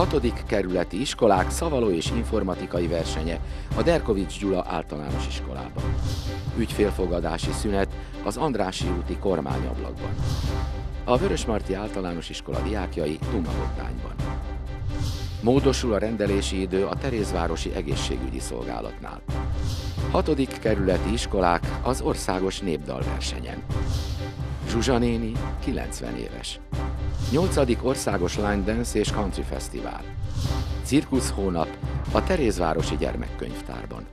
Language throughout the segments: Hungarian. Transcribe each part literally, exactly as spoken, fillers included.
hatodik kerületi iskolák szavaló és informatikai versenye a Derkovits Gyula általános iskolában. Ügyfélfogadási szünet az Andrássy úti kormányablakban. A Vörösmarty általános iskola diákjai Dunahoddányban. Módosul a rendelési idő a Terézvárosi egészségügyi szolgálatnál. hatodik kerületi iskolák az országos népdalversenyen. Zsuzsa néni kilencven éves. nyolcadik országos Line Dance és Country Fesztivál. Cirkusz hónap a Terézvárosi gyermekkönyvtárban.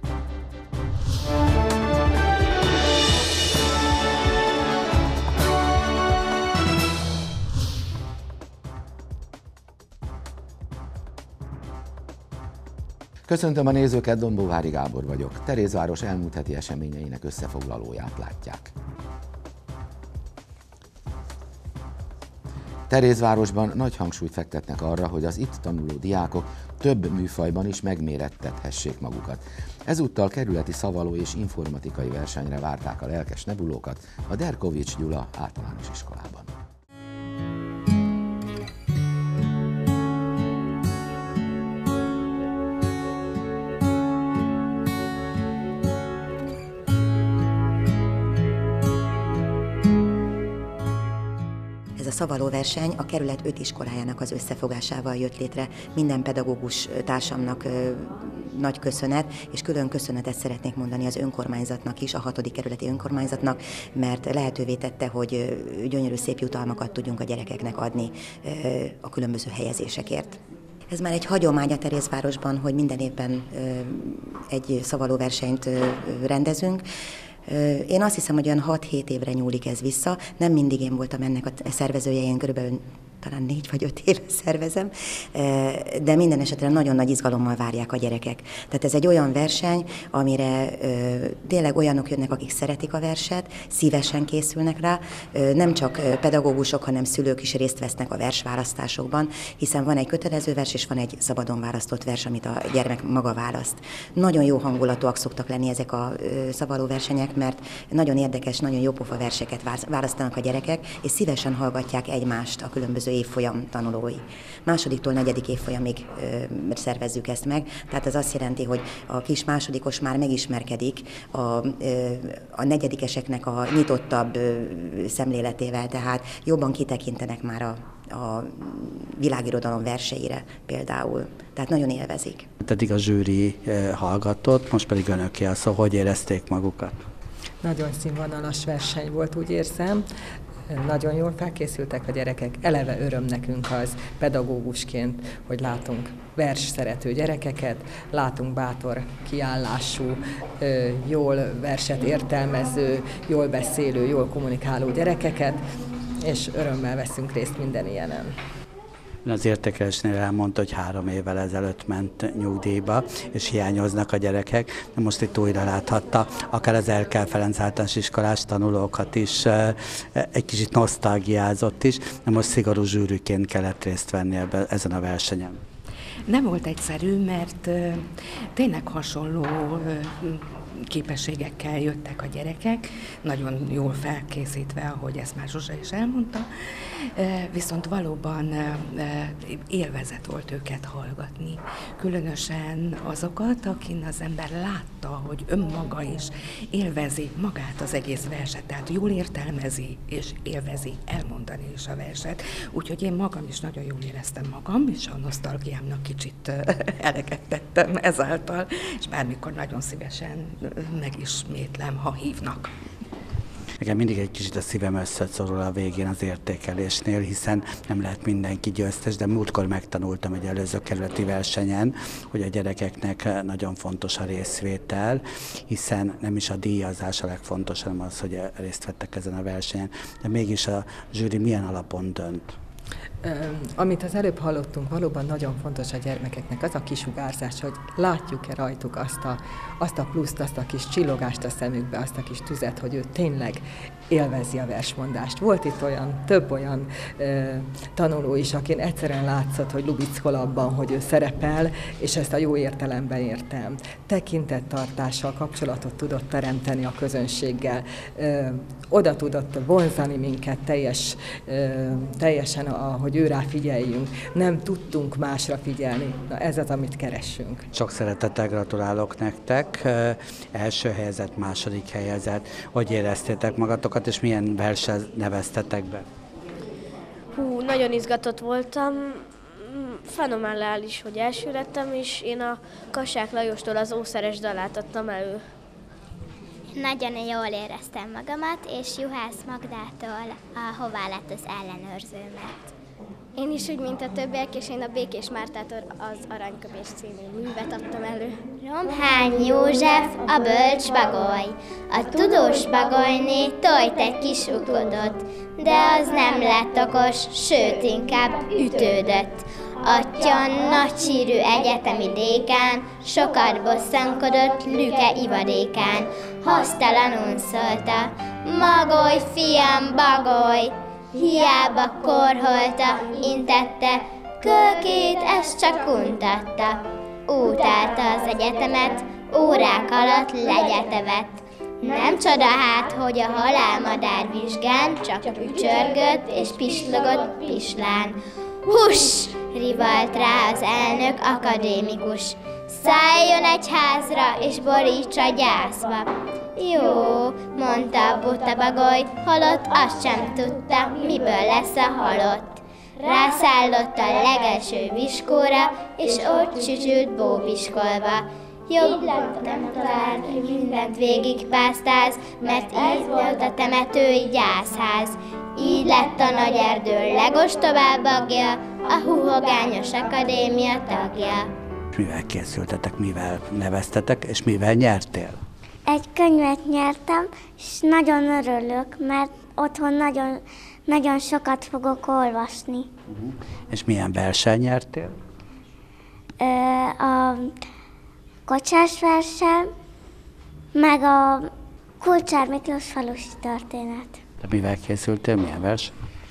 Köszöntöm a nézőket, Dombóvári Gábor vagyok. Terézváros elmúlt heti eseményeinek összefoglalóját látják. Terézvárosban nagy hangsúlyt fektetnek arra, hogy az itt tanuló diákok több műfajban is megmérettethessék magukat. Ezúttal kerületi szavaló és informatikai versenyre várták a lelkes nebulókat a Derkovits Gyula általános iskolában. A szavaló verseny a kerület öt iskolájának az összefogásával jött létre. Minden pedagógus társamnak ö, nagy köszönet, és külön köszönetet szeretnék mondani az önkormányzatnak is, a hatodik kerületi önkormányzatnak, mert lehetővé tette, hogy gyönyörű szép jutalmakat tudjunk a gyerekeknek adni ö, a különböző helyezésekért. Ez már egy hagyomány a Terézvárosban, hogy minden évben ö, egy szavaló versenyt ö, rendezünk. Én azt hiszem, hogy olyan hat-hét évre nyúlik ez vissza. Nem mindig én voltam ennek a szervezője, én körülbelül talán négy vagy öt éve szervezem, de minden esetre nagyon nagy izgalommal várják a gyerekek. Tehát ez egy olyan verseny, amire tényleg olyanok jönnek, akik szeretik a verset, szívesen készülnek rá, nem csak pedagógusok, hanem szülők is részt vesznek a versválasztásokban, hiszen van egy kötelező vers, és van egy szabadon választott vers, amit a gyermek maga választ. Nagyon jó hangulatúak szoktak lenni ezek a szavaló versenyek, mert nagyon érdekes, nagyon jópofa verseket választanak a gyerekek, és szívesen hallgatják egymást a különböző évfolyam tanulói. Másodiktól negyedik évfolyamig ö, szervezzük ezt meg, tehát ez azt jelenti, hogy a kis másodikos már megismerkedik a, ö, a negyedikeseknek a nyitottabb ö, szemléletével, tehát jobban kitekintenek már a, a világirodalom verseire például, tehát nagyon élvezik. Eddig a zsűri hallgatott, most pedig önöké a szó, hogy érezték magukat? Nagyon színvonalas verseny volt, úgy érzem. Nagyon jól felkészültek a gyerekek. Eleve öröm nekünk az pedagógusként, hogy látunk vers szerető gyerekeket, látunk bátor kiállású, jól verset értelmező, jól beszélő, jól kommunikáló gyerekeket, és örömmel veszünk részt minden ilyenen. Az értékelésnél elmondta, hogy három évvel ezelőtt ment nyugdíjba, és hiányoznak a gyerekek, de most itt újra láthatta, akár az Erkel Ferenc általános iskolás tanulókat is, egy kicsit nosztalgiázott is, de most szigorú zsűriként kellett részt venni ebben, ezen a versenyen. Nem volt egyszerű, mert tényleg hasonló képességekkel jöttek a gyerekek, nagyon jól felkészítve, ahogy ezt már Zsuzsa is elmondta, viszont valóban élvezet volt őket hallgatni. Különösen azokat, akin az ember látta, hogy önmaga is élvezi magát az egész verset, tehát jól értelmezi és élvezi elmondani is a verset. Úgyhogy én magam is nagyon jól éreztem magam, és a nosztalgiámnak kicsit eleget tettem ezáltal, és bármikor nagyon szívesen megismétlem, ha hívnak. Nekem mindig egy kicsit a szívem összeszorul a végén az értékelésnél, hiszen nem lehet mindenki győztes, de múltkor megtanultam egy előző kerületi versenyen, hogy a gyerekeknek nagyon fontos a részvétel, hiszen nem is a díjazás a legfontosabb, hanem az, hogy részt vettek ezen a versenyen. De mégis a zsűri milyen alapon dönt? Amit az előbb hallottunk, valóban nagyon fontos a gyermekeknek az a kisugárzás, hogy látjuk-e rajtuk azt a, azt a pluszt, azt a kis csillogást a szemükbe, azt a kis tüzet, hogy ő tényleg élvezi a versmondást. Volt itt olyan, több olyan ö, tanuló is, akin egyszerűen látszott, hogy lubickol abban, hogy ő szerepel, és ezt a jó értelemben értem. Tekintettartással kapcsolatot tudott teremteni a közönséggel, ö, oda tudott vonzani minket teljes, ö, teljesen, ahogy hogy őrá figyeljünk, nem tudtunk másra figyelni. Na ez az, amit keressünk. Sok szeretettel gratulálok nektek. Első helyezett, második helyezett. Hogy éreztétek magatokat, és milyen verset neveztetek be? Hú, nagyon izgatott voltam. Fenomenális, hogy első lettem, és én a Kassák Lajostól az Ószeres dalát adtam elő. Nagyon jól éreztem magamat, és Juhász Magdától a Hová lett az ellenőrzőmet. Én is úgy, mint a többiek, és én a Békés Mártától az Aranyköpés című művet adtam elő. Romhány József, a bölcs bagoly, a tudós bagolyné tojt egy kis ugodot, de az nem lett okos, sőt inkább ütődött. Atya nagysírű egyetemi dékán, sokat bosszankodott Lüke ivadékán. Hoztalanul szólta, Magoly, fiam, bagoly! Hiába korholta, intette, kölkét ezt csak untatta. Utálta az egyetemet, órák alatt legyetevett. Nem csoda hát, hogy a halálmadár vizsgán csak ücsörgött és pislogott pislán. Huss! Rivalt rá az elnök akadémikus. Szálljon egy házra és borítsa gyászba. Jó, mondta a buta bagoly, holott azt sem tudta, miből lesz a halott. Rászállott a legelső viskóra, és ott csücsült bóbiskolva. Jobb lett nem talált, hogy mindent végigpásztáz, mert így volt a temetői gyászház. Így lett a nagy erdő legostobább agja, a Huhogányos Akadémia tagja. Mivel készültetek, mivel neveztetek, és mivel nyertél? Egy könyvet nyertem, és nagyon örülök, mert otthon nagyon, nagyon sokat fogok olvasni. Uh-huh. És milyen verseny nyertél? Ö, a kocsás verseny, meg a Kulcsár Miklós falusi történet. De mivel készültél, milyen vers?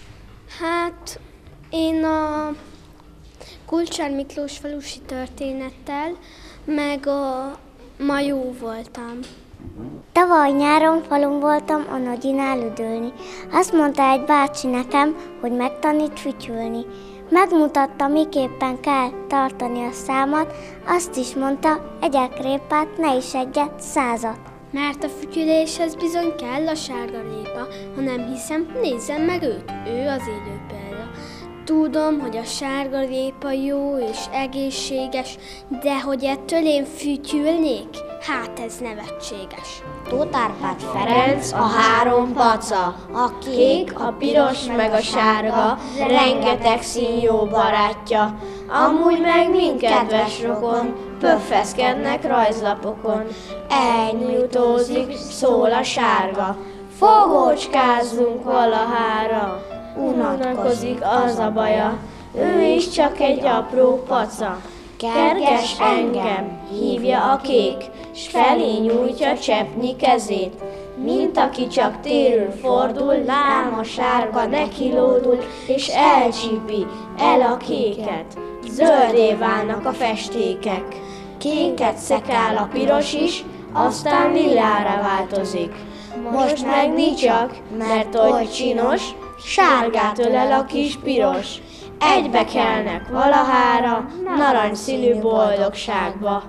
Hát én a Kulcsár Miklós falusi történettel, meg a majó voltam. Tavaly nyáron falun voltam a nagyinál üdülni. Azt mondta egy bácsi nekem, hogy megtanít fütyülni. Megmutatta, miképpen kell tartani a számat, azt is mondta, egyek répát, ne is egyet, százat. Mert a fütyüléshez bizony kell a sárga répa, ha nem hiszem, nézzem meg őt, ő az élő példa. Tudom, hogy a sárga répa jó és egészséges, de hogy ettől én fütyülnék? Hát ez nevetséges. Tóth Árpád Ferenc, a három paca, a kék, a piros meg a sárga, rengeteg szín jó barátja. Amúgy meg mind kedves rokon, pöffeszkednek rajzlapokon. Elnyújtózik, szól a sárga, fogócskázunk valahára. Unatkozik, az a baja, ő is csak egy apró paca. Kerges engem, hívja a kék, s felé nyújtja cseppnyi kezét. Mint aki csak térül fordul, lám a sárga nekilódul, és elcsípi el a kéket. Zöldé válnak a festékek. Kéket szekál a piros is, aztán lilára változik. Most meg nicsak, mert oly csinos, sárgát ölel a kis piros. Egybe kelnek valahára, narancsszínű boldogságba.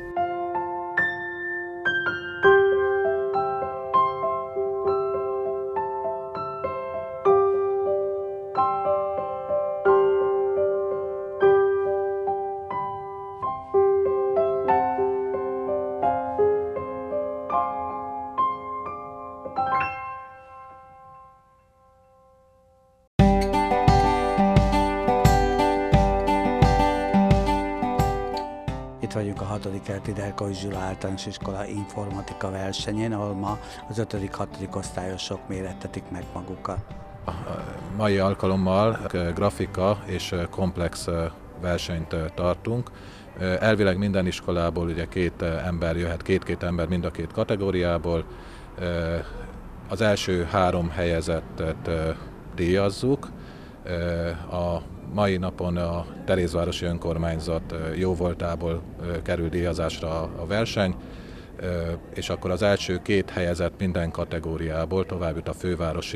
Itt vagyunk a hatodik kerületi Derkovits Gyula Általános Iskola informatika versenyén, ahol ma az ötödik-hatodik osztályosok mérettetik meg magukat. A mai alkalommal grafika és komplex versenyt tartunk. Elvileg minden iskolából ugye két ember jöhet, két-két ember mind a két kategóriából. Az első három helyezettet díjazzuk. A mai napon a Terézvárosi Önkormányzat jóvoltából kerül díjazásra a verseny, és akkor az első két helyezett minden kategóriából tovább jut a fővárosi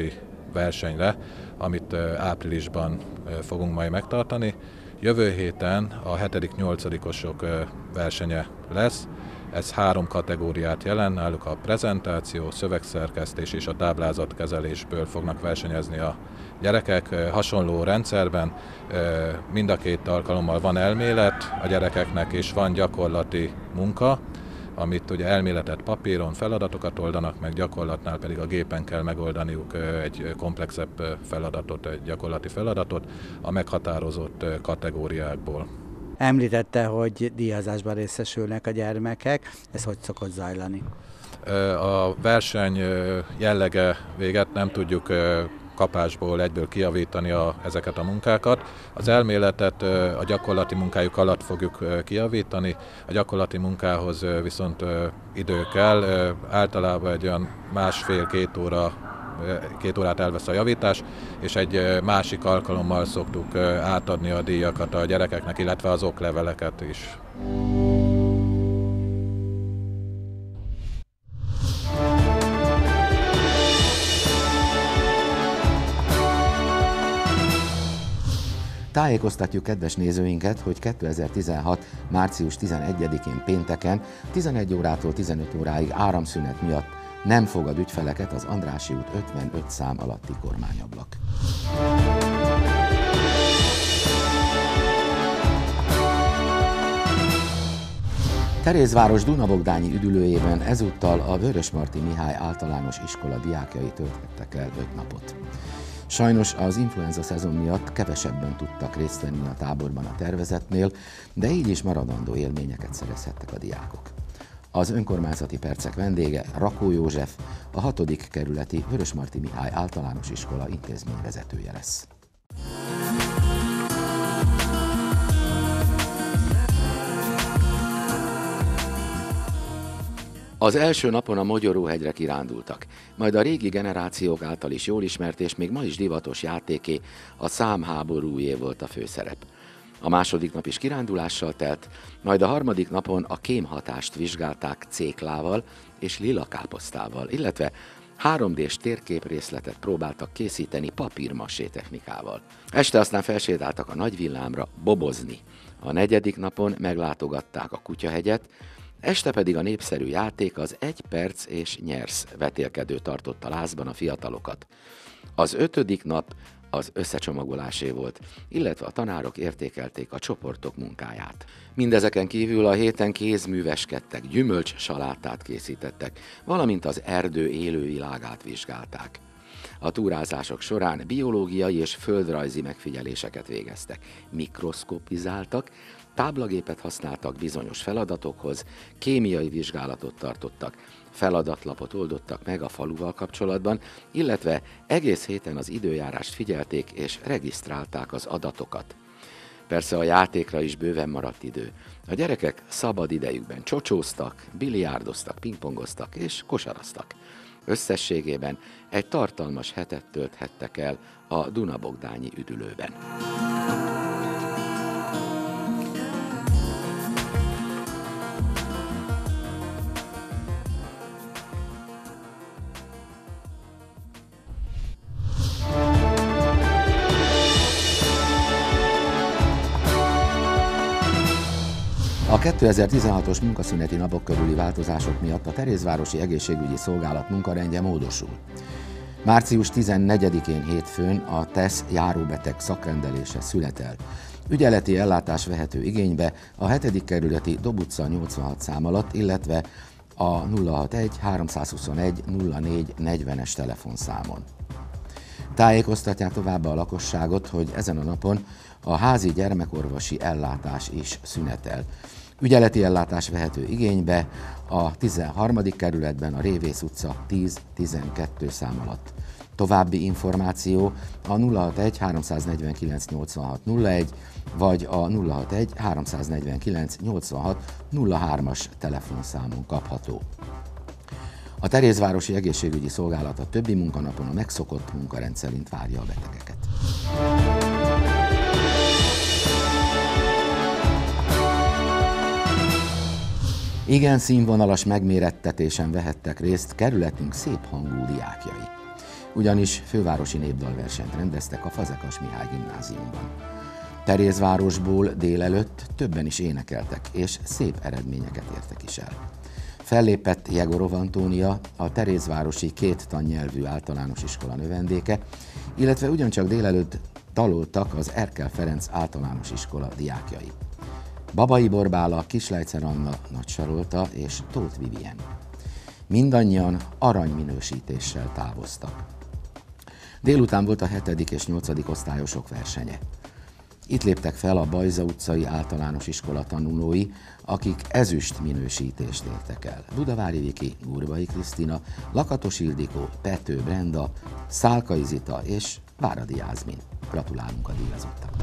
versenyre, amit áprilisban fogunk majd megtartani. Jövő héten a hetedik-nyolcadikosok versenye lesz. Ez három kategóriát jelent, náluk a prezentáció, szövegszerkesztés és a táblázatkezelésből fognak versenyezni a gyerekek. Hasonló rendszerben mind a két alkalommal van elmélet a gyerekeknek, és van gyakorlati munka, amit ugye elméletet papíron, feladatokat oldanak meg, gyakorlatnál pedig a gépen kell megoldaniuk egy komplexebb feladatot, egy gyakorlati feladatot a meghatározott kategóriákból. Említette, hogy díjazásban részesülnek a gyermekek, ez hogy szokott zajlani? A verseny jellege véget nem tudjuk kapásból egyből kijavítani a, ezeket a munkákat. Az elméletet a gyakorlati munkájuk alatt fogjuk kijavítani, a gyakorlati munkához viszont idő kell, általában egy olyan másfél-két óra, két órát elvesz a javítás, és egy másik alkalommal szoktuk átadni a díjakat a gyerekeknek, illetve az okleveleket is. Tájékoztatjuk kedves nézőinket, hogy kétezer-tizenhat. március tizenegyedikén pénteken tizenegy órától tizenöt óráig áramszünet miatt nem fogad ügyfeleket az Andrássy út ötvenöt szám alatti kormányablak. Terézváros Dunabogdányi üdülőjében ezúttal a Vörösmarty Mihály általános iskola diákjai tölthettek el öt napot. Sajnos az influenza szezon miatt kevesebben tudtak részt venni a táborban a tervezetnél, de így is maradandó élményeket szerezhettek a diákok. Az önkormányzati percek vendége Rakó József, a hatodik kerületi Vörösmarty Mihály általános iskola intézményvezetője lesz. Az első napon a Mogyoróhegyre kirándultak, majd a régi generációk által is jól ismert és még ma is divatos játéké, a számháborújé volt a főszerep. A második nap is kirándulással telt, majd a harmadik napon a kémhatást vizsgálták céklával és lilakáposztával, illetve három dés térképrészletet próbáltak készíteni papírmassé technikával. Este aztán felsétáltak a Nagyvillámra bobozni. A negyedik napon meglátogatták a Kutyahegyet, este pedig a népszerű játék az Egy perc és nyersz vetélkedő tartotta lázban a fiatalokat. Az ötödik nap az összecsomagolásé volt, illetve a tanárok értékelték a csoportok munkáját. Mindezeken kívül a héten kézműveskedtek, gyümölcs salátát készítettek, valamint az erdő élővilágát vizsgálták. A túrázások során biológiai és földrajzi megfigyeléseket végeztek, mikroszkopizáltak, táblagépet használtak bizonyos feladatokhoz, kémiai vizsgálatot tartottak, feladatlapot oldottak meg a faluval kapcsolatban, illetve egész héten az időjárást figyelték és regisztrálták az adatokat. Persze a játékra is bőven maradt idő. A gyerekek szabad idejükben csocsóztak, biliárdoztak, pingpongoztak és kosaraztak. Összességében egy tartalmas hetet tölthettek el a Dunabogdányi üdülőben. A kétezer-tizenhatos munkaszüneti napok körüli változások miatt a Terézvárosi Egészségügyi Szolgálat munkarendje módosul. március tizennegyedikén hétfőn a TESZ járóbeteg szakrendelése születel. Ügyeleti ellátás vehető igénybe a hetedik kerületi Dob utca nyolcvanhat szám alatt, illetve a nulla hatvanegy háromszázhuszonegy nulla négy negyvenes telefonszámon. Tájékoztatják továbbá a lakosságot, hogy ezen a napon a házi gyermekorvosi ellátás is szünetel. Ügyeleti ellátás vehető igénybe a tizenharmadik kerületben a Révész utca tíz tizenkettő szám alatt. További információ a nulla hatvanegy háromszáznegyvenkilenc nyolcvanhat nulla egy vagy a nulla hatvanegy háromszáznegyvenkilenc nyolcvanhat nulla hármas telefonszámon kapható. A Terézvárosi Egészségügyi Szolgálat a többi munkanapon a megszokott munkarend szerint várja a betegeket. Igen színvonalas megmérettetésen vehettek részt kerületünk szép hangú diákjai. ugyanis fővárosi népdalversenyt rendeztek a Fazekas Mihály gimnáziumban. Terézvárosból délelőtt többen is énekeltek, és szép eredményeket értek is el. Fellépett Jegorov Antónia, a terézvárosi két tannyelvű általános iskola növendéke, illetve ugyancsak délelőtt daloltak az Erkel Ferenc általános iskola diákjai. Babai Borbála, Kislejcer Anna, Nagy Sarolta és Tóth Vivien. Mindannyian aranyminősítéssel távoztak. Délután volt a hetedik és nyolcadik osztályosok versenye. Itt léptek fel a Bajza utcai általános iskola tanulói, akik ezüst minősítést értek el. Budavári Viki, Gurbai Krisztina, Lakatos Ildikó, Pető Brenda, Szálkai Zita és Váradi Jászmin. Gratulálunk a díjazottaknak!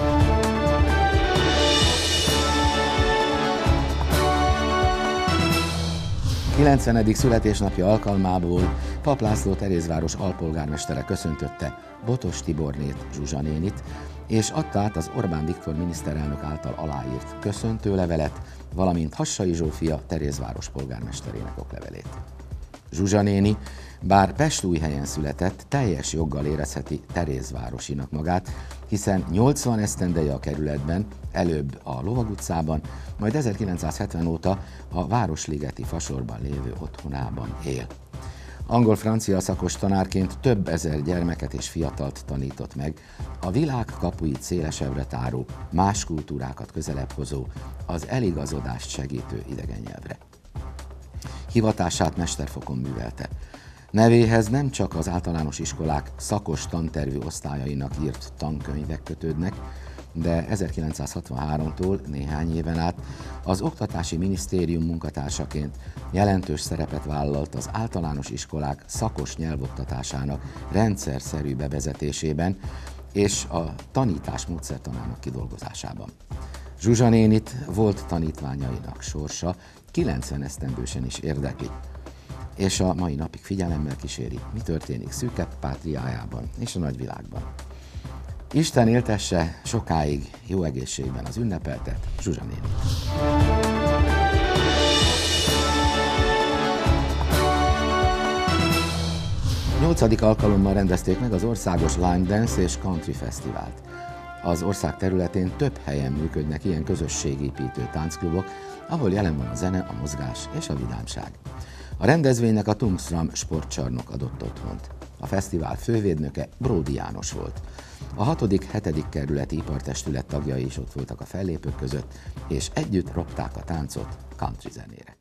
kilencvenedik születésnapja alkalmából Pap László Terézváros alpolgármestere köszöntötte Botos Tibornét, Zsuzsa nénit, és adta át az Orbán Viktor miniszterelnök által aláírt köszöntőlevelet, valamint Hassai Zsófia Terézváros polgármesterének oklevelét. Zsuzsa néni, bár Pestújhelyen született, teljes joggal érezheti terézvárosinak magát, hiszen nyolcvan esztendeje a kerületben, előbb a Lovag utcában, majd ezerkilencszázhetven óta a Városligeti Fasorban lévő otthonában él. Angol-francia szakos tanárként több ezer gyermeket és fiatalt tanított meg, a világ kapuit szélesebbre táró, más kultúrákat közelebb hozó, az eligazodást segítő idegen nyelvre. Hivatását mesterfokon művelte. Nevéhez nem csak az általános iskolák szakos tantervű osztályainak írt tankönyvek kötődnek, de ezerkilencszázhatvanháromtól néhány éven át az Oktatási Minisztérium munkatársaként jelentős szerepet vállalt az általános iskolák szakos nyelvoktatásának rendszerszerű bevezetésében és a tanítás módszertanának kidolgozásában. Zsuzsa nénit volt tanítványainak sorsa kilencven esztendősen is érdekli, és a mai napig figyelemmel kíséri, mi történik szűkebb pátriájában és a nagyvilágban. Isten éltesse sokáig jó egészségben az ünnepeltet, Zsuzsa nénit. Nyolcadik alkalommal rendezték meg az országos Line Dance és Country Fesztivált. Az ország területén több helyen működnek ilyen közösségépítő táncklubok, ahol jelen van a zene, a mozgás és a vidámság. A rendezvénynek a Tungsram sportcsarnok adott otthont. A fesztivál fővédnöke Bródi János volt. A hatodik hetedik kerületi ipartestület tagjai is ott voltak a fellépők között, és együtt ropták a táncot country zenére.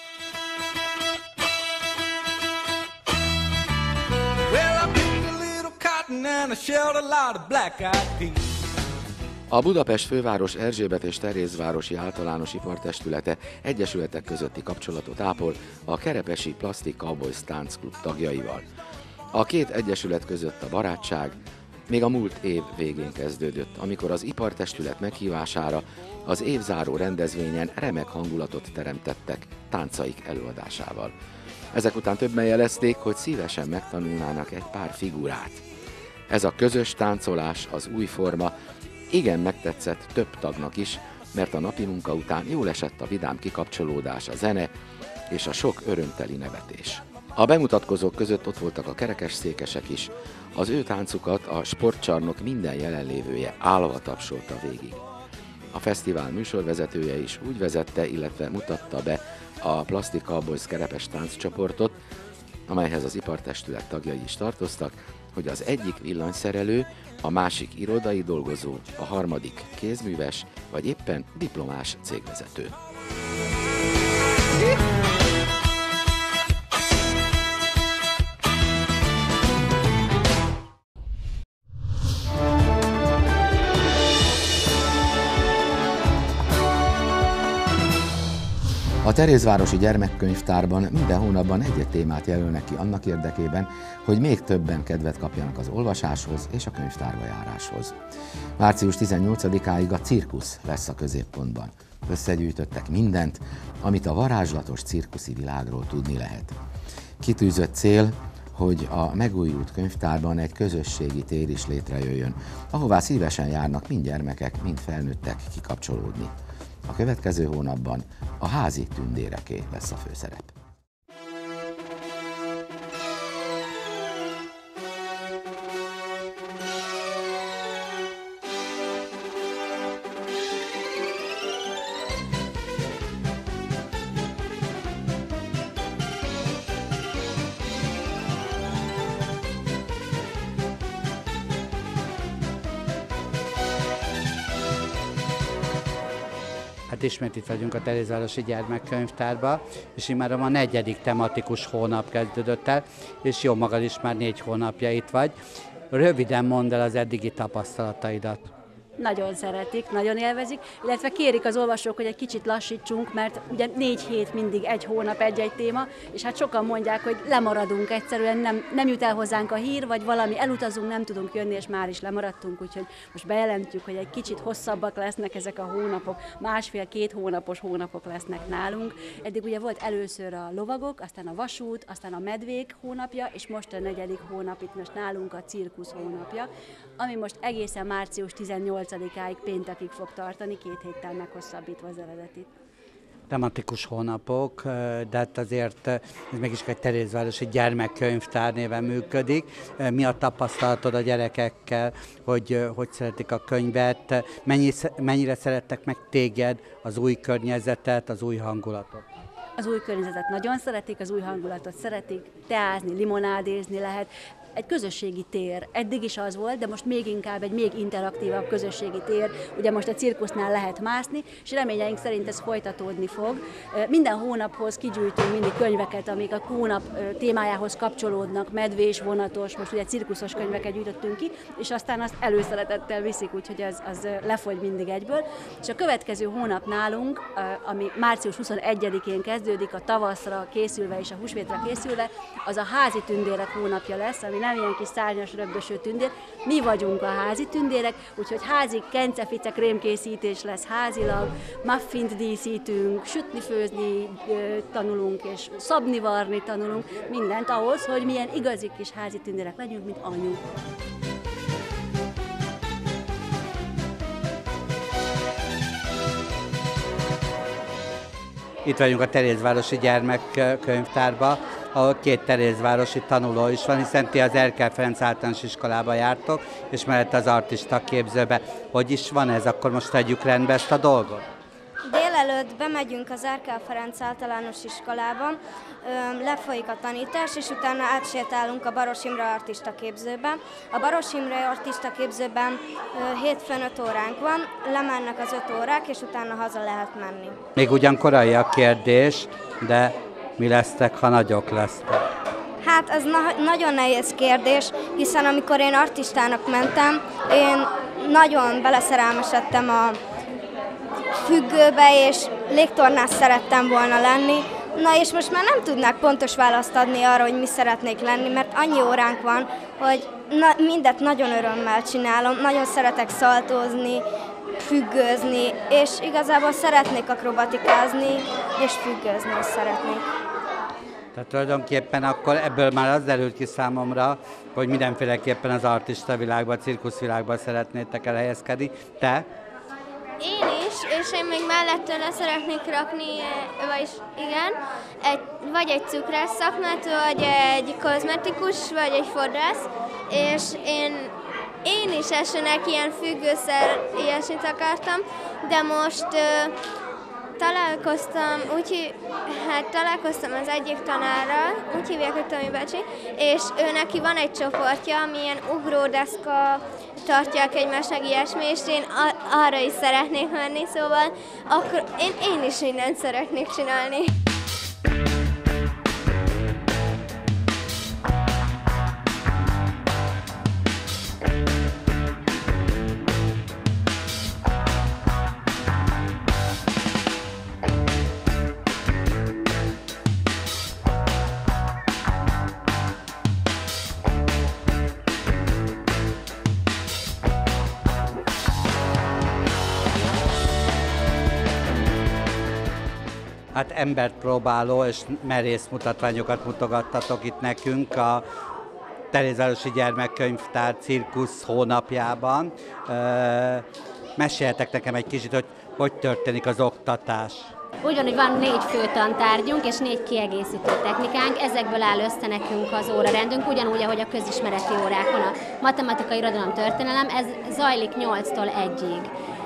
A Budapest főváros Erzsébet és Terézvárosi általános ipartestülete egyesületek közötti kapcsolatot ápol a Kerepesi Plastic Cowboys táncklub tagjaival. A két egyesület között a barátság még a múlt év végén kezdődött, amikor az ipartestület meghívására az évzáró rendezvényen remek hangulatot teremtettek táncaik előadásával. Ezek után többen jelezték, hogy szívesen megtanulnának egy pár figurát. Ez a közös táncolás, az új forma igen megtetszett több tagnak is, mert a napi munka után jól esett a vidám kikapcsolódás, a zene és a sok örömteli nevetés. A bemutatkozók között ott voltak a kerekesszékesek is, az ő táncukat a sportcsarnok minden jelenlévője állva tapsolta végig. A fesztivál műsorvezetője is úgy vezette, illetve mutatta be a Plastic Cowboys kerepes tánccsoportot, amelyhez az ipartestület tagjai is tartoztak, hogy az egyik villanyszerelő, a másik irodai dolgozó, a harmadik kézműves, vagy éppen diplomás cégvezető. A Terézvárosi Gyermekkönyvtárban minden hónapban egy-egy témát jelölnek ki annak érdekében, hogy még többen kedvet kapjanak az olvasáshoz és a könyvtárba járáshoz. március tizennyolcadikáig a cirkusz lesz a középpontban. Összegyűjtöttek mindent, amit a varázslatos cirkuszi világról tudni lehet. Kitűzött cél, hogy a megújult könyvtárban egy közösségi tér is létrejöjjön, ahová szívesen járnak mind gyermekek, mind felnőttek kikapcsolódni. A következő hónapban a házi tündéreké lesz a főszerep. Hát ismét itt vagyunk a Terézvárosi Gyermekkönyvtárban, és immáron a negyedik tematikus hónap kezdődött el, és jó magad is már négy hónapja itt vagy. Röviden mondd el az eddigi tapasztalataidat. Nagyon szeretik, nagyon élvezik, illetve kérik az olvasók, hogy egy kicsit lassítsunk, mert ugye négy hét mindig egy hónap, egy-egy téma, és hát sokan mondják, hogy lemaradunk egyszerűen, nem, nem jut el hozzánk a hír, vagy valami elutazunk, nem tudunk jönni, és már is lemaradtunk, úgyhogy most bejelentjük, hogy egy kicsit hosszabbak lesznek ezek a hónapok, másfél-két hónapos hónapok lesznek nálunk. Eddig ugye volt először a lovagok, aztán a vasút, aztán a medvék hónapja, és most a negyedik hónap itt most nálunk a cirkusz hónapja, ami most egészen március tizennyolcadikáig péntekig fog tartani, két héttel meghosszabbítva az eredetit. Tematikus hónapok, de hát azért ez mégis egy Terézvárosi Gyermekkönyvtár néven működik. Mi a tapasztalatod a gyerekekkel, hogy hogy szeretik a könyvet, mennyi, mennyire szerettek meg téged, az új környezetet, az új hangulatot? Az új környezetet nagyon szeretik, az új hangulatot szeretik, teázni, limonádézni lehet. Egy közösségi tér. Eddig is az volt, de most még inkább egy még interaktívabb közösségi tér. Ugye most a cirkusznál lehet mászni, és reményeink szerint ez folytatódni fog. Minden hónaphoz kigyűjtünk mindig könyveket, amik a hónap témájához kapcsolódnak, medvés, vonatos, most ugye cirkuszos könyveket gyűjtöttünk ki, és aztán azt előszeretettel viszik, úgyhogy az, az lefogy mindig egyből. És a következő hónap nálunk, ami március huszonegyedikén kezdődik, a tavaszra készülve és a húsvétra készülve, az a házi tündérek hónapja lesz, ami nem ilyen kis szárnyas, röbdöső tündér. Mi vagyunk a házi tündérek, úgyhogy házi kencefice krémkészítés lesz házilag, muffint díszítünk, sütni, főzni tanulunk, és szabni, varni tanulunk, mindent ahhoz, hogy milyen igazi kis házi tündérek legyünk, mint anyu. Itt vagyunk a Terézvárosi Gyermekkönyvtárban, ahol két terézvárosi tanuló is van, hiszen ti az Erkel Ferenc általános iskolába jártok, és mellette az artista képzőbe. Hogy is van ez? Akkor most tegyük rendbe ezt a dolgot? Délelőtt bemegyünk az Erkel Ferenc általános iskolába, lefolyik a tanítás, és utána átsétálunk a Baros Imre artista képzőbe. A Baros Imre artista képzőben hétfőn öt óránk van, lemennek az öt órák, és utána haza lehet menni. Még ugyan korai a kérdés, de mi lesztek, ha nagyok lesztek? Hát ez na- nagyon nehéz kérdés, hiszen amikor én artistának mentem, én nagyon beleszerelmesedtem a függőbe, és légtornász szerettem volna lenni. Na és most már nem tudnák pontos választ adni arra, hogy mi szeretnék lenni, mert annyi óránk van, hogy na- mindet nagyon örömmel csinálom, nagyon szeretek szaltózni, függőzni, és igazából szeretnék akrobatikázni, és függőzni is szeretnék. Tehát tulajdonképpen akkor ebből már az derült ki számomra, hogy mindenféleképpen az artista világban, a cirkuszvilágban szeretnétek elhelyezkedni. Te? Én is, és én még mellettől szeretnék rakni, vagyis igen, egy, vagy egy cukrász szakmát, vagy egy kozmetikus, vagy egy fodrász, és én, én is esőnek ilyen függőszer, ilyesmit akartam, de most uh, találkoztam, úgy, hát találkoztam az egyik tanárral, úgy hívják, hogy Tomi bácsi, és ő neki van egy csoportja, amilyen ugródeszka, tartják egymást, meg ilyesmi, és én arra is szeretnék menni, szóval akkor én, én is mindent szeretnék csinálni. Hát embert próbáló és merész mutatványokat mutogattatok itt nekünk a Terézvárosi Gyermekkönyvtár cirkusz hónapjában. Meséljetek nekem egy kicsit, hogy hogy történik az oktatás. Úgy van, hogy van négy fő tantárgyunk és négy kiegészítő technikánk, ezekből áll össze nekünk az órarendünk, ugyanúgy, ahogy a közismereti órákon a matematika, irodalom, történelem, ez zajlik nyolctól egyig.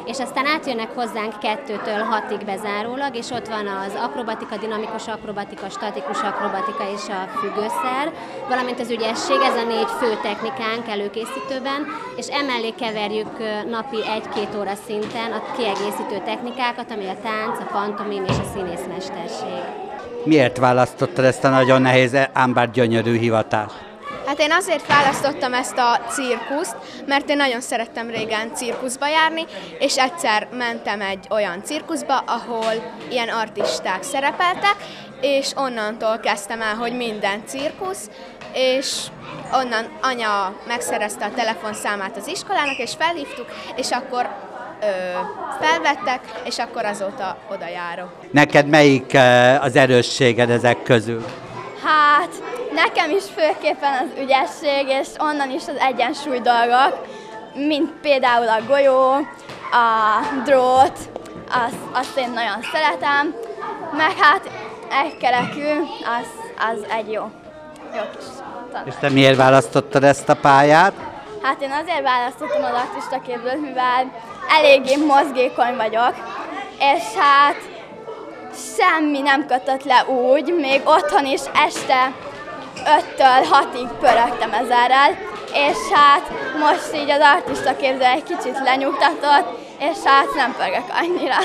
és aztán átjönnek hozzánk kettőtől hatig bezárólag, és ott van az akrobatika, dinamikus akrobatika, statikus akrobatika és a függőszer, valamint az ügyesség, ez a négy fő technikánk előkészítőben, és emellé keverjük napi egy-két óra szinten a kiegészítő technikákat, ami a tánc, a pantomim és a színészmesterség. Miért választottad ezt a nagyon nehéz, ám bár gyönyörű hivatást? Hát én azért választottam ezt a cirkuszt, mert én nagyon szerettem régen cirkuszba járni, és egyszer mentem egy olyan cirkuszba, ahol ilyen artisták szerepeltek, és onnantól kezdtem el, hogy minden cirkusz, és onnan anya megszerezte a telefonszámát az iskolának, és felhívtuk, és akkor ö, felvettek, és akkor azóta oda járok. Neked melyik az erősséged ezek közül? Hát, nekem is főképpen az ügyesség, és onnan is az egyensúly dolgok, mint például a golyó, a drót, azt, azt én nagyon szeretem, meg hát egykerekű, az, az egy jó, jó kis tanár. És te miért választottad ezt a pályát? Hát én azért választottam az artistaképzőt, mivel eléggé mozgékony vagyok, és hát semmi nem kötött le úgy, még otthon is este öttől hatig pörögtem ezerrel, és hát most így az artistaképző egy kicsit lenyugtatott, és hát nem pörgök annyira.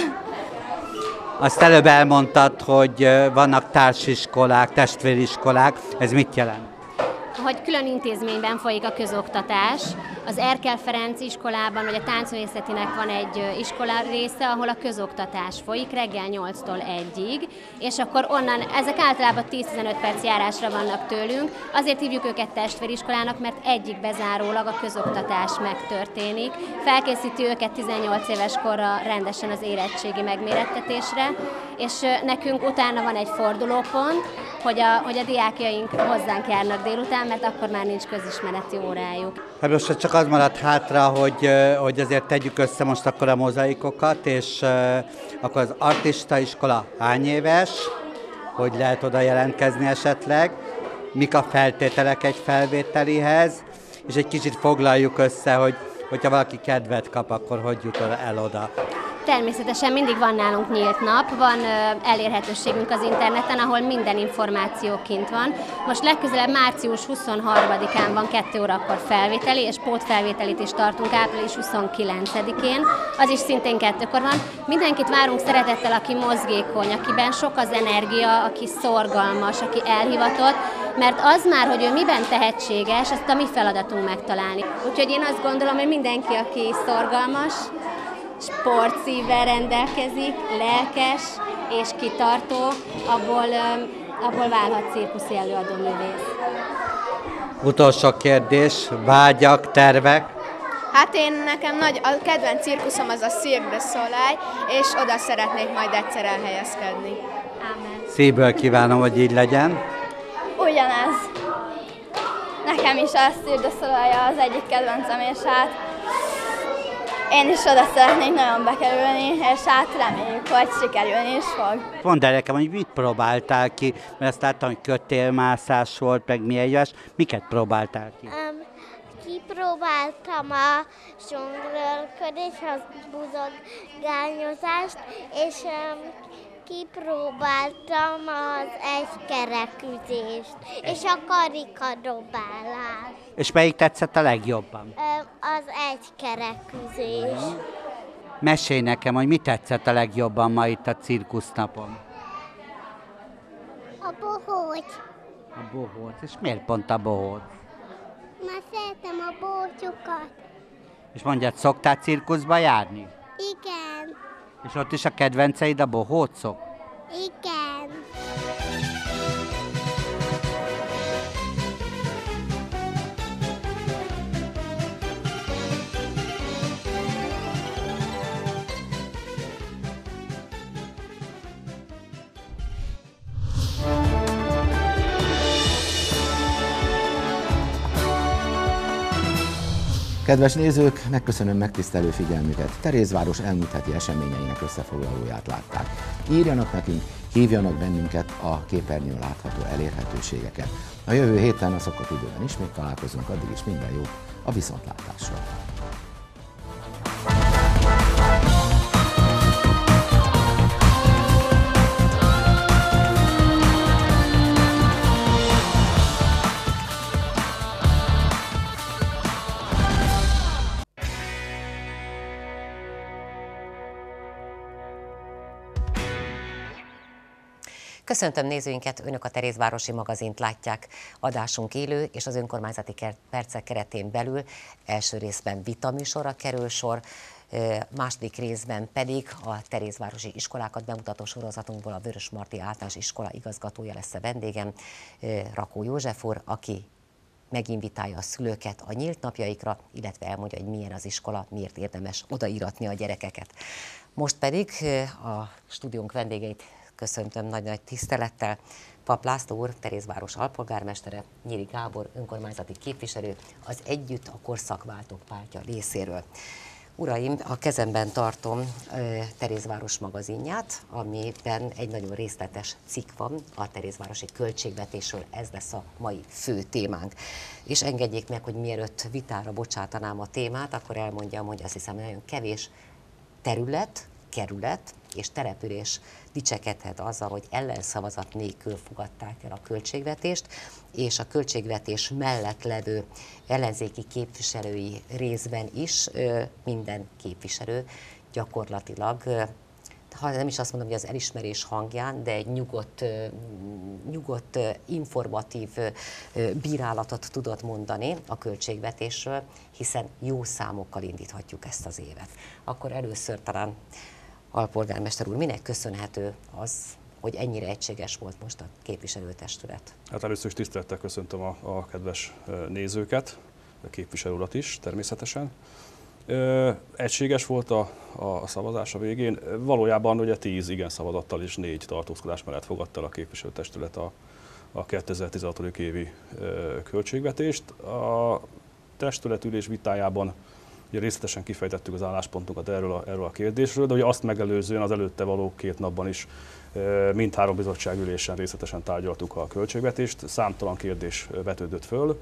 Azt előbb elmondtad, hogy vannak társiskolák, testvériskolák, ez mit jelent? Hogy külön intézményben folyik a közoktatás. Az Erkel Ferenc iskolában, vagy a táncművészetinek van egy iskola része, ahol a közoktatás folyik reggel nyolctól egyig, és akkor onnan, ezek általában tíz-tizenöt perc járásra vannak tőlünk, azért hívjuk őket testvériskolának, mert egyik bezárólag a közoktatás megtörténik. Felkészíti őket tizennyolc éves korra rendesen az érettségi megmérettetésre, és nekünk utána van egy fordulópont, hogy a, hogy a diákjaink hozzánk járnak délután, mert akkor már nincs közismereti órájuk. Hát most csak az maradt hátra, hogy, hogy azért tegyük össze most akkor a mozaikokat, és akkor az artista iskola hány éves, hogy lehet oda jelentkezni esetleg, mik a feltételek egy felvételihez, és egy kicsit foglaljuk össze, hogy hogyha valaki kedvet kap, akkor hogy jut el oda. Természetesen mindig van nálunk nyílt nap, van elérhetőségünk az interneten, ahol minden információ kint van. Most legközelebb március huszonharmadikán van kettő órakor felvételi, és pótfelvételit is tartunk április huszonkilencedikén, az is szintén kettőkor van. Mindenkit várunk szeretettel, aki mozgékony, akiben sok az energia, aki szorgalmas, aki elhivatott, mert az már, hogy ő miben tehetséges, azt a mi feladatunk megtalálni. Úgyhogy én azt gondolom, hogy mindenki, aki szorgalmas, sportszívvel rendelkezik, lelkes és kitartó, abból, abból válhat cirkuszi előadóművész. Utolsó kérdés, vágyak, tervek? Hát én nekem nagy, a kedvenc cirkuszom az a Cirque du Soleil, és oda szeretnék majd egyszer elhelyezkedni. Amen. Szívből kívánom, hogy így legyen. Ugyanez. Nekem is a Cirque du Soleil az egyik kedvencem, és hát én is oda szeretnék nagyon bekerülni, és hát reméljük, hogy sikerülni is fog. Mondd el nekem, hogy mit próbáltál ki, mert azt láttam, hogy kötélmászás volt, meg mi egyes. Miket próbáltál ki? Um, kipróbáltam a zsonglőrködést, a buzogányozást, és um, kipróbáltam az egykerekűzést, és a karikadobálást. És melyik tetszett a legjobban? Az egykerekűzés. Mesélj nekem, hogy mi tetszett a legjobban ma itt a cirkusznapon? A bohóc. A bohóc. És miért pont a bohóc? Mert szeretem a bohócokat. És mondjad, szoktál cirkuszba járni? Igen. És ott is a kedvenceid a bohócok? Igen. Kedves nézők, megköszönöm megtisztelő figyelmüket. Terézváros elmúlt heti eseményeinek összefoglalóját látták. Írjanak nekünk, hívjanak bennünket a képernyőn látható elérhetőségeket. A jövő héten a szokott időben ismét találkozunk, addig is minden jót, a viszontlátásra. Köszöntöm nézőinket, Önök a Terézvárosi magazint látják. Adásunk élő és az önkormányzati percek keretén belül első részben vitaműsorra kerül sor, második részben pedig a terézvárosi iskolákat bemutató sorozatunkból a Vörösmarty Általános Iskola igazgatója lesz a vendégem, Rakó József úr, aki meginvitálja a szülőket a nyílt napjaikra, illetve elmondja, hogy milyen az iskola, miért érdemes odaíratni a gyerekeket. Most pedig a stúdiónk vendégeit köszöntöm nagy-nagy tisztelettel. Papp László úr, Terézváros alpolgármestere, Nyíri Gábor, önkormányzati képviselő, az Együtt a Korszakváltók pártja részéről. Uraim, a kezemben tartom e, Terézváros magazinját, amiben egy nagyon részletes cikk van a terézvárosi költségvetésről, ez lesz a mai fő témánk. És engedjék meg, hogy mielőtt vitára bocsátanám a témát, akkor elmondjam, hogy azt hiszem, nagyon kevés terület, kerület és település dicsekedhet azzal, hogy ellenszavazat nélkül fogadták el a költségvetést, és a költségvetés mellett levő ellenzéki képviselői részben is minden képviselő gyakorlatilag, ha nem is azt mondom, hogy az elismerés hangján, de egy nyugodt, nyugodt informatív bírálatot tudott mondani a költségvetésről, hiszen jó számokkal indíthatjuk ezt az évet. Akkor először talán alpolgármester úr, minek köszönhető az, hogy ennyire egységes volt most a képviselőtestület? Hát először is tisztelettel köszöntöm a, a kedves nézőket, a képviselő urat is természetesen. Ö, egységes volt a, a szavazás a végén. Valójában ugye tíz igen szavazattal és négy tartózkodás mellett fogadta el a képviselőtestület a, a kétezer-tizenhat. évi ö, költségvetést. A testületülés vitájában ugye részletesen kifejtettük az álláspontunkat erről a, erről a kérdésről, de ugye azt megelőzően az előtte való két napban is mindhárom bizottságülésen részletesen tárgyaltuk a költségvetést. Számtalan kérdés vetődött föl,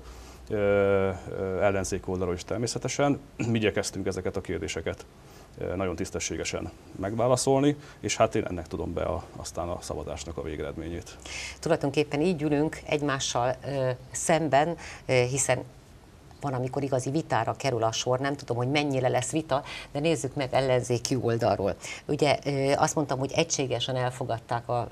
ellenzék oldalról is természetesen. Mi igyekeztünk ezeket a kérdéseket nagyon tisztességesen megválaszolni, és hát én ennek tudom be a, aztán a szavazásnak a végeredményét. Tulajdonképpen így ülünk egymással ö, szemben, ö, hiszen van, amikor igazi vitára kerül a sor, nem tudom, hogy mennyire lesz vita, de nézzük meg ellenzéki oldalról. Ugye azt mondtam, hogy egységesen elfogadták a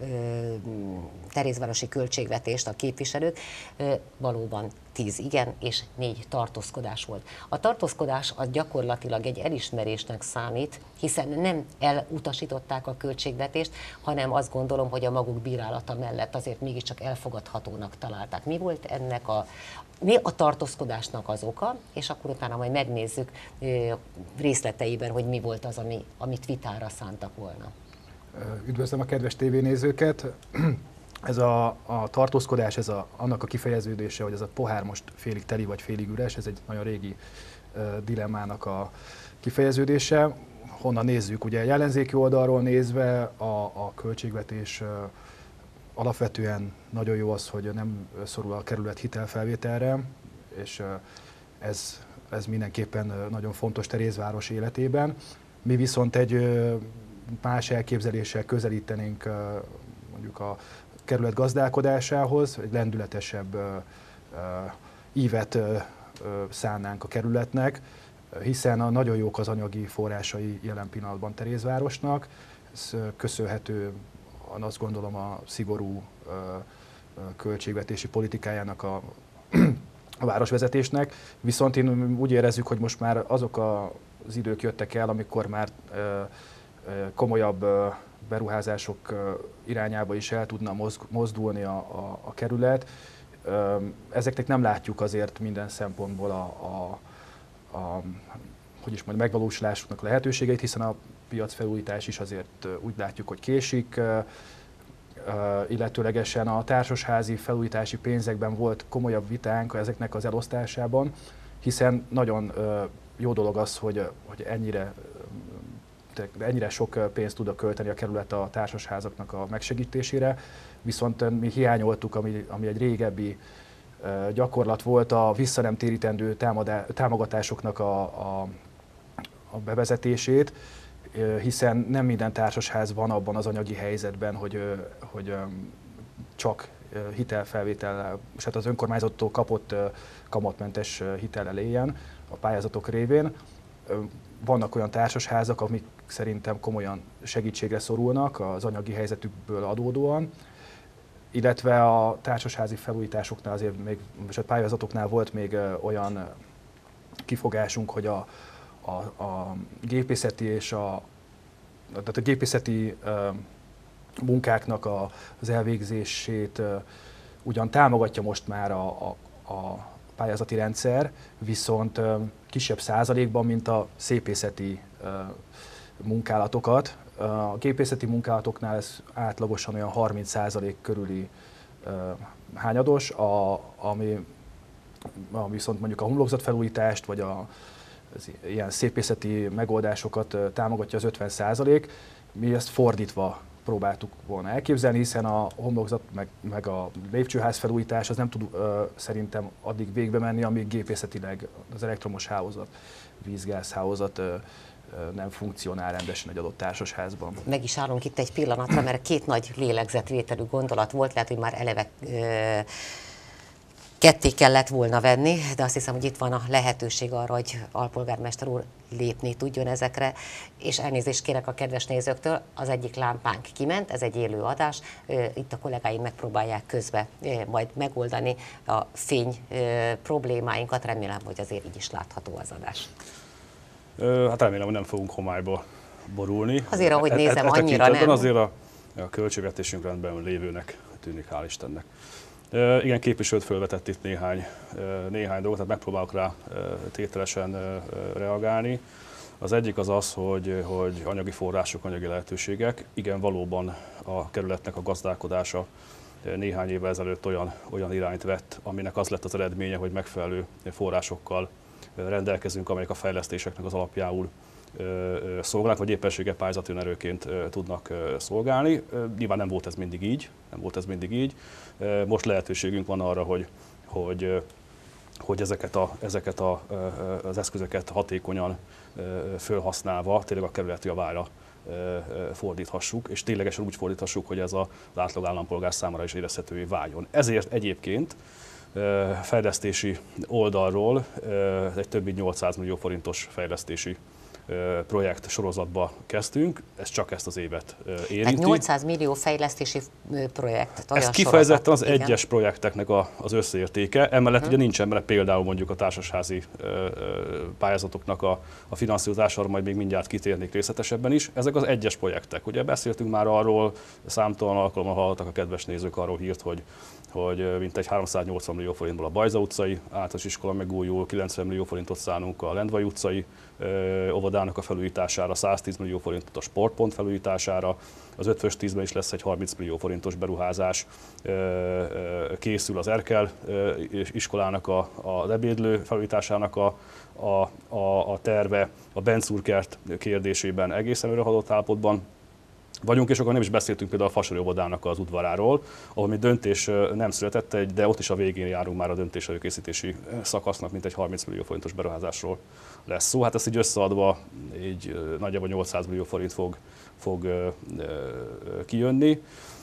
terézvárosi költségvetést a képviselők, valóban tíz igen és négy tartózkodás volt. A tartózkodás az gyakorlatilag egy elismerésnek számít, hiszen nem elutasították a költségvetést, hanem azt gondolom, hogy a maguk bírálata mellett azért mégiscsak elfogadhatónak találták. Mi volt ennek a, mi a tartózkodásnak az oka, és akkor utána majd megnézzük részleteiben, hogy mi volt az, ami, amit vitára szántak volna. Üdvözlöm a kedves tévénézőket! Ez a, a tartózkodás, ez a, annak a kifejeződése, hogy ez a pohár most félig teli vagy félig üres, ez egy nagyon régi uh, dilemmának a kifejeződése. Honnan nézzük? Ugye ellenzéki oldalról nézve a, a költségvetés uh, alapvetően nagyon jó az, hogy nem szorul a kerület hitelfelvételre, és uh, ez, ez mindenképpen uh, nagyon fontos Terézváros életében. Mi viszont egy uh, más elképzeléssel közelítenénk uh, mondjuk a kerület gazdálkodásához, egy lendületesebb uh, uh, ívet uh, szánnánk a kerületnek, hiszen a nagyon jók az anyagi forrásai jelen pillanatban Terézvárosnak. Ez uh, köszönhető, azt gondolom, a szigorú uh, költségvetési politikájának a, a városvezetésnek. Viszont én úgy érezzük, hogy most már azok a, az idők jöttek el, amikor már uh, uh, komolyabb uh, beruházások irányába is el tudna mozdulni a, a, a kerület. Ezeknek nem látjuk azért minden szempontból a, a, a hogy is mondjam, megvalósulásuknak lehetőségeit, hiszen a piacfelújítás is azért úgy látjuk, hogy késik, illetőlegesen a társasházi felújítási pénzekben volt komolyabb vitánk ezeknek az elosztásában, hiszen nagyon jó dolog az, hogy, hogy ennyire ennyire sok pénzt tud költeni a kerület a társasházaknak a megsegítésére, viszont mi hiányoltuk, ami, ami egy régebbi gyakorlat volt, a vissza nem térítendő támogatásoknak a, a, a bevezetését, hiszen nem minden társasház van abban az anyagi helyzetben, hogy, hogy csak hitelfelvétellel, és hát az önkormányzattól kapott kamatmentes hitellel éljen a pályázatok révén. Vannak olyan társasházak, amik szerintem komolyan segítségre szorulnak az anyagi helyzetükből adódóan. illetve a társasházi felújításoknál azért még, és a pályázatoknál volt még olyan kifogásunk, hogy a, a, a gépészeti és a, tehát a gépészeti munkáknak a, az elvégzését ugyan támogatja most már a, a, a pályázati rendszer, viszont kisebb százalékban, mint a szépészeti munkálatokat. A gépészeti munkálatoknál ez átlagosan olyan harminc százalék körüli hányados, a, ami, ami viszont mondjuk a homlokzatfelújítást, vagy a, az ilyen szépészeti megoldásokat támogatja az ötven százalék. Mi ezt fordítva próbáltuk volna elképzelni, hiszen a homlokzat meg, meg a lépcsőház felújítás az nem tud ö, szerintem addig végbe menni, amíg gépészetileg az elektromos hálózat, vízgázhálózat ö, ö, nem funkcionál rendesen egy adott társasházban. Meg is állunk itt egy pillanatra, mert két nagy lélegzetvételű gondolat volt, lehet, hogy már eleve ö, ketté kellett volna venni, de azt hiszem, hogy itt van a lehetőség arra, hogy alpolgármester úr lépni tudjon ezekre, és elnézést kérek a kedves nézőktől, az egyik lámpánk kiment, ez egy élő adás, itt a kollégáim megpróbálják közbe majd megoldani a fény problémáinkat, remélem, hogy azért így is látható az adás. Hát remélem, hogy nem fogunk homályba borulni. Azért, ahogy e, nézem, e, e, annyira nem. Azért a, a költségvetésünk rendben lévőnek tűnik, hál' Istennek. Uh, igen, képviselőt felvetett itt néhány, uh, néhány dolgot, tehát megpróbálok rá uh, tételesen uh, reagálni. Az egyik az az, hogy, hogy anyagi források, anyagi lehetőségek. Igen, valóban a kerületnek a gazdálkodása néhány évvel ezelőtt olyan, olyan irányt vett, aminek az lett az eredménye, hogy megfelelő forrásokkal rendelkezünk, amelyek a fejlesztéseknek az alapjául szolgálnak, vagy éppenséggel pályázati önerőként tudnak szolgálni. Nyilván nem volt ez mindig így, nem volt ez mindig így. Most lehetőségünk van arra, hogy, hogy, hogy ezeket, a, ezeket a, az eszközöket hatékonyan felhasználva tényleg a kerület javára fordíthassuk, és ténylegesen úgy fordíthassuk, hogy ez az átlag állampolgár számára is érezhetővé váljon. Ezért egyébként fejlesztési oldalról egy több mint nyolcszáz millió forintos fejlesztési projekt sorozatba kezdtünk, ez csak ezt az évet érinti. Tehát nyolcszáz millió fejlesztési projekt. Ez kifejezetten az igen. egyes projekteknek a, az összeértéke, emellett uh-huh. ugye nincsen benne például mondjuk a társasházi pályázatoknak a, a finanszírozására, majd még mindjárt kitérnék részletesebben is. Ezek az egyes projektek. Ugye beszéltünk már arról, számtalan alkalommal hallottak a kedves nézők arról hírt, hogy hogy mintegy háromszáznyolcvan millió forintból a Bajza utcai általános iskola megújul, kilencven millió forintot szánunk a Lendvai utcai ö, óvodának a felújítására, száztíz millió forintot a sportpont felújítására, az ötvös tízben is lesz egy harminc millió forintos beruházás, ö, ö, készül az Erkel ö, iskolának a, az ebédlő felújításának a, a, a, a terve, a Bencúrkert kérdésében egészen örökhaladott állapotban vagyunk, és akkor nem is beszéltünk például a Fasori óvodának az udvaráról, ahol mi döntés nem született, de ott is a végén járunk már a döntés előkészítési szakasznak, mint egy harminc millió forintos beruházásról lesz szó. Hát ezt így összeadva így nagyjából nyolcszáz millió forint fog, fog kijönni.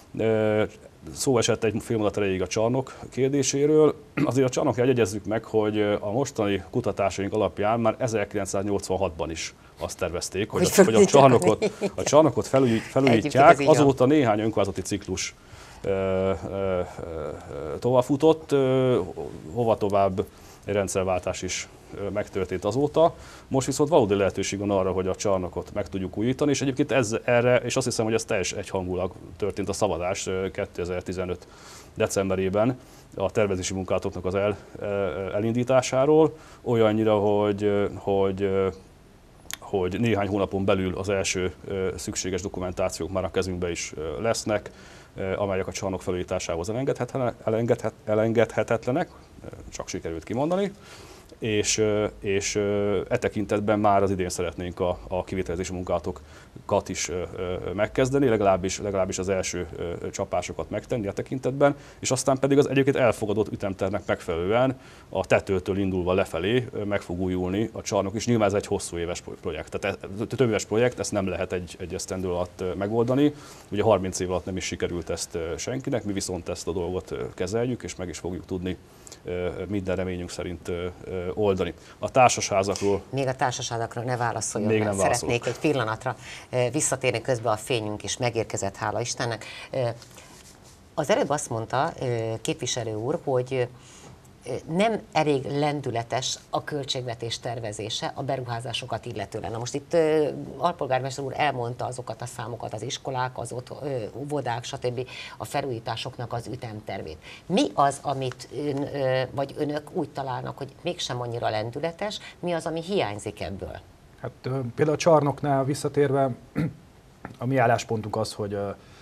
Szó esett egy fél mondat erejéig a csarnok kérdéséről. Azért a csarnokját jegyezzük meg, hogy a mostani kutatásaink alapján már ezerkilencszáznyolcvanhatban is azt tervezték, hogy, hogy, a, hogy a csarnokot, a csarnokot felújít, felújítják. Azóta néhány önkormányzati ciklus ö, ö, ö, tovább futott, ö, hova tovább egy rendszerváltás is megtörtént azóta. Most viszont valódi lehetőség van arra, hogy a csarnokot meg tudjuk újítani, és egyébként ez, erre, és azt hiszem, hogy ez teljes egyhangulag történt a szavazás kétezer-tizenöt decemberében a tervezési munkálatoknak az el, elindításáról, olyannyira, hogy, hogy hogy néhány hónapon belül az első szükséges dokumentációk már a kezünkbe is lesznek, amelyek a csarnok felújításához elengedhet, elengedhetetlenek, csak sikerült kimondani, és, és e tekintetben már az idén szeretnénk a, a kivitelezési munkálatokat is megkezdeni, legalábbis, legalábbis az első csapásokat megtenni a tekintetben, és aztán pedig az egyébként elfogadott ütemtervnek megfelelően a tetőtől indulva lefelé meg fog újulni a csarnok, és nyilván ez egy hosszú éves projekt. Tehát több éves projekt, ezt nem lehet egy, egy esztendő alatt megoldani. Ugye harminc év alatt nem is sikerült ezt senkinek, mi viszont ezt a dolgot kezeljük, és meg is fogjuk tudni minden reményünk szerint oldani. A társasházakról... Még a társasházakról ne válaszoljon, mert szeretnék egy pillanatra visszatérni, közben a fényünk is megérkezett, hála Istennek. Az előbb azt mondta képviselő úr, hogy nem elég lendületes a költségvetés tervezése a beruházásokat illetően. Na most itt alpolgármester úr elmondta azokat a számokat, az iskolák, az óvodák, stb. A felújításoknak az ütemtervét. Mi az, amit ön, vagy önök úgy találnak, hogy mégsem annyira lendületes, mi az, ami hiányzik ebből? Hát például a csarnoknál visszatérve, a mi álláspontunk az, hogy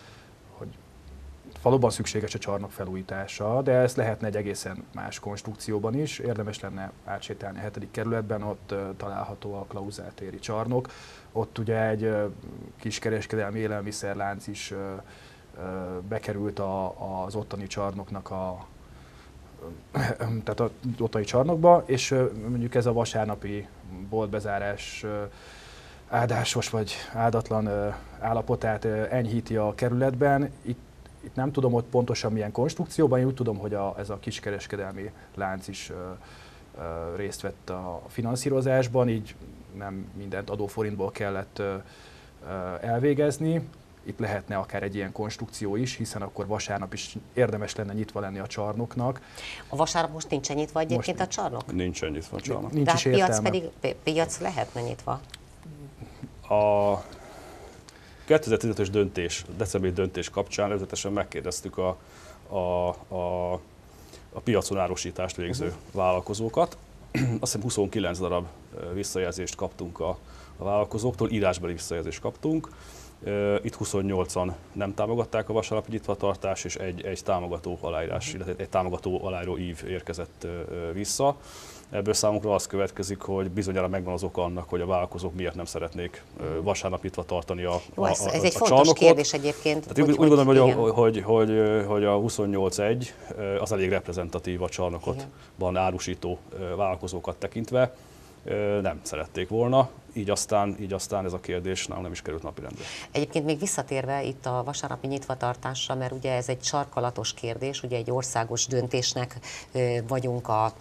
valóban szükséges a csarnok felújítása, de ez lehetne egy egészen más konstrukcióban is. Érdemes lenne átsétálni a hetedik kerületben, ott uh, található a Klauzál téri csarnok. Ott ugye egy uh, kiskereskedelmi élelmiszerlánc is uh, uh, bekerült a, az ottani csarnoknak a tehát az ottani csarnokba, és uh, mondjuk ez a vasárnapi boltbezárás uh, áldásos vagy áldatlan uh, állapotát uh, enyhíti a kerületben. Itt Itt nem tudom, hogy pontosan milyen konstrukcióban, én úgy tudom, hogy a, ez a kiskereskedelmi lánc is ö, ö, részt vett a finanszírozásban, így nem mindent adóforintból kellett ö, ö, elvégezni. Itt lehetne akár egy ilyen konstrukció is, hiszen akkor vasárnap is érdemes lenne nyitva lenni a csarnoknak. A vasárnap most nincsen nyitva egyébként most a csarnok? Nincsen nyitva a csarnok. Nincs is piac értelme. pedig, piac lehetne nyitva? A kétezer-tizenötös döntés, decemberi döntés kapcsán előzetesen megkérdeztük a, a, a, a piacon árusítást végző uh-huh. vállalkozókat. Azt hiszem huszonkilenc darab visszajelzést kaptunk a, a vállalkozóktól, írásbeli visszajelzést kaptunk. Itt huszonnyolcan nem támogatták a vasárnapi nyitvatartást, és egy, egy támogató aláírás, illetve egy támogató aláíró ív érkezett vissza. Ebből számunkra az következik, hogy bizonyára megvan az oka annak, hogy a vállalkozók miért nem szeretnék vasárnap nyitva tartani a, Jó, ez, a, a, ez egy a fontos csarnokot. kérdés egyébként. Tehát hogy, úgy gondolom, hogy a, hogy, hogy, hogy a huszonnyolc egy az elég reprezentatív a csarnokotban árusító vállalkozókat tekintve. Nem szerették volna, így aztán, így aztán ez a kérdés nem, nem is került napirendre. Egyébként még visszatérve itt a vasárnapi nyitvatartásra, mert ugye ez egy sarkalatos kérdés, ugye egy országos döntésnek vagyunk a,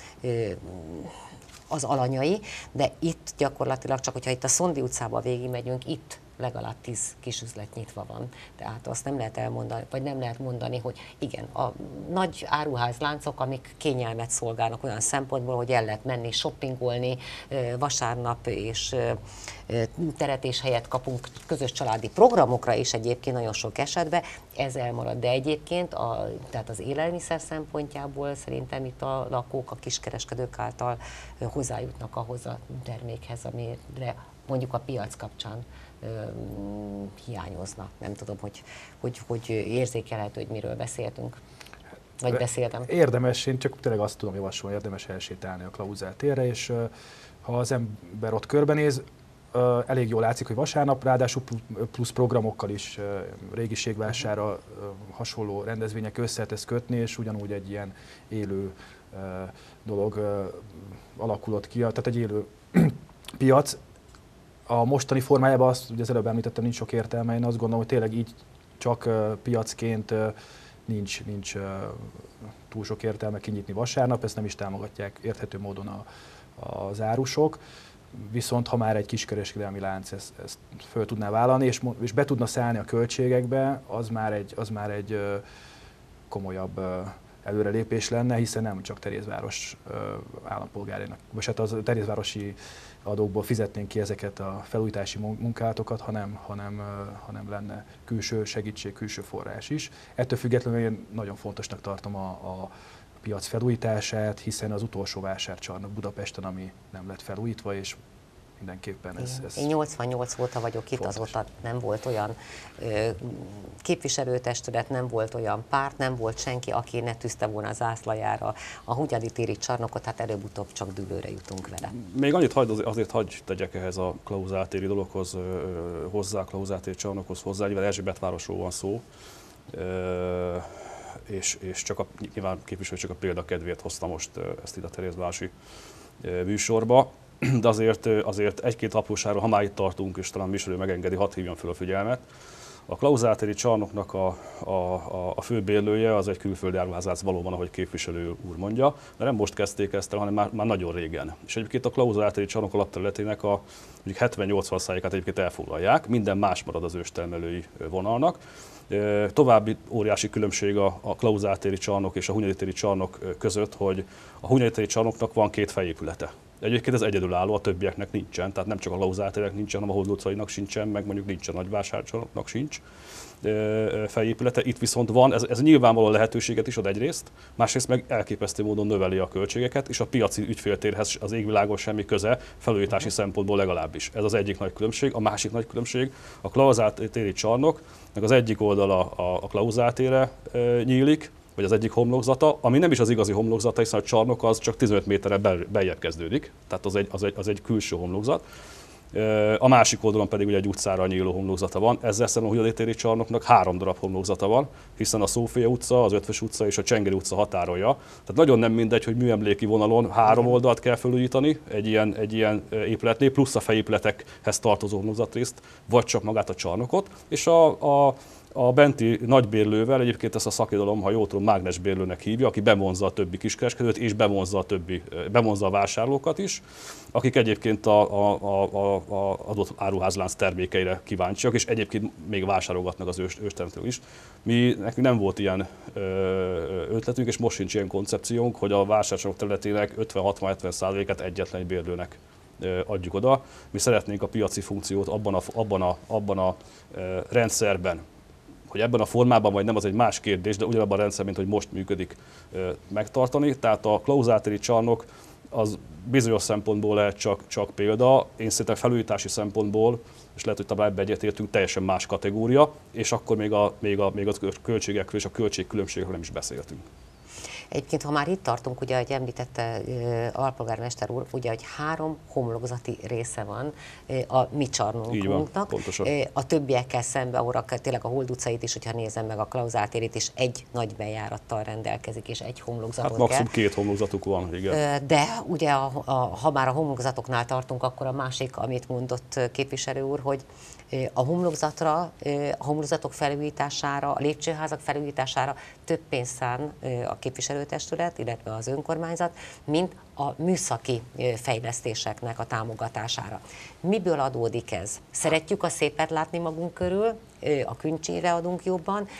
az alanyai, de itt gyakorlatilag csak, hogyha itt a Szondi utcába végigmegyünk, itt legalább tíz kisüzlet nyitva van. Tehát azt nem lehet elmondani, vagy nem lehet mondani, hogy igen, a nagy áruházláncok, amik kényelmet szolgálnak olyan szempontból, hogy el lehet menni, shoppingolni vasárnap, és teret és helyet kapunk közös családi programokra is egyébként nagyon sok esetben, ez elmarad. De egyébként a, tehát az élelmiszer szempontjából szerintem itt a lakók, a kiskereskedők által hozzájutnak ahhoz a termékhez, amire mondjuk a piac kapcsán hiányozna. Nem tudom, hogy, hogy, hogy érzékelhető, hogy miről beszéltünk. Vagy beszéltem. Érdemes, én csak tényleg azt tudom javasolni, érdemes elsétálni a Klauzál térre, és ha az ember ott körbenéz, elég jól látszik, hogy vasárnap, ráadásul plusz programokkal is régiségvására hasonló rendezvények össze lehet ezt kötni, és ugyanúgy egy ilyen élő dolog alakulott ki, tehát egy élő piac. A mostani formájában azt, ugye az előbb említettem, nincs sok értelme, én azt gondolom, hogy tényleg így csak uh, piacként uh, nincs, nincs uh, túl sok értelme kinyitni vasárnap, ezt nem is támogatják érthető módon a, az árusok, viszont ha már egy kiskereskedelmi lánc ezt, ezt föl tudná vállalni, és, és be tudna szállni a költségekbe, az már egy, az már egy uh, komolyabb uh, előrelépés lenne, hiszen nem csak Terézváros uh, állampolgárainak, vagy hát az terézvárosi adókból fizetnénk ki ezeket a felújítási munkálatokat, hanem, hanem, hanem lenne külső segítség, külső forrás is. Ettől függetlenül én nagyon fontosnak tartom a, a piac felújítását, hiszen az utolsó vásárcsarnok Budapesten, ami nem lett felújítva, és mindenképpen ez, ez Én nyolcvannyolc óta vagyok itt, azóta nem volt olyan ö, képviselőtestület, nem volt olyan párt, nem volt senki, aki ne tűzte volna a zászlajára a Hunyadi téri csarnokot, hát előbb-utóbb csak dűlőre jutunk vele. Még annyit hagy, azért hagy tegyek ehhez a Klauzál téri dologhoz hozzá, Klauzál téri csarnokhoz hozzá, mivel Erzsébetvárosról van szó, ö, és, és csak a, nyilván képviselő csak a példa kedvéért hoztam most ezt ide a Terézvárosi műsorba. De azért, azért egy-két apróságról, ha már itt tartunk, és talán műsorő megengedi, hadd hívjam fel a figyelmet. A Klauzál téri csarnoknak a, a, a, a főbérlője az egy külföldi áruházác valóban, ahogy képviselő úr mondja, de nem most kezdték ezt el, hanem már, már nagyon régen. És egyébként a Klauzál téri csarnok alapterületének a hetven-nyolcvan százalékát egyébként elfoglalják, minden más marad az őstermelői vonalnak. További óriási különbség a, a Klauzál téri csarnok és a Hunyadi téri csarnok között, hogy a Hunyadi téri csarnoknak van két fejépülete. Egyébként ez egyedülálló, a többieknek nincsen, tehát nem csak a Klauzál térnek nincsen, hanem a Holdó utcainak sincsen, meg mondjuk nincs a Nagyvásárcsarnoknak sincs fejépülete. Itt viszont van, ez, ez nyilvánvaló lehetőséget is ad egyrészt, másrészt meg elképesztő módon növeli a költségeket, és a piaci ügyféltérhez az égvilágon semmi köze, felújítási szempontból legalábbis. Ez az egyik nagy különbség. A másik nagy különbség, a Klauzál téri csarnok, meg az egyik oldala a, a Klauzál térre e, nyílik, vagy az egyik homlokzata, ami nem is az igazi homlokzata, hiszen a csarnok az csak tizenöt méterre beljebb kezdődik, tehát az egy, az egy, az egy külső homlokzat. A másik oldalon pedig ugye egy utcára nyíló homlokzata van, ezzel szemben a Hunyadi téri csarnoknak három darab homlokzata van, hiszen a Szófia utca, az Ötvös utca és a Csengeri utca határolja. Tehát nagyon nem mindegy, hogy műemléki vonalon három oldalt kell felújítani egy ilyen, egy ilyen épületnél, plusz a fejépületekhez tartozó homlokzatrészt, vagy csak magát a csarnokot, és a, a A benti nagybérlővel, egyébként ezt a szakirodalom, ha jól tudom, mágnesbérlőnek hívja, aki bevonzza a többi kiskereskedőt és bevonzza a, többi, bevonzza a vásárlókat is, akik egyébként a, a, a, a adott áruházlánc termékeire kíváncsiak, és egyébként még vásárolgatnak az őstermelők is. Mi, nekünk nem volt ilyen ö, ötletünk, és most sincs ilyen koncepciónk, hogy a vásárlók területének ötven-hatvan-hetven százalékát egyetlen bérlőnek adjuk oda. Mi szeretnénk a piaci funkciót abban a, abban a, abban a rendszerben, hogy ebben a formában, vagy nem, az egy más kérdés, de ugyanabban a rendszer, mint hogy most működik, megtartani. Tehát a Klauzál téri csarnok az bizonyos szempontból lehet csak, csak példa. Én szerintem felújítási szempontból, és lehet, hogy talán ebbe egyetértünk, teljesen más kategória, és akkor még a, még a, még a költségekről és a költségkülönbségről nem is beszéltünk. Egyébként, ha már itt tartunk, ugye, ahogy említette uh, alpolgármester úr, ugye, hogy három homlokzati része van uh, a mi csarnokunknak. Uh, a többiekkel szemben, ahol tényleg a Hold utcait is, hogyha nézem meg a Klauzál térit is, egy nagy bejárattal rendelkezik, és egy homlokzatot hát maximum két homlokzatuk van, igen. Uh, de ugye, a, a, ha már a homlokzatoknál tartunk, akkor a másik, amit mondott képviselő úr, hogy a homlokzatra, a homlokzatok felújítására, a lépcsőházak felújítására több pénzt szán a képviselőtestület, illetve az önkormányzat, mint a műszaki fejlesztéseknek a támogatására. Miből adódik ez? Szeretjük a szépet látni magunk körül, a kincsére adunk jobban,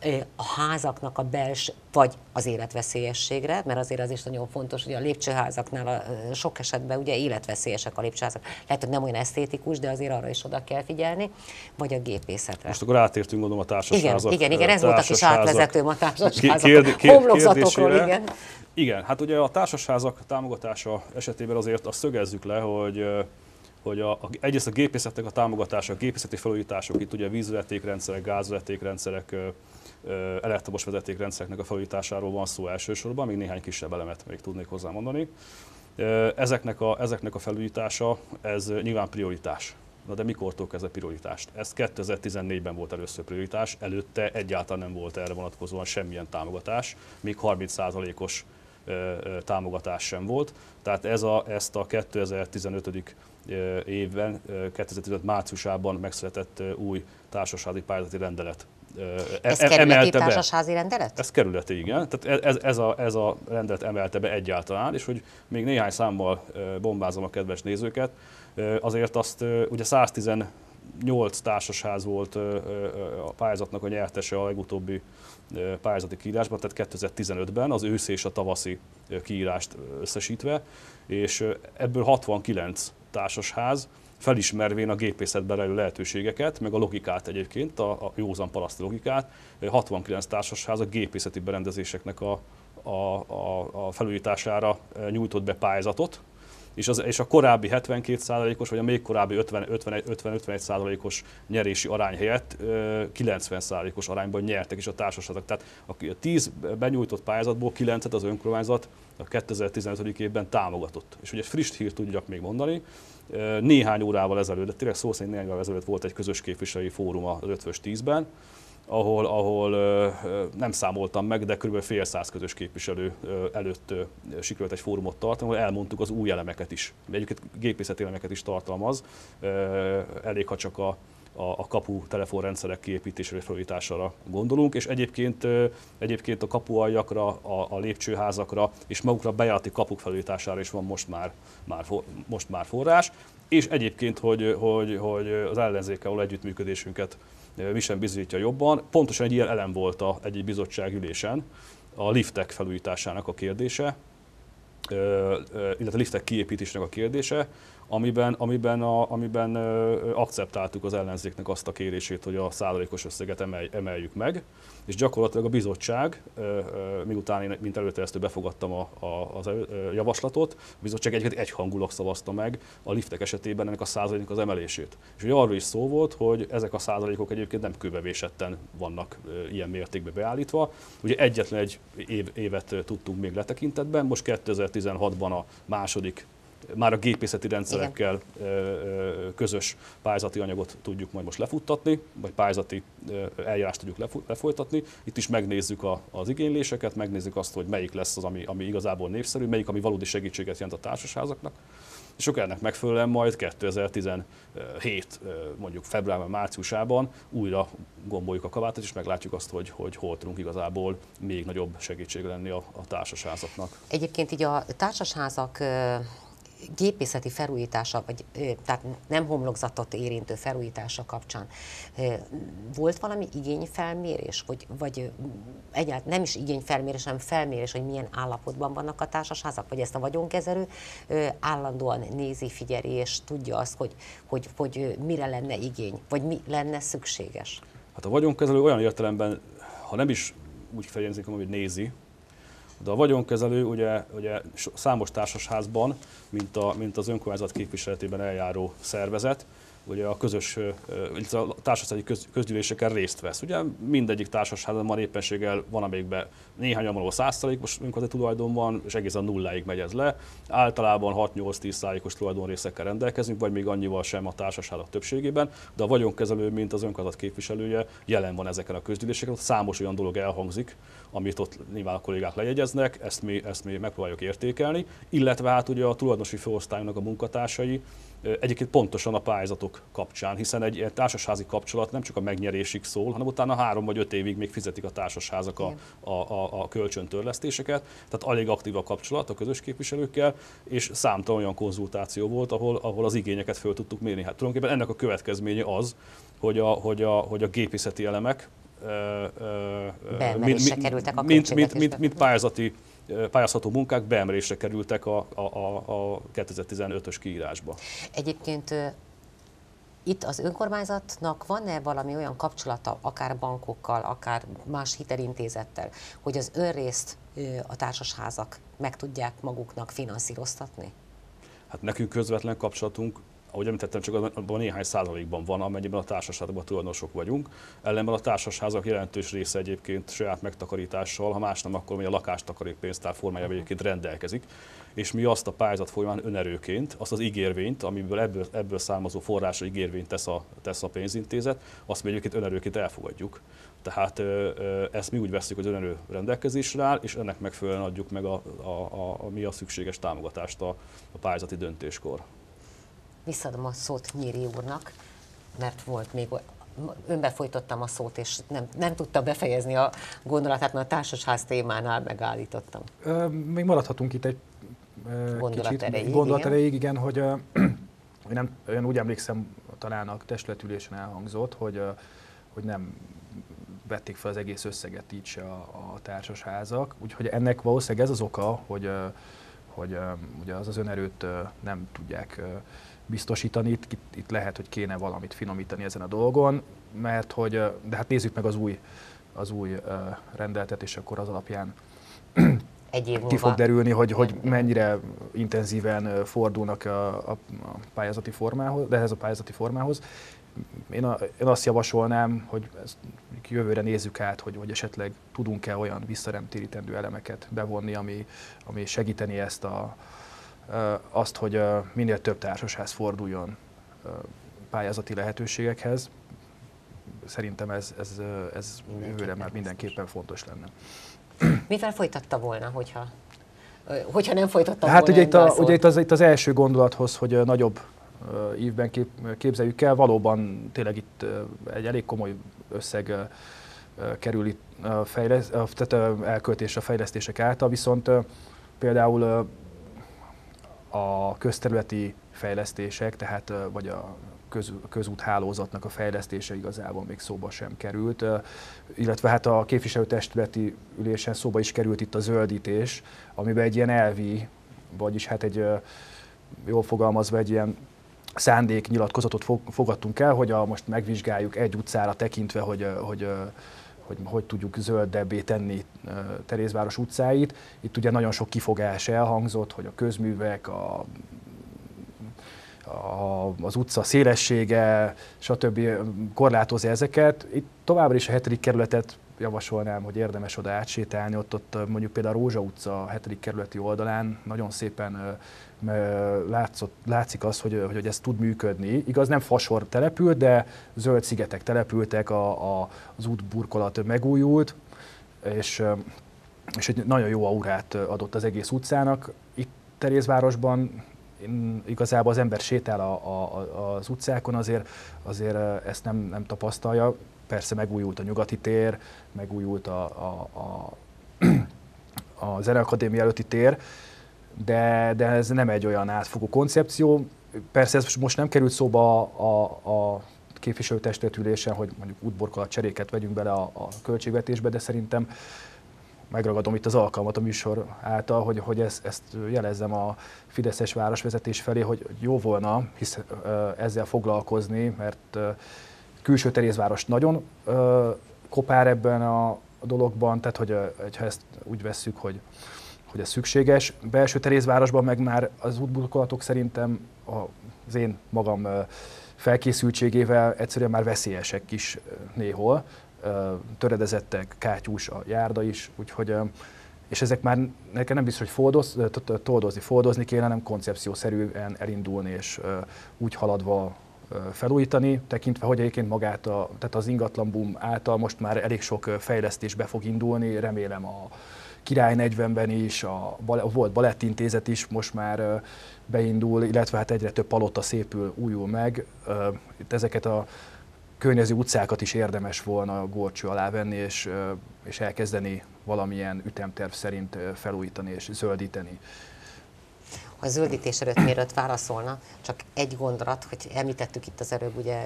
a házaknak a belső, vagy az életveszélyességre, mert azért az is nagyon fontos, hogy a lépcsőházaknál a, sok esetben ugye életveszélyesek a lépcsőházak. Lehet, hogy nem olyan esztétikus, de azért arra is oda kell figyelni, vagy a gépészetre. Most akkor átértünk, gondolom, a társasházak. Igen, igen, igen, ez volt a kis átvezetőm a társasházak homlokzatokról, igen. Igen, hát ugye a társasházak támogatása esetében azért azt szögezzük le, hogy hogy a, a, egyrészt a gépészetnek a támogatása, a gépészeti felújítások, itt ugye vízvezetékrendszerek, gázvezetékrendszerek, elektromos vezetékrendszereknek a felújításáról van szó elsősorban, még néhány kisebb elemet még tudnék hozzá mondani. Ezeknek a, ezeknek a felújítása, ez nyilván prioritás. Na de mikortól kezdve prioritást? Ez kétezer-tizennégyben volt először prioritás, előtte egyáltalán nem volt erre vonatkozóan semmilyen támogatás, még harminc százalékos támogatás sem volt. Tehát ez a, ezt a kétezer-tizenöt évben, kétezer-tizenöt márciusában megszületett új társasházi pályázati rendelet. Ez kerületi társasházi rendelet? Ez kerületi, igen. Tehát ez, ez, a, ez a rendelet emelte be egyáltalán, és hogy még néhány számmal bombázom a kedves nézőket, azért azt ugye száztizennyolc társasház volt a pályázatnak a nyertese a legutóbbi pályázati kiírásban, tehát kétezer-tizenötben az őszi és a tavaszi kiírást összesítve, és ebből hatvankilenc társasház felismervén a gépészetben rejlő lehetőségeket, meg a logikát egyébként, a, a józan paraszti logikát, hatvankilenc társasház a gépészeti berendezéseknek a, a, a, a felújítására nyújtott be pályázatot, és, az, és a korábbi hetvenkét százalékos, vagy a még korábbi ötven-ötvenegy százalékos nyerési arány helyett kilencven százalékos arányban nyertek is a társaságok. Tehát a tíz benyújtott pályázatból kilencet az önkormányzat a kétezer-tizenöt évben támogatott. És ugye friss hírt tudjak még mondani, néhány órával ezelőtt, de tényleg szó szerint néhány órával ezelőtt volt egy közös képviselői fórum az Ötvös tízben, ahol, ahol nem számoltam meg, de kb. fél száz közös képviselő előtt sikerült egy fórumot tartani, ahol elmondtuk az új elemeket is. Egyébként gépészeti elemeket is tartalmaz, elég, ha csak a a kapu telefonrendszerek kiépítésére, felújítására gondolunk, és egyébként, egyébként a kapualjakra, a, a lépcsőházakra és magukra bejárati kapuk felújítására is van most már, már, most már forrás, és egyébként, hogy, hogy, hogy az ellenzékkel való együttműködésünket mi sem bizonyítja jobban. Pontosan egy ilyen elem volt a egy bizottságülésen, a liftek felújításának a kérdése, illetve a liftek kiépítésének a kérdése, amiben, amiben, a, amiben akceptáltuk az ellenzéknek azt a kérését, hogy a százalékos összeget emelj, emeljük meg, és gyakorlatilag a bizottság, miután én, mint előterjesztő befogadtam a, a, az javaslatot, a bizottság egyébként egyhangulag szavazta meg a liftek esetében ennek a százaléknak az emelését. És ugye arról is szó volt, hogy ezek a százalékok egyébként nem kőbevésetten vannak ilyen mértékben beállítva. Ugye egyetlen egy év, évet tudtunk még letekintetben, most kétezer-tizenhatban a második, már a gépészeti rendszerekkel Igen. közös pályázati anyagot tudjuk majd most lefuttatni, vagy pályázati eljárást tudjuk lefolytatni. Itt is megnézzük a, az igényléseket, megnézzük azt, hogy melyik lesz az, ami, ami igazából népszerű, melyik, ami valódi segítséget jelent a társasházaknak. És akkor ennek megfelelően majd kétezer-tizenhét mondjuk februárban, márciusában újra gomboljuk a kabátot, és meglátjuk azt, hogy, hogy hol tudunk igazából még nagyobb segítség lenni a, a társasházaknak. Egyébként így a társasházak gépészeti felújítása, vagy tehát nem homlokzatot érintő felújítása kapcsán volt valami igényfelmérés, vagy, vagy egyáltalán nem is igényfelmérés, hanem felmérés, hogy milyen állapotban vannak a társasházak, vagy ezt a vagyonkezelő állandóan nézi, figyeli, és tudja azt, hogy, hogy, hogy mire lenne igény, vagy mi lenne szükséges? Hát a vagyonkezelő olyan értelemben, ha nem is úgy fejezi, hogy nézi, de a vagyonkezelő ugye, ugye számos társasházban, mint, a, mint az önkormányzat képviseletében eljáró szervezet, ugye a közös, a társasági köz, közgyűléseken részt vesz. Ugye mindegyik társasházban van éppenséggel, van amelyikben néhányan való száz százalékos önkormányzati tulajdon van, és egészen nulláig megy ez le. Általában hat-nyolc-tíz százalékos tulajdonrészekkel rendelkezünk, vagy még annyival sem a társaságok többségében, de a vagyonkezelő, mint az önkormányzat képviselője jelen van ezeken a közgyűléseken. Számos olyan dolog elhangzik, amit ott nyilván a kollégák lejegyeznek, ezt mi, ezt mi megpróbáljuk értékelni, illetve hát ugye a tulajdonosi főosztálynak a munkatársai, egyébként pontosan a pályázatok kapcsán, hiszen egy társasházi kapcsolat nem csak a megnyerésig szól, hanem utána három vagy öt évig még fizetik a társasházak a, a, a, a kölcsöntörlesztéseket, tehát alig aktív a kapcsolat a közös képviselőkkel, és számtalan olyan konzultáció volt, ahol, ahol az igényeket föl tudtuk mérni. Hát tulajdonképpen ennek a következménye az, hogy a, hogy a, hogy a gépészeti elemek beemelésre kerültek a mint, mint, mint, mint pályázati pályázható munkák beemelésre kerültek a, a, a, a kétezer-tizenötös kiírásba. Egyébként itt az önkormányzatnak van-e valami olyan kapcsolata, akár bankokkal, akár más hitelintézettel, hogy az önrészt a társasházak meg tudják maguknak finanszíroztatni? Hát nekünk közvetlen kapcsolatunk, ahogy említettem, csak abban néhány százalékban van, amennyiben a társasházakban tulajdonosok vagyunk. Ellenben a társasházak jelentős része egyébként saját megtakarítással, ha más nem, akkor mi a lakástakarékpénztár formájában egyébként rendelkezik. És mi azt a pályázat folyamán önerőként, azt az ígérvényt, amiből ebből, ebből származó forrásra ígérvényt tesz a, tesz a pénzintézet, azt mi egyébként önerőként elfogadjuk. Tehát ezt mi úgy vesszük, hogy az önerő rendelkezésre áll, és ennek megfelelően adjuk meg a, a, a, a, mi a szükséges támogatást a, a pályázati döntéskor. Visszadom a szót Nyíri úrnak, mert volt még, önbefolytottam a szót, és nem, nem tudta befejezni a gondolatát, mert a társasház témánál megállítottam. Még maradhatunk itt egy gondolat kicsit, erejéig, gondolat erejéig, igen, hogy nem, én úgy emlékszem, talán a testületülésen elhangzott, hogy, hogy nem vették fel az egész összeget így se a, a társasházak, úgyhogy ennek valószínűleg ez az oka, hogy, hogy ugye az az önerőt nem tudják biztosítani, itt, itt lehet, hogy kéne valamit finomítani ezen a dolgon, mert hogy, de hát nézzük meg az új, az új rendeletet, és akkor az alapján ki fog derülni, hogy, hogy mennyire intenzíven fordulnak a, a, a pályázati formához, de ehhez a pályázati formához. Én, a, én azt javasolnám, hogy ezt jövőre nézzük át, hogy, hogy esetleg tudunk-e olyan visszaremtérítendő elemeket bevonni, ami, ami segíteni ezt a azt, hogy minél több társasház forduljon pályázati lehetőségekhez. Szerintem ez, ez, ez jövőre már mindenképpen fontos lenne. Mivel folytatta volna, hogyha, hogyha nem folytatta hát volna? Ugye itt, a, ugye itt, az, itt az első gondolathoz, hogy nagyobb évben kép, képzeljük el. Valóban tényleg itt egy elég komoly összeg kerül itt fejlesz, tehát elköltés a fejlesztések által, viszont például a közterületi fejlesztések, tehát vagy a köz, közúthálózatnak a fejlesztése igazából még szóba sem került, illetve hát a képviselőtestületi ülésen szóba is került itt a zöldítés, amiben egy ilyen elvi, vagyis hát egy jól fogalmazva egy ilyen szándéknyilatkozatot fogadtunk el, hogy a, most megvizsgáljuk egy utcára tekintve, hogy hogy, hogy hogy tudjuk zöldebbé tenni Terézváros utcáit. Itt ugye nagyon sok kifogás elhangzott, hogy a közművek, a, a, az utca szélessége, stb. Korlátozza ezeket. Itt továbbra is a hetedik kerületet javasolnám, hogy érdemes oda átsétálni, ott, ott mondjuk például a Rózsa utca a hetedik kerületi oldalán nagyon szépen látszott, látszik az, hogy, hogy ez tud működni. Igaz, nem fasor települt, de zöld szigetek települtek, a, a, az útburkolat megújult, és, és egy nagyon jó aurát adott az egész utcának. Itt Terézvárosban igazából az ember sétál a, a, az utcákon, azért, azért ezt nem, nem tapasztalja. Persze megújult a Nyugati tér, megújult a, a, a, a Zeneakadémia előtti tér, de, de ez nem egy olyan átfogó koncepció. Persze ez most nem került szóba a, a, a képviselőtestületülésen, hogy mondjuk útburkolat cseréket vegyünk bele a, a költségvetésbe, de szerintem megragadom itt az alkalmat a műsor által, hogy, hogy ezt, ezt jelezzem a fideszes városvezetés felé, hogy jó volna hisz, ezzel foglalkozni, mert külső Terézváros nagyon kopár ebben a dologban, tehát hogy, ha ezt úgy vesszük, hogy, hogy ez szükséges. Belső Terézvárosban meg már az útburkolatok szerintem az én magam felkészültségével egyszerűen már veszélyesek is néhol. Töredezettek, kátyús a járda is, úgyhogy, és ezek már nekem nem biztos, hogy foldoz, toldozni, foldozni kéne, hanem koncepciószerűen elindulni és úgy haladva felújítani, tekintve, hogy egyébként magát, a, tehát az ingatlan boom által most már elég sok fejlesztés be fog indulni, remélem a Király negyvenben is, a, a volt balettintézet is most már beindul, illetve hát egyre több palota szépül, újul meg. Itt ezeket a környező utcákat is érdemes volna górcső alá venni, és, és elkezdeni valamilyen ütemterv szerint felújítani és zöldíteni. A zöldítés előtt mielőtt válaszolna, csak egy gondolat, hogy említettük itt az előbb ugye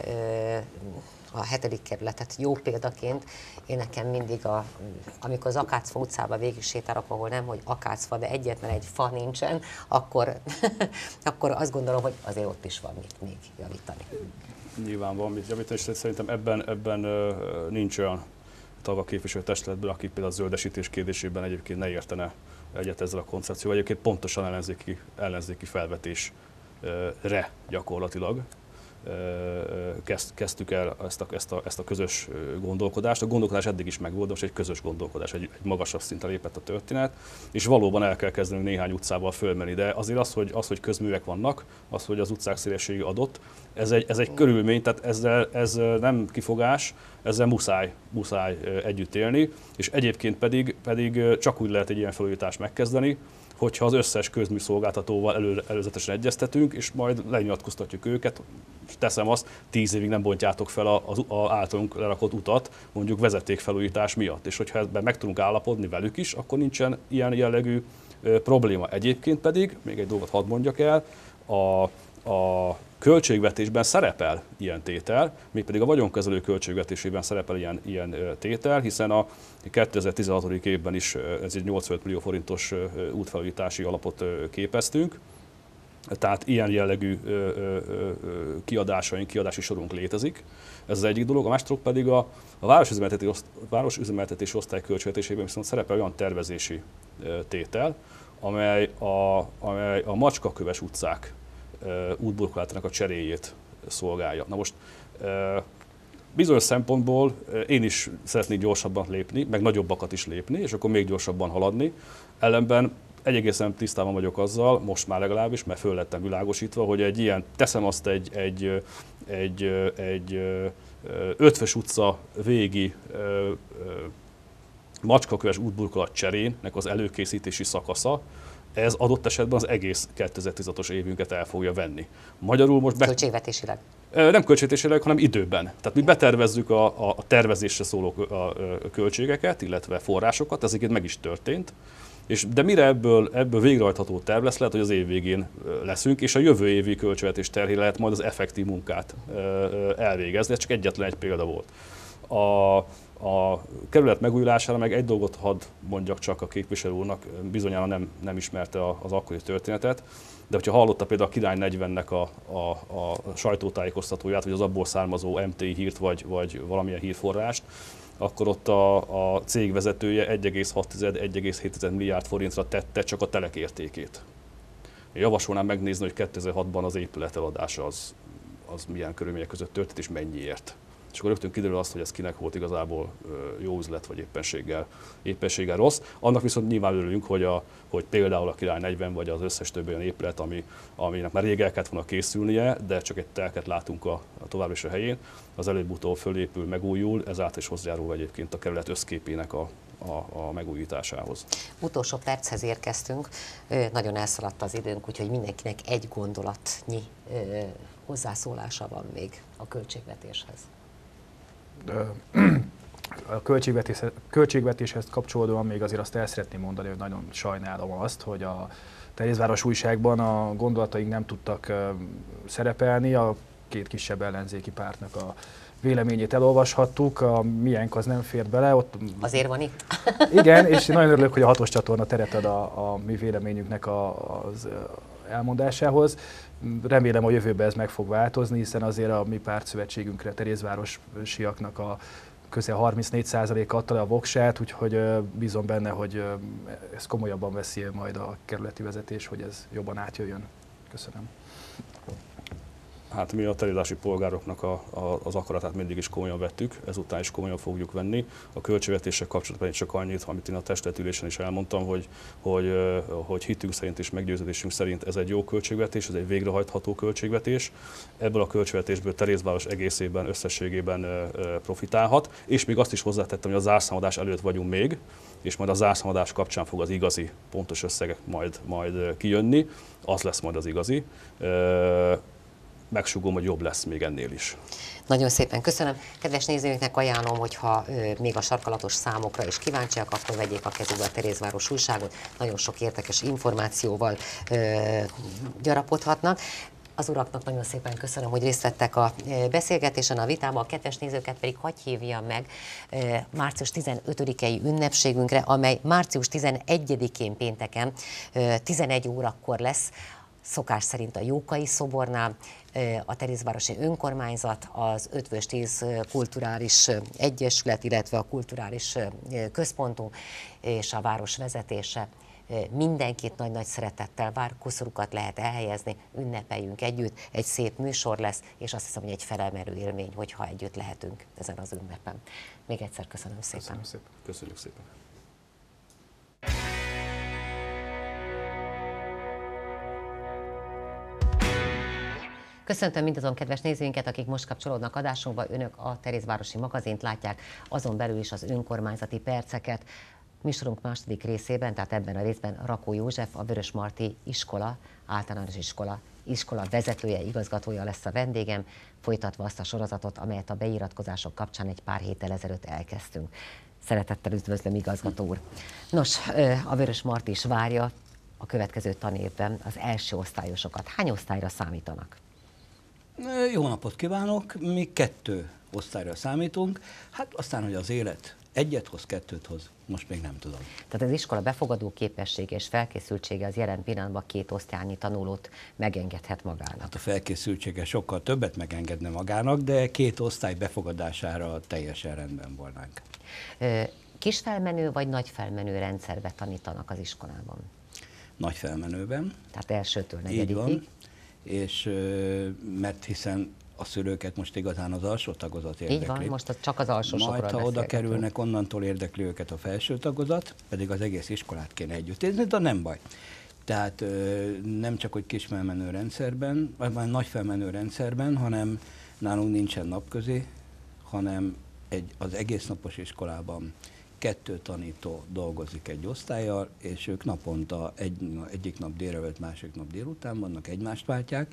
a hetedik kerületet jó példaként. Én nekem mindig, a, amikor az Akácfa utcába végig sétálok, ahol nem, hogy akácfa, de egyetlen egy fa nincsen, akkor, akkor azt gondolom, hogy azért ott is van mit még javítani. Nyilván van mit javítani, és szerintem ebben, ebben nincs olyan tag a képviselőtestületből, aki például a zöldesítés kérdésében egyébként ne értene egyet ezzel a koncepcióval. Egyébként pontosan ellenzéki, ellenzéki felvetésre gyakorlatilag Kezd, kezdtük el ezt a, ezt, a, ezt a közös gondolkodást. A gondolkodás eddig is megvolt, de most egy közös gondolkodás, egy, egy magasabb szintre lépett a történet, és valóban el kell kezdeni néhány utcával fölmenni, de azért az, hogy, az, hogy közművek vannak, az, hogy az utcák szélessége adott, ez egy, ez egy körülmény, tehát ezzel, ez nem kifogás, ezzel muszáj, muszáj együtt élni, és egyébként pedig, pedig csak úgy lehet egy ilyen felújítást megkezdeni, hogyha az összes közműszolgáltatóval elő, előzetesen egyeztetünk, és majd lenyilatkoztatjuk őket, és teszem azt, tíz évig nem bontjátok fel az általunk lerakott utat, mondjuk vezetékfelújítás miatt. És hogyha ebben meg tudunk állapodni velük is, akkor nincsen ilyen jellegű ö, probléma. Egyébként pedig, még egy dolgot hadd mondjak el, a, a költségvetésben szerepel ilyen tétel, mégpedig a vagyonkezelő költségvetésében szerepel ilyen, ilyen tétel, hiszen a kétezer-tizenhat. évben is ez egy nyolcvanöt millió forintos útfelújítási alapot képeztünk, tehát ilyen jellegű kiadásaink, kiadási sorunk létezik. Ez az egyik dolog, a másik dolog pedig a, a városüzemeltetési, városüzemeltetési osztály költségvetésében viszont szerepel olyan tervezési tétel, amely a, amely a Macskaköves utcák útburkolatának a cseréjét szolgálja. Na most bizonyos szempontból én is szeretnék gyorsabban lépni, meg nagyobbakat is lépni, és akkor még gyorsabban haladni. Ellenben egy egészen tisztában vagyok azzal, most már legalábbis, mert föl lettem világosítva, hogy egy ilyen, teszem azt egy, egy, egy, egy Ötvös utca végi Macskaköves útburkolat cserének az előkészítési szakasza, ez adott esetben az egész kétezer-tizenhatos évünket el fogja venni. Magyarul most... Be... Költségvetésileg? Nem költségvetésileg, hanem időben. Tehát mi betervezzük a, a, a tervezésre szóló a, a költségeket, illetve forrásokat, ez egyébként meg is történt. És, de mire ebből, ebből végrehajtható terv lesz, lehet, hogy az év végén leszünk, és a jövő évi költségvetés terhén lehet majd az effektív munkát elvégezni. Ez csak egyetlen egy példa volt. A, a kerület megújulására meg egy dolgot hadd mondjak csak a képviselő úrnak, bizonyára nem, nem ismerte az akkori történetet, de hogyha hallotta például a Király negyvennek a, a, a sajtótájékoztatóját, vagy az abból származó em té i hírt, vagy, vagy valamilyen hírforrást, akkor ott a, a cég vezetője egy egész hat - egy egész hét milliárd forintra tette csak a telek értékét. Én javasolnám megnézni, hogy kétezer-hatban az épület eladása az, az milyen körülmények között történt, és mennyiért. És akkor rögtön kiderül azt, hogy ez kinek volt igazából jó üzlet, vagy éppenséggel, éppenséggel rossz. Annak viszont nyilván örülünk, hogy, a, hogy például a Király negyven, vagy az összes többi olyan épület, ami, aminek már rég el kellett volna készülnie, de csak egy telket látunk a, a továbbra is a helyén, az előbb-utóbb fölépül, megújul, ezáltal is hozzájárul egyébként a kerület összképének a, a, a megújításához. Utolsó perchez érkeztünk, nagyon elszaladt az időnk, úgyhogy mindenkinek egy gondolatnyi hozzászólása van még a költségvetéshez. A költségvetéshez, költségvetéshez kapcsolódóan még azért azt el szeretném mondani, hogy nagyon sajnálom azt, hogy a Terézváros újságban a gondolataink nem tudtak szerepelni, a két kisebb ellenzéki pártnak a véleményét elolvashattuk, a miénk az nem fér bele. Ott... Azért van itt? Igen, és nagyon örülök, hogy a hatos csatorna teret ad a, a mi véleményünknek a, az elmondásához. Remélem, a jövőben ez meg fog változni, hiszen azért a mi pártszövetségünkre, terézvárosiaknak a közel harmincnégy százaléka adta le a voksát, úgyhogy bízom benne, hogy ez komolyabban veszi majd a kerületi vezetés, hogy ez jobban átjöjjön. Köszönöm. Hát mi a terézási polgároknak a, a, az akaratát mindig is komolyan vettük, ezután is komolyan fogjuk venni. A költségvetéssel kapcsolatban csak annyit, amit én a testületülésen is elmondtam, hogy, hogy, hogy hitünk szerint és meggyőződésünk szerint ez egy jó költségvetés, ez egy végrehajtható költségvetés. Ebből a költségvetésből Terézváros egészében, összességében profitálhat, és még azt is hozzátettem, hogy a zárszámadás előtt vagyunk még, és majd a zárszámadás kapcsán fog az igazi pontos összegek majd, majd kijönni, az lesz majd az igazi. Megsugom, hogy jobb lesz még ennél is. Nagyon szépen köszönöm. Kedves nézőinknek ajánlom, hogyha ö, még a sarkalatos számokra is kíváncsiak, akkor vegyék a kezükbe a Terézváros újságot. Nagyon sok érdekes információval ö, gyarapodhatnak. Az uraknak nagyon szépen köszönöm, hogy részt vettek a beszélgetésen, a vitában. A kedves nézőket pedig hadd hívjam meg március tizenötödikei ünnepségünkre, amely március tizenegyedikén pénteken tizenegy órakor lesz, szokás szerint a Jókai szobornál. A Terézvárosi Önkormányzat, az Ötvös tíz Kulturális Egyesület, illetve a Kulturális Központunk és a város vezetése mindenkit nagy-nagy szeretettel vár, koszorukat lehet elhelyezni, ünnepeljünk együtt, egy szép műsor lesz, és azt hiszem, hogy egy felemelő élmény, hogyha együtt lehetünk ezen az ünnepen. Még egyszer köszönöm szépen. Köszönöm szépen. Köszönjük szépen. Köszöntöm mindazon kedves nézőinket, akik most kapcsolódnak adásunkba. Önök a Terézvárosi magazint látják, azon belül is az önkormányzati perceket. Műsorunk második részében, tehát ebben a részben Rakó József, a Vörösmarty iskola, általános iskola, iskola vezetője, igazgatója lesz a vendégem, folytatva azt a sorozatot, amelyet a beiratkozások kapcsán egy pár héttel ezelőtt elkezdtünk. Szeretettel üdvözlöm, igazgató úr. Nos, a Vörösmarty is várja a következő tanévben az első osztályosokat. Hány osztályra számítanak? Jó napot kívánok! Mi kettő osztályra számítunk, hát aztán, hogy az élet egyet hoz, kettőt hoz, most még nem tudom. Tehát az iskola befogadó képessége és felkészültsége az jelen pillanatban két osztálynyi tanulót megengedhet magának. Hát a felkészültsége sokkal többet megengedne magának, de két osztály befogadására teljesen rendben volnánk. Kis felmenő vagy nagy felmenő rendszerbe tanítanak az iskolában? Nagy felmenőben. Tehát elsőtől negyedikig. Így van, és mert hiszen a szülőket most igazán az alsó tagozat érdekli. Így van, most csak az alsósokról Majd, ha oda kerülnek, onnantól érdekli őket a felső tagozat, pedig az egész iskolát kéne együtt nézni, de nem baj. Tehát nem csak, hogy kis felmenő rendszerben, vagy nagy felmenő rendszerben, hanem nálunk nincsen napközi, hanem egy, az egész napos iskolában kettő tanító dolgozik egy osztállyal, és ők naponta egy, egyik nap délelőtt, másik nap délután vannak, egymást váltják,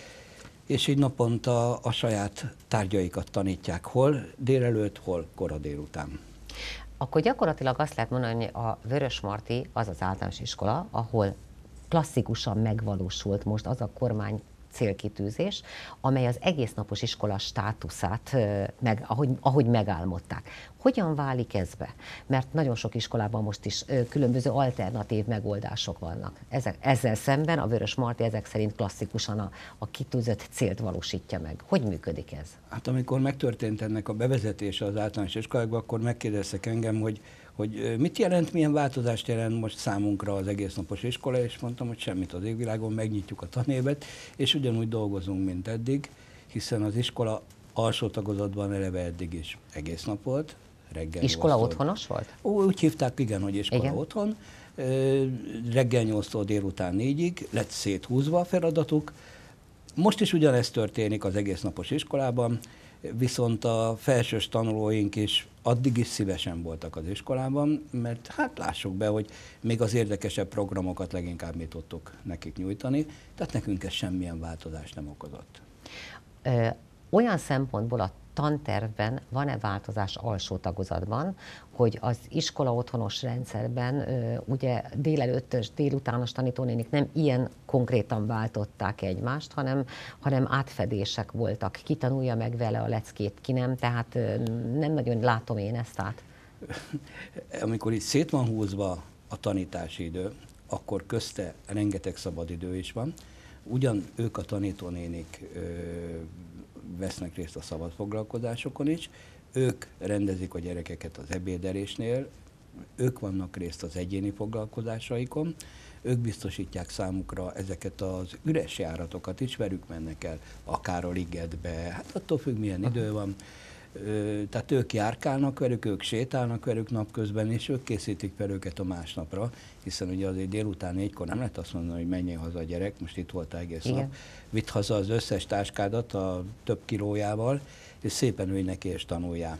és így naponta a saját tárgyaikat tanítják, hol délelőtt, hol kora délután. Akkor gyakorlatilag azt lehet mondani, hogy a Vörösmarty az az általános iskola, ahol klasszikusan megvalósult most az a kormány célkitűzés, amely az egész napos iskola státuszát, meg, ahogy, ahogy megálmodták. Hogyan válik ez be? Mert nagyon sok iskolában most is különböző alternatív megoldások vannak. Ezek, ezzel szemben a Vörösmarty ezek szerint klasszikusan a, a kitűzött célt valósítja meg. Hogy működik ez? Hát amikor megtörtént ennek a bevezetése az általános iskolákba, akkor megkérdeztek engem, hogy hogy mit jelent, milyen változást jelent most számunkra az egész napos iskola, és mondtam, hogy semmit az égvilágon, megnyitjuk a tanévet, és ugyanúgy dolgozunk, mint eddig, hiszen az iskola alsó tagozatban eleve eddig is egész nap volt. Reggel iskola otthonos volt? Ó, úgy hívták, igen, hogy iskola igen. otthon. Reggel nyolctól délután négyig lett széthúzva a feladatuk. Most is ugyanezt történik az egész napos iskolában, viszont a felsős tanulóink is addig is szívesen voltak az iskolában, mert hát lássuk be, hogy még az érdekesebb programokat leginkább mi tudtuk nekik nyújtani, tehát nekünk ez semmilyen változást nem okozott. Ö, olyan szempontból a tantervben van-e változás alsó tagozatban, hogy az iskola otthonos rendszerben ö, ugye délelőttös, délutános tanítónénik nem ilyen konkrétan váltották egymást, hanem, hanem átfedések voltak. Ki tanulja meg vele a leckét, ki nem, tehát ö, nem nagyon látom én ezt át. Amikor itt szét van húzva a tanítási idő, akkor közte rengeteg szabadidő is van. Ugyan ők a tanítónénik ö, vesznek részt a szabad foglalkozásokon is, ők rendezik a gyerekeket az ebédelésnél, ők vannak részt az egyéni foglalkozásaikon, ők biztosítják számukra ezeket az üres járatokat is, velük mennek el, akár a ligetbe, hát attól függ, milyen idő van. Tehát ők járkálnak velük, ők sétálnak velük napközben, és ők készítik fel őket a másnapra, hiszen ugye azért délután négykor nem lehet azt mondani, hogy menjél haza a gyerek, most itt volt egész Igen. nap, vidd haza az összes táskádat a több kilójával, és szépen ülj neki és tanuljál.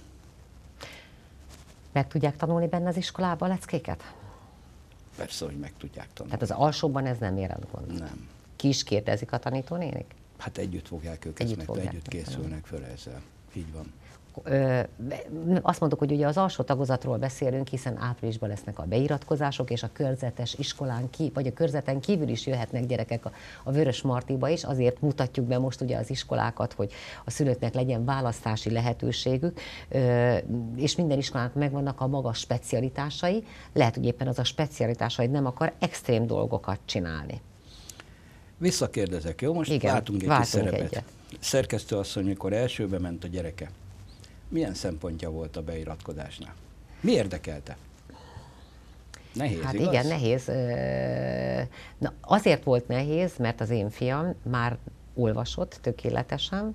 Meg tudják tanulni benne az iskolában a leckéket? Persze, hogy meg tudják tanulni. Tehát az alsóban ez nem jelent gond? Nem. Ki is kérdezik a tanítónénik? Hát együtt fogják őket, együtt, meg, fogják együtt készülnek föl ezzel. Így van. Ö, azt mondtuk, hogy ugye az alsó tagozatról beszélünk, hiszen áprilisban lesznek a beiratkozások, és a körzetes iskolán ki, vagy a körzeten kívül is jöhetnek gyerekek a, a Vörösmartyba is, azért mutatjuk be most ugye az iskolákat, hogy a szülőknek legyen választási lehetőségük, ö, és minden iskolának megvannak a maga specialitásai, lehet, hogy éppen az a specialitása, hogy nem akar extrém dolgokat csinálni. Visszakérdezek, jó? Most Igen, váltunk egy kis szerepet. Egyet. Szerkesztő asszony, mikor elsőbe ment a gyereke, milyen szempontja volt a beiratkozásnál? Mi érdekelte? Nehéz, Hát igaz? igen, nehéz. Na, azért volt nehéz, mert az én fiam már olvasott tökéletesen,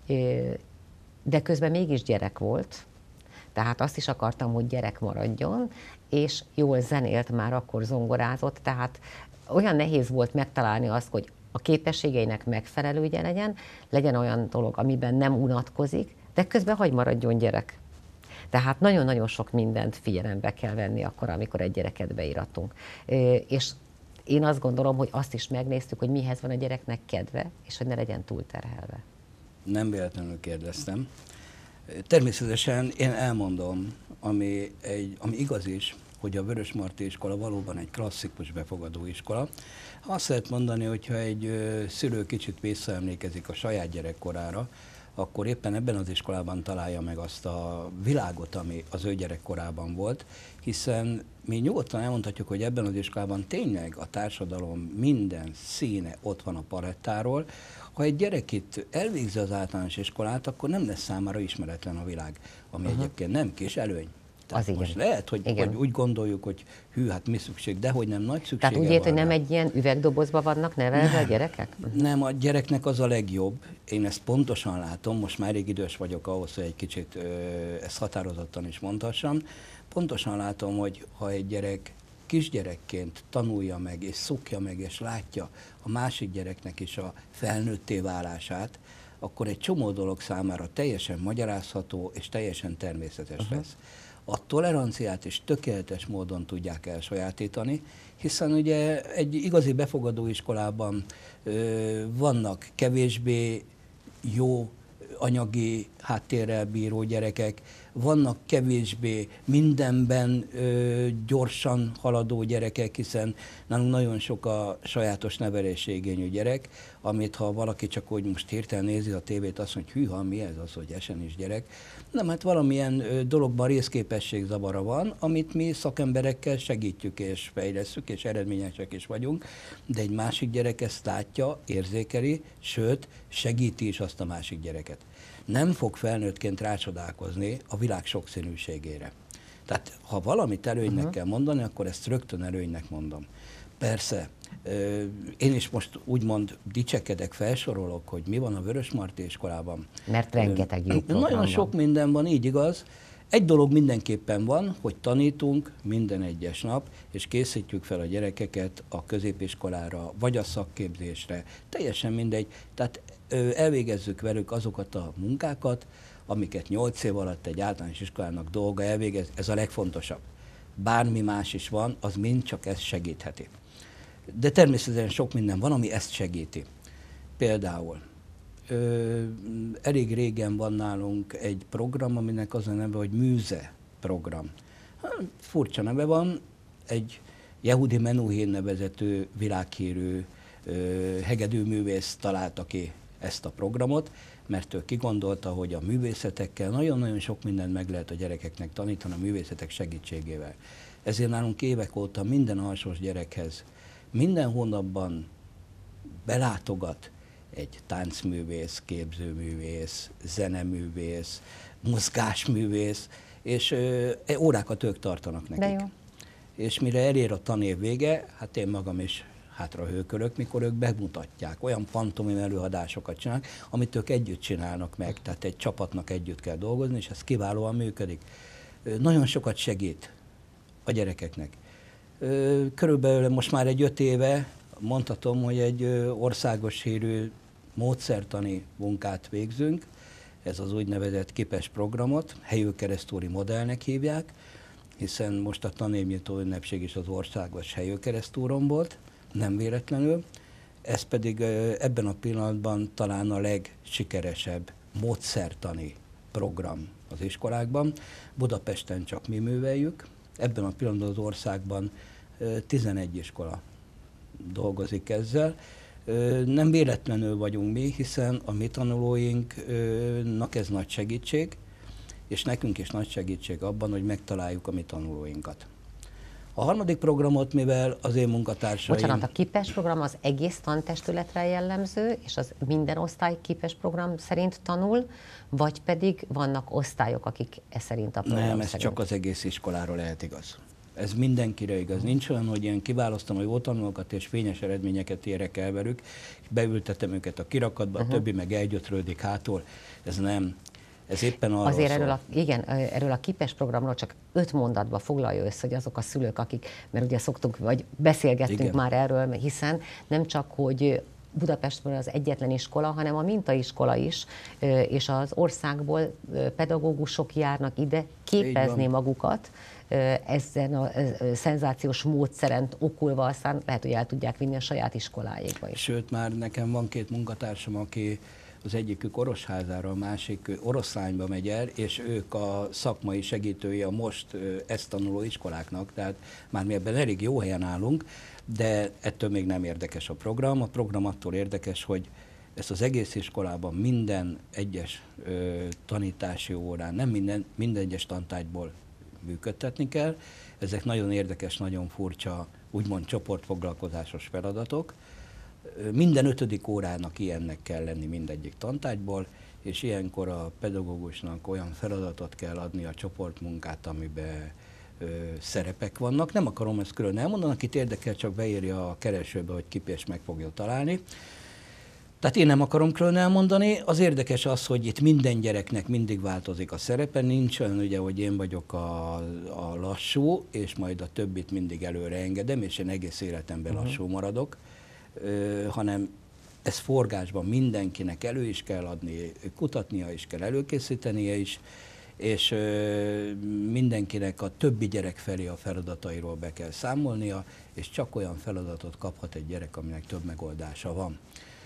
de közben mégis gyerek volt, tehát azt is akartam, hogy gyerek maradjon, és jól zenélt, már akkor zongorázott, tehát olyan nehéz volt megtalálni azt, hogy a képességeinek megfelelője legyen, legyen olyan dolog, amiben nem unatkozik, de közben hagy maradjon gyerek. Tehát nagyon-nagyon sok mindent figyelembe kell venni akkor, amikor egy gyereket beiratunk. És én azt gondolom, hogy azt is megnéztük, hogy mihez van a gyereknek kedve, és hogy ne legyen túlterhelve. Nem véletlenül kérdeztem. Természetesen én elmondom, ami, egy, ami igaz is, hogy a Vörösmarty iskola valóban egy klasszikus befogadó iskola. Azt lehet mondani, hogyha egy ö, szülő kicsit visszaemlékezik a saját gyerekkorára, akkor éppen ebben az iskolában találja meg azt a világot, ami az ő gyerekkorában volt, hiszen mi nyugodtan elmondhatjuk, hogy ebben az iskolában tényleg a társadalom minden színe ott van a palettáról. Ha egy gyerek itt elvégzi az általános iskolát, akkor nem lesz számára ismeretlen a világ, ami uh-huh. egyébként nem kis előny. Tehát az most igen. lehet, hogy, hogy úgy gondoljuk, hogy hű, hát mi szükség, de hogy nem nagy szüksége Tehát úgy ért, hogy nem egy ilyen üvegdobozba vannak nevelve a gyerekek? Nem, a gyereknek az a legjobb. Én ezt pontosan látom, most már elég idős vagyok ahhoz, hogy egy kicsit ö, ezt határozottan is mondhassam. Pontosan látom, hogy ha egy gyerek kisgyerekként tanulja meg, és szokja meg, és látja a másik gyereknek is a felnőtté válását, akkor egy csomó dolog számára teljesen magyarázható, és teljesen természetes uh-huh. lesz. a toleranciát is tökéletes módon tudják elsajátítani, hiszen ugye egy igazi befogadó iskolában ö, vannak kevésbé jó anyagi háttérrel bíró gyerekek, vannak kevésbé mindenben ö, gyorsan haladó gyerekek, hiszen nálunk nagyon sok a sajátos nevelési igényű gyerek, amit ha valaki csak úgy most hirtelen nézi a tévét, azt mondja, hogy hűha, mi ez az, hogy esen is gyerek. Nem, hát valamilyen ö, dologban részképesség zavara van, amit mi szakemberekkel segítjük és fejlesszük, és eredményesek is vagyunk, de egy másik gyerek ezt látja, érzékeli, sőt, segíti is azt a másik gyereket. Nem fog felnőttként rácsodálkozni a világ sokszínűségére. Tehát ha valamit előnynek uh-huh. kell mondani, akkor ezt rögtön előnynek mondom. Persze, én is most úgymond dicsekedek, felsorolok, hogy mi van a Vörösmarty iskolában. Mert rengeteg jó program Nagyon van. sok minden van, így igaz. Egy dolog mindenképpen van, hogy tanítunk minden egyes nap, és készítjük fel a gyerekeket a középiskolára, vagy a szakképzésre, teljesen mindegy. Tehát elvégezzük velük azokat a munkákat, amiket nyolc év alatt egy általános iskolának dolga elvégez, ez a legfontosabb. Bármi más is van, az mind csak ezt segítheti. De természetesen sok minden van, ami ezt segíti. Például ö, elég régen van nálunk egy program, aminek az a neve, hogy Műze program. Hát, furcsa neve van, egy Yehudi Menuhin nevezető világhírű ö, hegedűművész találta ki ezt a programot, mert ő kigondolta, hogy a művészetekkel nagyon-nagyon sok mindent meg lehet a gyerekeknek tanítani a művészetek segítségével. Ezért nálunk évek óta minden alsós gyerekhez minden hónapban belátogat egy táncművész, képzőművész, zeneművész, mozgásművész, és ö, órákat ők tartanak nekik. De jó. És mire elér a tanév vége, hát én magam is hátra hőkölök, mikor ők bemutatják, olyan pantomim előadásokat csinálnak, amit ők együtt csinálnak meg, tehát egy csapatnak együtt kell dolgozni, és ez kiválóan működik. Nagyon sokat segít a gyerekeknek. Körülbelül most már egy öt éve mondhatom, hogy egy országos hírű módszertani munkát végzünk, ez az úgynevezett KIPES programot, helyőkeresztúri modellnek hívják, hiszen most a tanévnyitó ünnepség is az országos helyőkeresztúron volt, nem véletlenül. Ez pedig ebben a pillanatban talán a legsikeresebb módszertani program az iskolákban. Budapesten csak mi műveljük. Ebben a pillanatban az országban tizenegy iskola dolgozik ezzel. Nem véletlenül vagyunk mi, hiszen a mi tanulóinknak ez nagy segítség, és nekünk is nagy segítség abban, hogy megtaláljuk a mi tanulóinkat. A harmadik programot, mivel az én munkatársaim... Bocsánat, a KIPES program az egész tantestületre jellemző, és az minden osztály KIPES program szerint tanul, vagy pedig vannak osztályok, akik e szerint a program Nem, ez szerint... csak az egész iskoláról lehet igaz. Ez mindenkire igaz. Nincs olyan, hogy én kiválasztom a jó tanulókat és fényes eredményeket érek el velük, és beültetem őket a kirakatba, uh-huh. a többi meg elgyötrődik hátul. Ez nem. Ez éppen arról Azért szól. erről a, igen, erről a KIPES programról csak öt mondatba foglalja össze, hogy azok a szülők, akik, mert ugye szoktunk, vagy beszélgettünk igen. már erről, hiszen nem csak, hogy Budapestben az egyetlen iskola, hanem a mintaiskola is, és az országból pedagógusok járnak ide képezni magukat, ezen a szenzációs módszeren okulva, aztán lehet, hogy el tudják vinni a saját iskolájékba is. Sőt, már nekem van két munkatársam, aki az egyikük Orosházára, a másik Oroszlányba megy el, és ők a szakmai segítői a most ezt tanuló iskoláknak, tehát már mi ebben elég jó helyen állunk, de ettől még nem érdekes a program. A program attól érdekes, hogy ezt az egész iskolában minden egyes ö, tanítási órán, nem minden, minden egyes tantárgyból működtetni kell. Ezek nagyon érdekes, nagyon furcsa, úgymond csoportfoglalkozásos feladatok. Minden ötödik órának ilyennek kell lenni mindegyik tantárgyból, és ilyenkor a pedagógusnak olyan feladatot kell adni, a csoportmunkát, amiben ö, szerepek vannak. Nem akarom ezt külön elmondani, akit érdekel, csak beírja a keresőbe, hogy KIPES meg fogja találni. Tehát én nem akarom külön elmondani. Az érdekes az, hogy itt minden gyereknek mindig változik a szerepe, nincs olyan, ugye, hogy én vagyok a, a lassú, és majd a többit mindig előre engedem, és én egész életemben uh-huh. lassú maradok, ö, hanem ez forgásban mindenkinek elő is kell adni, kutatnia is kell, előkészítenie is, és mindenkinek a többi gyerek felé a feladatairól be kell számolnia, és csak olyan feladatot kaphat egy gyerek, aminek több megoldása van.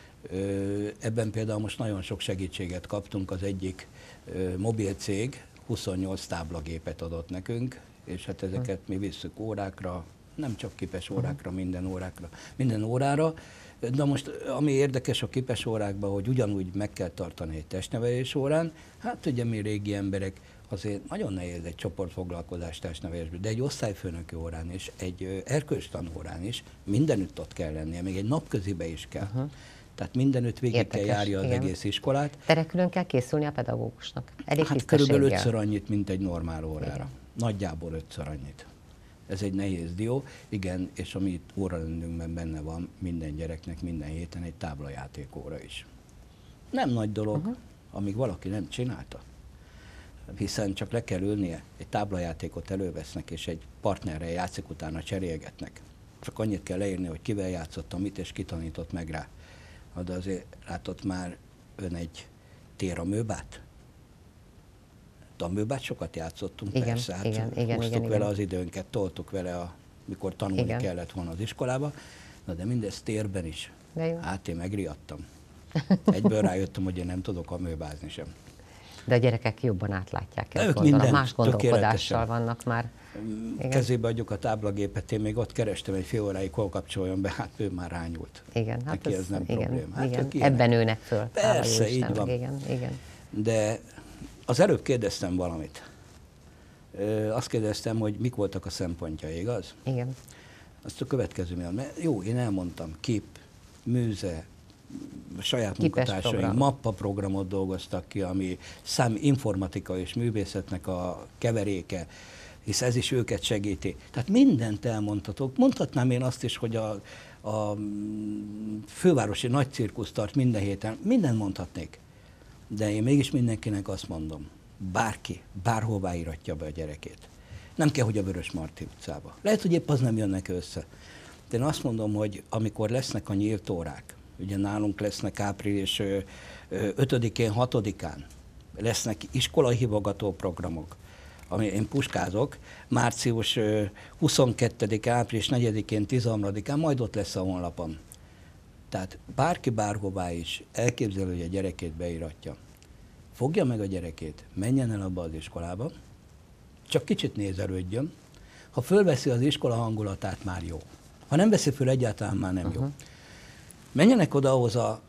Ebben például most nagyon sok segítséget kaptunk, az egyik mobil cég huszonnyolc táblagépet adott nekünk, és hát ezeket mi visszük órákra, nem csak képes órákra, minden órákra, minden órára. De most, ami érdekes a képes órákban, hogy ugyanúgy meg kell tartani egy testnevelés órán, hát ugye mi régi emberek, azért nagyon nehéz egy csoportfoglalkozás testnevelésben, de egy osztályfőnöki órán és egy erkölcstan órán is mindenütt ott kell lennie, még egy napközibe is kell. Uh-huh. Tehát mindenütt végig Érdekes, kell járja az igen. egész iskolát. Erre külön kell készülni a pedagógusnak? Elég hát körülbelül ötször annyit, mint egy normál órára. Igen. Nagyjából ötször annyit. Ez egy nehéz dió, igen, és ami itt órarendünkben benne van, minden gyereknek minden héten egy táblajáték óra is. Nem nagy dolog, uh-huh. amíg valaki nem csinálta. Hiszen csak le kell ülnie, egy táblajátékot elővesznek, és egy partnerrel játszik, utána cserélgetnek. Csak annyit kell leírni, hogy kivel játszottam, mit, és kitanított meg rá. De azért látott már ön egy téramőbát? A műbát sokat játszottunk, igen, persze, hát igen, igen, húztuk igen, vele igen. az időnket, toltuk vele, a, mikor tanulni igen. kellett volna az iskolába, na de mindez térben is. Hát én megriadtam. Egyből rájöttem, hogy én nem tudok amőbázni sem. De a gyerekek jobban átlátják ezt, gondolom, más gondolkodással vannak már. Igen. Kezébe adjuk a táblagépet, én még ott kerestem egy fél óráig, hol kapcsoljon be, hát ő már rányult. Igen, hát Neki ez, ez nem igen, probléma. Hát igen. Ebben nőnek föl. Persze, így van. Igen, igen. De az előbb kérdeztem valamit. Azt kérdeztem, hogy mik voltak a szempontjai, igaz? Igen. Azt a következő miatt. Jó, én elmondtam, kép, műze, saját munkatársaink mappa programot dolgoztak ki, ami szám informatika és művészetnek a keveréke, hisz ez is őket segíti. Tehát mindent elmondhatok. Mondhatnám én azt is, hogy a, a fővárosi nagy cirkusz tart minden héten, mindent mondhatnék. De én mégis mindenkinek azt mondom, bárki, bárhová íratja be a gyerekét. Nem kell, hogy a Vörösmarty utcába. Lehet, hogy épp az nem jönnek össze. De én azt mondom, hogy amikor lesznek a nyílt órák, ugye nálunk lesznek április ötödikén, hatodikán, lesznek iskolahívogató programok, ami én puskázok, március huszonkettedikén, április negyedikén, tizenharmadikán, majd ott lesz a honlapon. Tehát bárki bárhová is elképzelő, hogy a gyerekét beíratja. Fogja meg a gyerekét, menjen el abba az iskolába, csak kicsit nézelődjön. Ha fölveszi az iskola hangulatát, már jó. Ha nem veszi föl, egyáltalán már nem jó. Uh-huh. Menjenek oda ahhoz a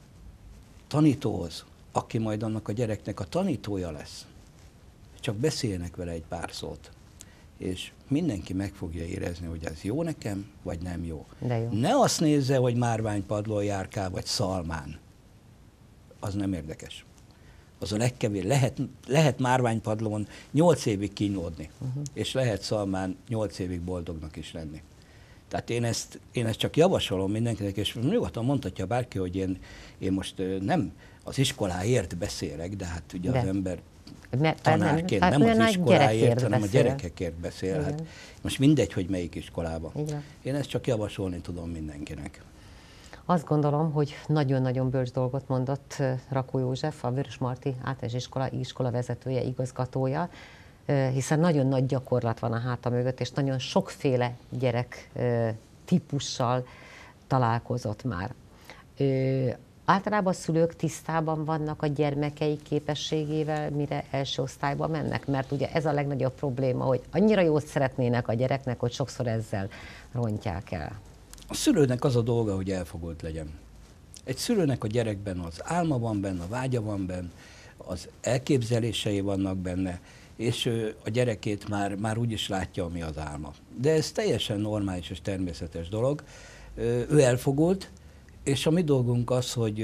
tanítóhoz, aki majd annak a gyereknek a tanítója lesz. Csak beszéljenek vele egy pár szót. És mindenki meg fogja érezni, hogy ez jó nekem, vagy nem jó. De jó. Ne azt nézze, hogy márványpadlón járkál, vagy szalmán. Az nem érdekes. Az a legkevés. Lehet, lehet márványpadlón nyolc évig kínlódni, uh-huh. és lehet szalmán nyolc évig boldognak is lenni. Tehát én ezt, én ezt csak javasolom mindenkinek, és nyugodtan mondhatja bárki, hogy én, én most nem az iskoláért beszélek, de hát ugye de. az ember Mert tanárként nem, nem az iskoláért, hanem beszél. a gyerekekért beszél. Hát most mindegy, hogy melyik iskolában. Igen. Én ezt csak javasolni tudom mindenkinek. Azt gondolom, hogy nagyon-nagyon bölcs dolgot mondott Rakó József, a Vörösmarty Általános Iskola iskola vezetője, igazgatója, hiszen nagyon nagy gyakorlat van a háta mögött, és nagyon sokféle gyerek típussal találkozott már. Általában a szülők tisztában vannak a gyermekeik képességével, mire első osztályba mennek, mert ugye ez a legnagyobb probléma, hogy annyira jót szeretnének a gyereknek, hogy sokszor ezzel rontják el. A szülőnek az a dolga, hogy elfogult legyen. Egy szülőnek a gyerekben az álma van benne, a vágya van benne, az elképzelései vannak benne, és a gyerekét már, már úgy is látja, ami az álma. De ez teljesen normális és természetes dolog. Ő elfogult, és a mi dolgunk az, hogy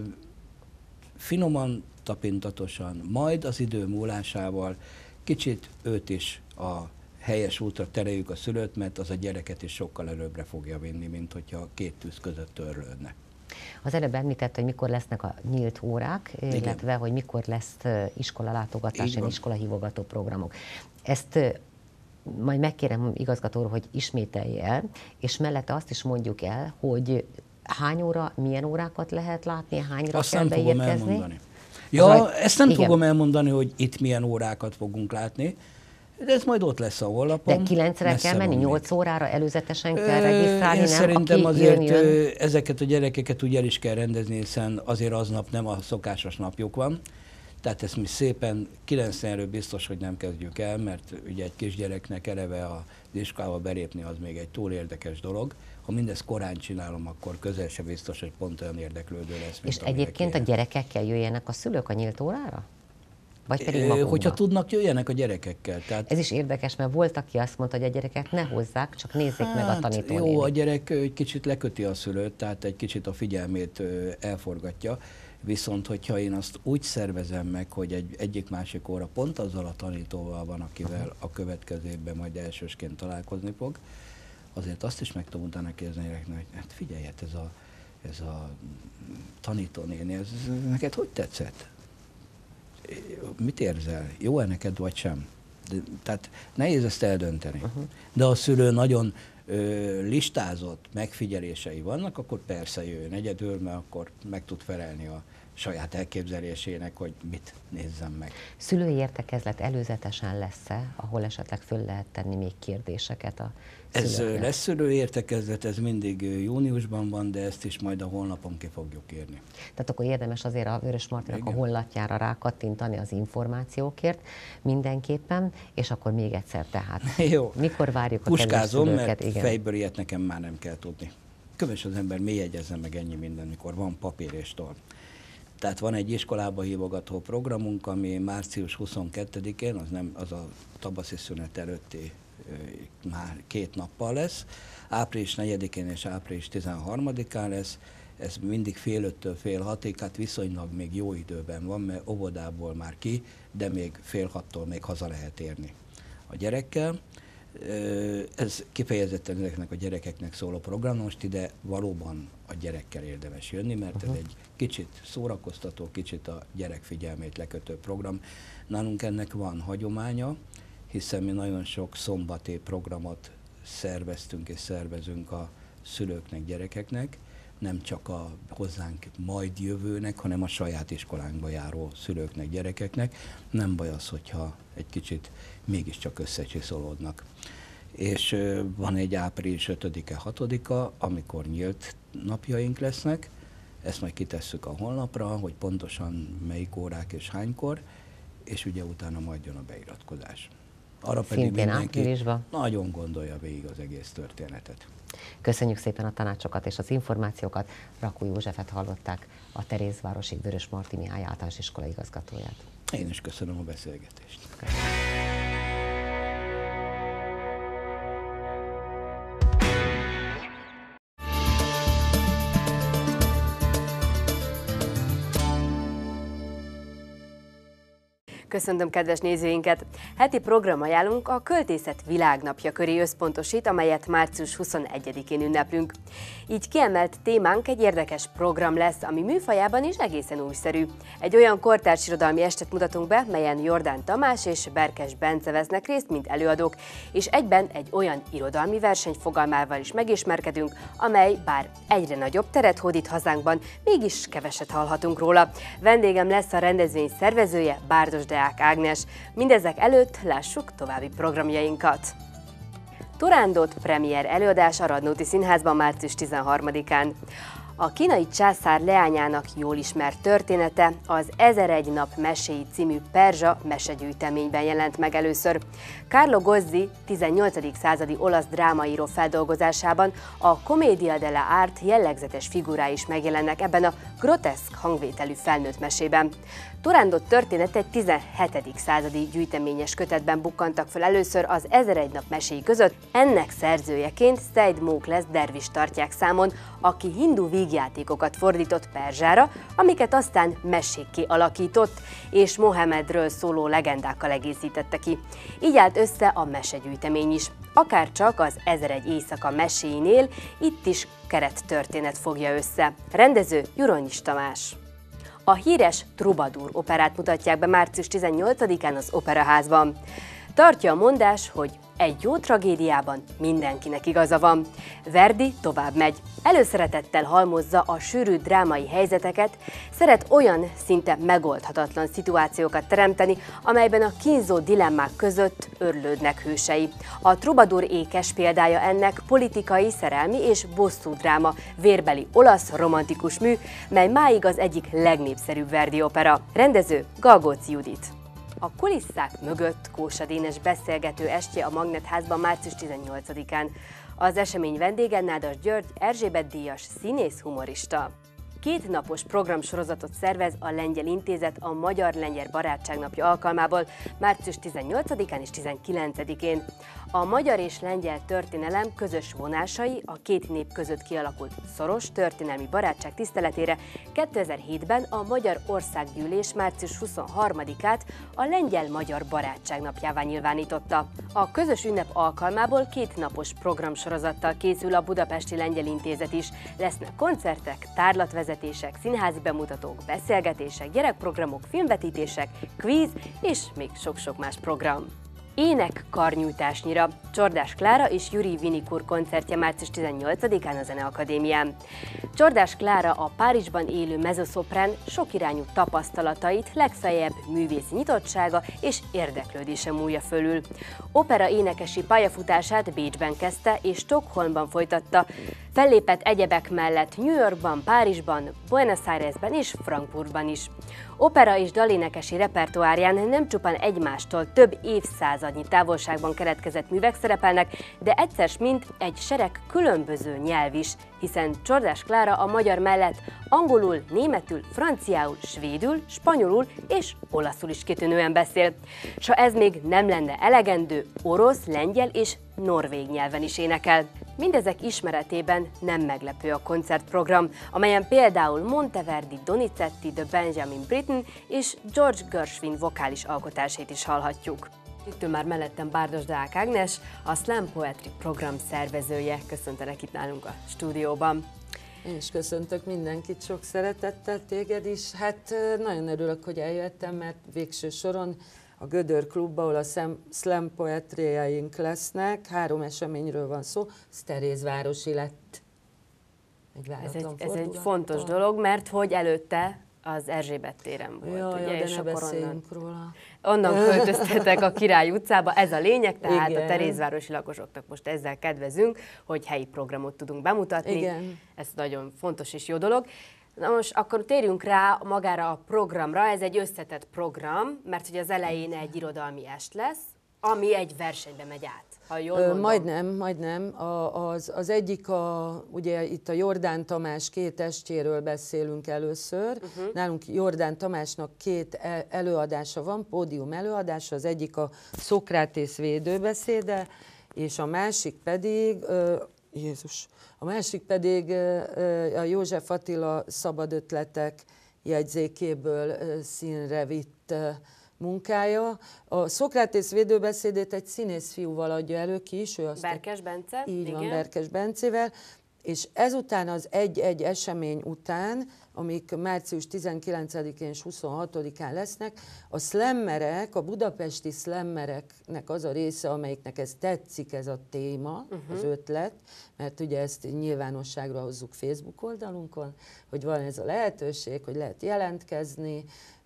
finoman, tapintatosan, majd az idő múlásával kicsit őt is a helyes útra tereljük a szülőt, mert az a gyereket is sokkal előbbre fogja vinni, mint hogyha két tűz között törlődne. Az előbb említett, hogy mikor lesznek a nyílt órák, igen. illetve hogy mikor lesz iskolalátogatás, és iskolahívogató programok. Ezt majd megkérem igazgatóról, hogy ismételje el, és mellette azt is mondjuk el, hogy hány óra, milyen órákat lehet látni, hányra azt kell nem beérkezni? Fogom elmondani. Ja, Zaj... ezt nem Igen. fogom elmondani, hogy itt milyen órákat fogunk látni, de ez majd ott lesz a honlapon. De kilencre kell menni, nyolc órára előzetesen kell regisztrálni, Én nem? szerintem Aki azért jön, jön. ezeket a gyerekeket úgy el is kell rendezni, hiszen azért aznap nem a szokásos napjuk van. Tehát ezt mi szépen kilencvenről biztos, hogy nem kezdjük el, mert ugye egy kisgyereknek eleve az iskolába belépni az még egy túl érdekes dolog. Ha mindezt korán csinálom, akkor közel se biztos, hogy pont olyan érdeklődő lesz, mint És egyébként a gyerekekkel jöjjenek a szülők a nyílt órára? Vagy pedig magukba? Hogyha tudnak, jöjjenek a gyerekekkel. Tehát... Ez is érdekes, mert volt, aki azt mondta, hogy a gyereket ne hozzák, csak nézzék hát, meg a tanítónénit. Jó, a gyerek egy kicsit leköti a szülőt, tehát egy kicsit a figyelmét elforgatja. Viszont, hogyha én azt úgy szervezem meg, hogy egy egyik-másik óra pont azzal a tanítóval van, akivel a következő évben majd elsősként találkozni fog, azért azt is meg tudom utána kérdezni, hogy hát figyelj, ez a, ez a tanítónéni, ez, ez neked hogy tetszett? Mit érzel? Jó-e neked, vagy sem? De, tehát nehéz ezt eldönteni. Uh-huh. De a szülő nagyon ö, listázott megfigyelései vannak, akkor persze jöjjön egyedül, mert akkor meg tud felelni a saját elképzelésének, hogy mit nézzem meg. Szülői értekezlet előzetesen lesz-e, ahol esetleg föl lehet tenni még kérdéseket a Ez szülőknek? lesz szülői értekezlet, ez mindig júniusban van, de ezt is majd a honlapon ki fogjuk írni. Tehát akkor érdemes azért a Vörösmartynak a honlapjára rákattintani az információkért mindenképpen, és akkor még egyszer tehát. Jó. Mikor várjuk a Puskázom, kedves szülőket? mert Igen. fejből ilyet nekem már nem kell tudni. Köves az ember, mély jegyezzen meg ennyi minden, mikor van papír és toll. Tehát van egy iskolába hívogató programunk, ami március huszonkettedikén, az, nem, az a tavaszi szünet előtti már két nappal lesz, április negyedikén és április tizenharmadikán lesz, ez mindig fél öttől fél hatig, hát viszonylag még jó időben van, mert óvodából már ki, de még fél hattól még haza lehet érni a gyerekkel. Ez kifejezetten ezeknek a gyerekeknek szóló program, most ide valóban a gyerekkel érdemes jönni, mert uh-huh. ez egy kicsit szórakoztató, kicsit a gyerek figyelmét lekötő program. Nálunk ennek van hagyománya, hiszen mi nagyon sok szombati programot szerveztünk és szervezünk a szülőknek, gyerekeknek, nem csak a hozzánk majd jövőnek, hanem a saját iskolánkba járó szülőknek, gyerekeknek. Nem baj az, hogyha egy kicsit mégiscsak összecsiszolódnak. És van egy április ötödike, hatodika, amikor nyílt napjaink lesznek, ezt majd kitesszük a honlapra, hogy pontosan melyik órák és hánykor, és ugye utána majd jön a beiratkozás. Arra pedig Szintén mindenki áprilisban. nagyon gondolja végig az egész történetet. Köszönjük szépen a tanácsokat és az információkat. Rakó Józsefet hallották, a Terézvárosi Vörösmarty Mihály Általános Iskola igazgatóját. Én is köszönöm a beszélgetést. Köszönöm. Köszöntöm kedves nézőinket! Heti programajánlunk a Költészet Világnapja köré összpontosít, amelyet március huszonegyedikén ünneplünk. Így kiemelt témánk egy érdekes program lesz, ami műfajában is egészen újszerű. Egy olyan kortárs irodalmi estet mutatunk be, melyen Jordán Tamás és Berkes Bence vesznek részt, mint előadók, és egyben egy olyan irodalmi verseny fogalmával is megismerkedünk, amely bár egyre nagyobb teret hódít hazánkban, mégis keveset hallhatunk róla. Vendégem lesz a rendezvény szervezője, Bárdos Deák Ágnes. Mindezek előtt lássuk további programjainkat. Turandot premier előadás a Radnóti Színházban március tizenharmadikán. A kínai császár leányának jól ismert története az Ezeregy nap meséi című perzsa mesegyűjteményben jelent meg először. Carlo Gozzi tizennyolcadik századi olasz drámaíró feldolgozásában a Commedia dell'arte jellegzetes figurái is megjelennek ebben a groteszk hangvételű felnőtt mesében. Turandot történet egy tizenhetedik századi gyűjteményes kötetben bukkantak fel először az Ezeregy nap meséi között. Ennek szerzőjeként Seyd Mokles dervis tartják számon, aki hindu vígjátékokat fordított perzsára, amiket aztán mesékké alakított, és Mohamedről szóló legendákkal egészítette ki. Így állt össze a mesegyűjtemény is. Akárcsak az Ezeregy éjszaka meséinél, itt is kerettörténet fogja össze. Rendező Juronyis Tamás. A híres Troubadour operát mutatják be március tizennyolcadikán az Operaházban. Tartja a mondás, hogy Egy jó tragédiában mindenkinek igaza van. Verdi tovább megy. Előszeretettel halmozza a sűrű drámai helyzeteket, szeret olyan szinte megoldhatatlan szituációkat teremteni, amelyben a kínzó dilemmák között örlődnek hősei. A Troubadour ékes példája ennek politikai, szerelmi és bosszú dráma, vérbeli olasz romantikus mű, mely máig az egyik legnépszerűbb Verdi opera. Rendező Galgóczi Judit. A kulisszák mögött Kósa Dénes beszélgető estje a Magnetházban március tizennyolcadikán. Az esemény vendége Nádas György, Erzsébet-díjas színész humorista. Két napos programsorozatot szervez a Lengyel Intézet a Magyar-Lengyel Barátság Napja alkalmából március tizennyolcadikán és tizenkilencedikén. A magyar és lengyel történelem közös vonásai a két nép között kialakult szoros történelmi barátság tiszteletére kétezer-hétben a Magyar Országgyűlés március huszonharmadikát a Lengyel-Magyar Barátság Napjává nyilvánította. A közös ünnep alkalmából két napos programsorozattal készül a Budapesti Lengyel Intézet is. Lesznek koncertek, tárlatvezetések, színházi bemutatók, beszélgetések, gyerekprogramok, filmvetítések, kvíz és még sok-sok más program. Ének karnyújtásnyira. Csordás Klára és Juri Vinikur koncertje március tizennyolcadikán a Zeneakadémián. Csordás Klára a Párizsban élő mezzoszoprán sokirányú tapasztalatait, legfeljebb művészi nyitottsága és érdeklődése múlja fölül. Opera énekesi pályafutását Bécsben kezdte és Stockholmban folytatta. Fellépett egyebek mellett New Yorkban, Párizsban, Buenos Airesben és Frankfurtban is. Opera és dalénekesi repertoárján nem csupán egymástól több évszázadnyi távolságban keletkezett művek szerepelnek, de egyszer mint egy sereg különböző nyelv is, hiszen Csordás Klára a magyar mellett angolul, németül, franciául, svédül, spanyolul és olaszul is kitűnően beszél. S ha ez még nem lenne elegendő, orosz, lengyel és norvég nyelven is énekel. Mindezek ismeretében nem meglepő a koncertprogram, amelyen például Monteverdi, Donizetti, The Benjamin Britten és George Gershwin vokális alkotásait is hallhatjuk. Itt ő már mellettem Bárdos Deák Ágnes, a Slam Poetry program szervezője. Köszöntelek itt nálunk a stúdióban. Én is köszöntök mindenkit, sok szeretettel, téged is. Hát nagyon örülök, hogy eljöttem, mert végső soron a Gödör Klubba, ahol a slam poetryjeink lesznek. Három eseményről van szó, ez Terézvárosi lett. Egy ez, egy, ez egy fontos dolog, mert hogy előtte az Erzsébet téren volt. Ja, ugye, ja, és de ne beszéljünk onnan, róla. Onnan költöztetek a Király utcába, ez a lényeg, tehát Igen. a terézvárosi lakosoknak most ezzel kedvezünk, hogy helyi programot tudunk bemutatni. Igen. Ez nagyon fontos és jó dolog. Na most akkor térjünk rá magára a programra, ez egy összetett program, mert hogy az elején egy irodalmi est lesz, ami egy versenybe megy át, ha jól mondom. Majdnem, majdnem. A, az, az egyik, a, ugye itt a Jordán Tamás két estjéről beszélünk először. Uh-huh. Nálunk Jordán Tamásnak két előadása van, pódium előadása, az egyik a Szokrátész védőbeszéde, és a másik pedig, Jézus, a másik pedig a József Attila szabad ötletek jegyzékéből színre vitt munkája. A Szokrátész védőbeszédét egy színész fiúval adja elő ki is. Ő azt Berkes Bence. Így igen. van, Berkes Bencével. És ezután az egy-egy esemény után, amik március tizenkilencedikén és huszonhatodikán lesznek, a szlemmerek, a budapesti szlemmereknek az a része, amelyiknek ez tetszik, ez a téma, uh-huh. az ötlet, mert ugye ezt nyilvánosságra hozzuk Facebook oldalunkon, hogy van ez a lehetőség, hogy lehet jelentkezni,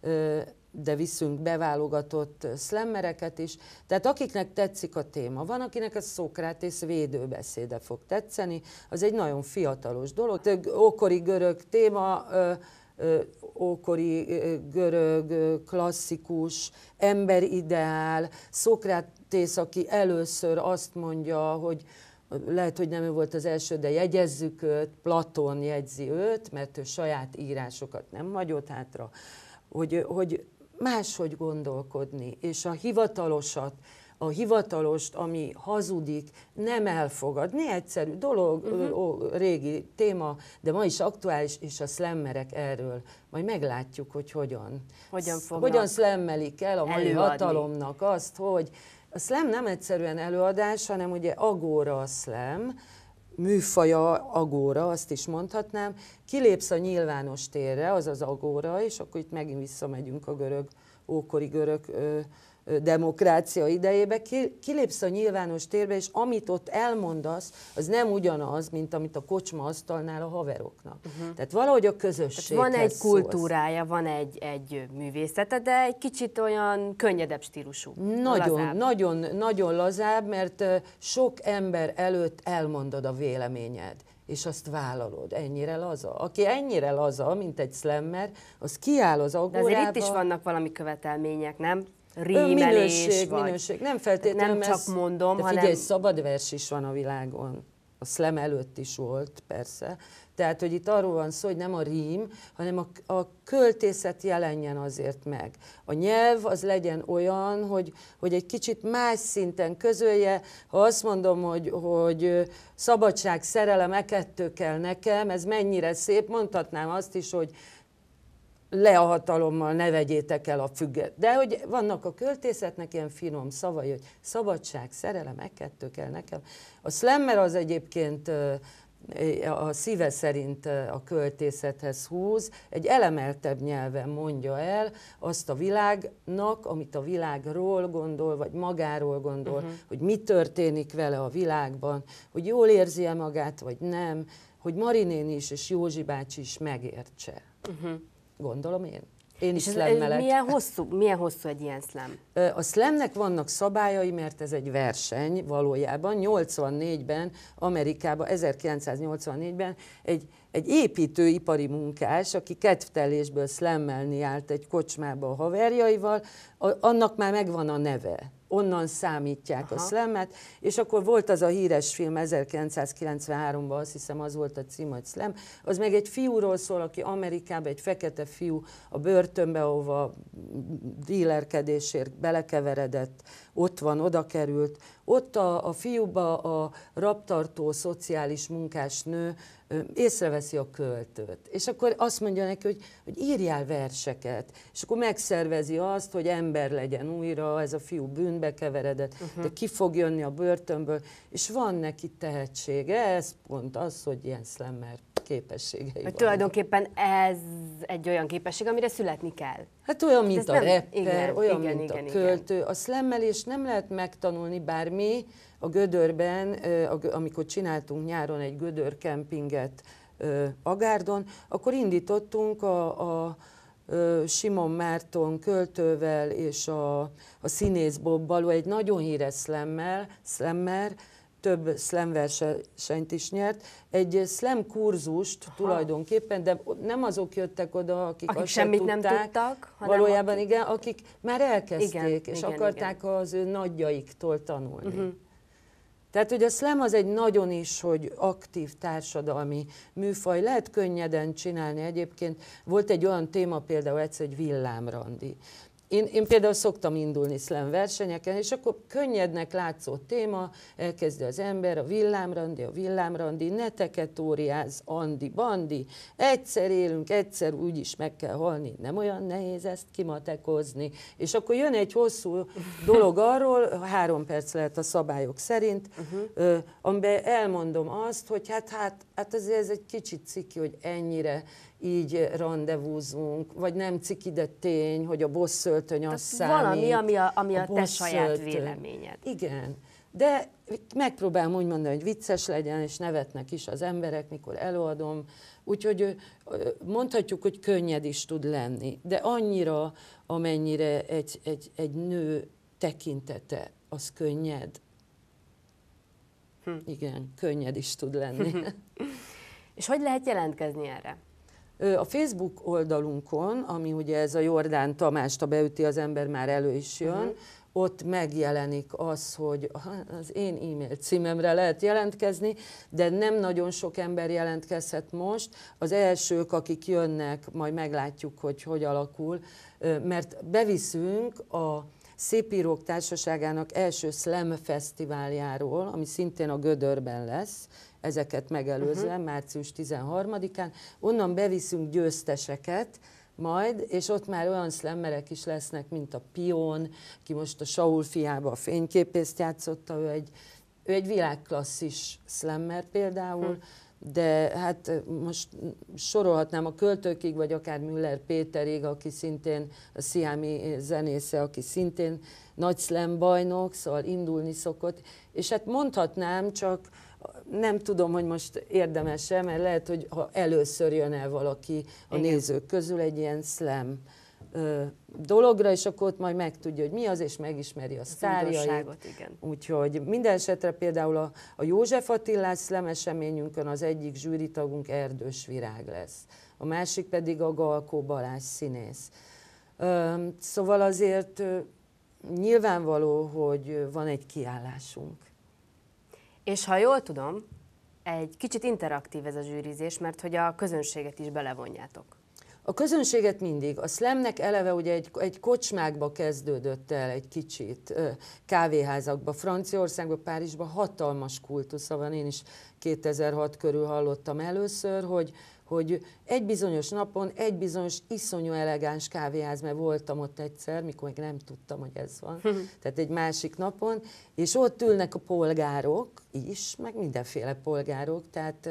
de viszünk beválogatott szlemmereket is. Tehát akiknek tetszik a téma, van, akinek a Szokrátész védőbeszéde fog tetszeni, az egy nagyon fiatalos dolog. Ókori görög téma, ókori görög klasszikus, emberideál, Szokrátész, aki először azt mondja, hogy lehet, hogy nem ő volt az első, de jegyezzük őt, Platón jegyzi őt, mert ő saját írásokat nem hagyott hátra, hogy, hogy máshogy gondolkodni, és a hivatalosat, a hivatalost, ami hazudik, nem elfogadni. Egyszerű dolog, uh-huh. ó, régi téma, de ma is aktuális, és a szlemmerek erről. Majd meglátjuk, hogy hogyan. Hogyan fognak Hogyan szlemmelik el a mai előadni. hatalomnak azt, hogy a szlem nem egyszerűen előadás, hanem ugye agóra a szlem, műfaja agóra, azt is mondhatnám, kilépsz a nyilvános térre, az az agóra, és akkor itt megint visszamegyünk a görög, ókori görög ö, ö, demokrácia idejébe, kilépsz a nyilvános térbe, és amit ott elmondasz, az nem ugyanaz, mint amit a kocsma asztalnál a haveroknak. Uh-huh. Tehát valahogy a közösséghez van egy szólsz. kultúrája, van egy, egy művészete, de egy kicsit olyan könnyedebb stílusú. Nagyon, lazább. nagyon, nagyon lazább, mert sok ember előtt elmondod a véleményed, és azt vállalod. Ennyire laza. Aki ennyire laza, mint egy slammer, az kiáll az agórába. De azért itt is vannak valami követelmények, nem? Rímelés, minőség, vagy... minőség. Nem feltétlenül, nem csak mondom, de hanem... figyelj, szabad vers is van a világon. A slam előtt is volt, persze. Tehát, hogy itt arról van szó, hogy nem a rím, hanem a, a költészet jelenjen azért meg. A nyelv az legyen olyan, hogy, hogy egy kicsit más szinten közölje. Ha azt mondom, hogy, hogy szabadság, szerelem, e kettő kell nekem, ez mennyire szép, mondhatnám azt is, hogy le a hatalommal, ne vegyétek el a függet. De hogy vannak a költészetnek ilyen finom szavai, hogy szabadság, szerelem, e kettő kell nekem. A slammer az egyébként a szíve szerint a költészethez húz, egy elemeltebb nyelven mondja el azt a világnak, amit a világról gondol, vagy magáról gondol, uh-huh. hogy mi történik vele a világban, hogy jól érzi-e magát, vagy nem, hogy Mari néni is és Józsi bácsi is megértse. Uh-huh. Gondolom én. Én is szlemmelek. Milyen hosszú, milyen hosszú egy ilyen szlam? A szlamnek vannak szabályai, mert ez egy verseny valójában. nyolcvannégyben, Amerikában, ezerkilencszáznyolcvannégyben egy, egy építőipari munkás, aki kedvtelésből szlammelni állt egy kocsmába a haverjaival, a, annak már megvan a neve. Onnan számítják Aha. a slammet, és akkor volt az a híres film ezerkilencszázkilencvenháromban, azt hiszem az volt a cím, hogy Slam, az meg egy fiúról szól, aki Amerikában, egy fekete fiú a börtönbe, ahova dílerkedésért belekeveredett, ott van, oda került. Ott a, a fiúba a rabtartó szociális munkásnő észreveszi a költőt. És akkor azt mondja neki, hogy, hogy írjál verseket. És akkor megszervezi azt, hogy ember legyen újra, ez a fiú bűnbe keveredett, uh-huh. de ki fog jönni a börtönből, és van neki tehetsége. Ez pont az, hogy ilyen slammer képességei van. Tulajdonképpen ez egy olyan képesség, amire születni kell. Hát olyan, hát mint a nem, rapper, igen, olyan, igen, mint igen, a költő. Igen. A slammelést nem lehet megtanulni, bár mi a Gödörben, amikor csináltunk nyáron egy gödör kempinget Agárdon, akkor indítottunk a, a Simon Márton költővel és a, a színész Bobbal, egy nagyon híres slammel, slammer, több slam versenyt is nyert, egy slam kurzust Aha. tulajdonképpen, de nem azok jöttek oda, akik, akik azt semmit tudták, nem tudtak, hanem valójában akik... igen, akik már elkezdték, igen, és igen, akarták igen. az ő nagyjaiktól tanulni. Uh-huh. Tehát, hogy a slam az egy nagyon is, hogy aktív társadalmi műfaj, lehet könnyeden csinálni egyébként. Volt egy olyan téma például egyszer, egy villámrandi. Én, én például szoktam indulni slam versenyeken, és akkor könnyednek látszó téma, elkezdi az ember, a villámrandi, a villámrandi, ne teketóriáz, Andi, Bandi, egyszer élünk, egyszer úgyis meg kell halni, nem olyan nehéz ezt kimatekozni. És akkor jön egy hosszú dolog arról, három perc lehet a szabályok szerint, uh-huh. amiben elmondom azt, hogy hát, hát, hát azért ez egy kicsit ciki, hogy ennyire így randevúzunk, vagy nem ciki, de tény, hogy a bosszöltöny az számít. Valami, ami a, ami a, a te saját véleményed. Igen, de megpróbálom úgy mondani, hogy vicces legyen, és nevetnek is az emberek, mikor előadom. Úgyhogy mondhatjuk, hogy könnyed is tud lenni, de annyira, amennyire egy, egy, egy nő tekintete, az könnyed. Hm. Igen, könnyed is tud lenni. És hogy lehet jelentkezni erre? A Facebook oldalunkon, ami ugye ez a Jordán Tamást, a beüti az ember, már elő is jön, uh-huh. ott megjelenik az, hogy az én e-mail címemre lehet jelentkezni, de nem nagyon sok ember jelentkezhet most. Az elsők, akik jönnek, majd meglátjuk, hogy hogy alakul, mert beviszünk a Szépírók Társaságának első slam fesztiváljáról, ami szintén a Gödörben lesz, ezeket megelőzően, uh-huh. március tizenharmadikán, onnan beviszünk győzteseket majd, és ott már olyan slammerek is lesznek, mint a Pion, ki most a Saul fiába a fényképészt játszotta, ő egy, ő egy világklasszis slammer például, uh-huh. de hát most sorolhatnám a költőkig, vagy akár Müller Péterig, aki szintén a sziámi zenésze, aki szintén nagy slam bajnok, szóval indulni szokott, és hát mondhatnám, csak nem tudom, hogy most érdemes-e, mert lehet, hogy ha először jön el valaki a Igen. nézők közül egy ilyen slam ö, dologra, és akkor ott majd megtudja, hogy mi az, és megismeri a sztárjait. Úgyhogy minden esetre például a, a József Attilás slam eseményünkön az egyik zsűritagunk Erdős Virág lesz, a másik pedig a Galkó Balázs színész. Ö, szóval azért ö, nyilvánvaló, hogy van egy kiállásunk. És ha jól tudom, egy kicsit interaktív ez a zsűrizés, mert hogy a közönséget is belevonjátok. A közönséget mindig. A slamnek eleve ugye egy, egy kocsmákba kezdődött el egy kicsit, kávéházakba, Franciaországban, Párizsban hatalmas kultusza van. Én is kétezer-hat körül hallottam először, hogy, hogy egy bizonyos napon, egy bizonyos iszonyú elegáns kávéház, mert voltam ott egyszer, mikor még nem tudtam, hogy ez van, tehát egy másik napon, és ott ülnek a polgárok is, meg mindenféle polgárok, tehát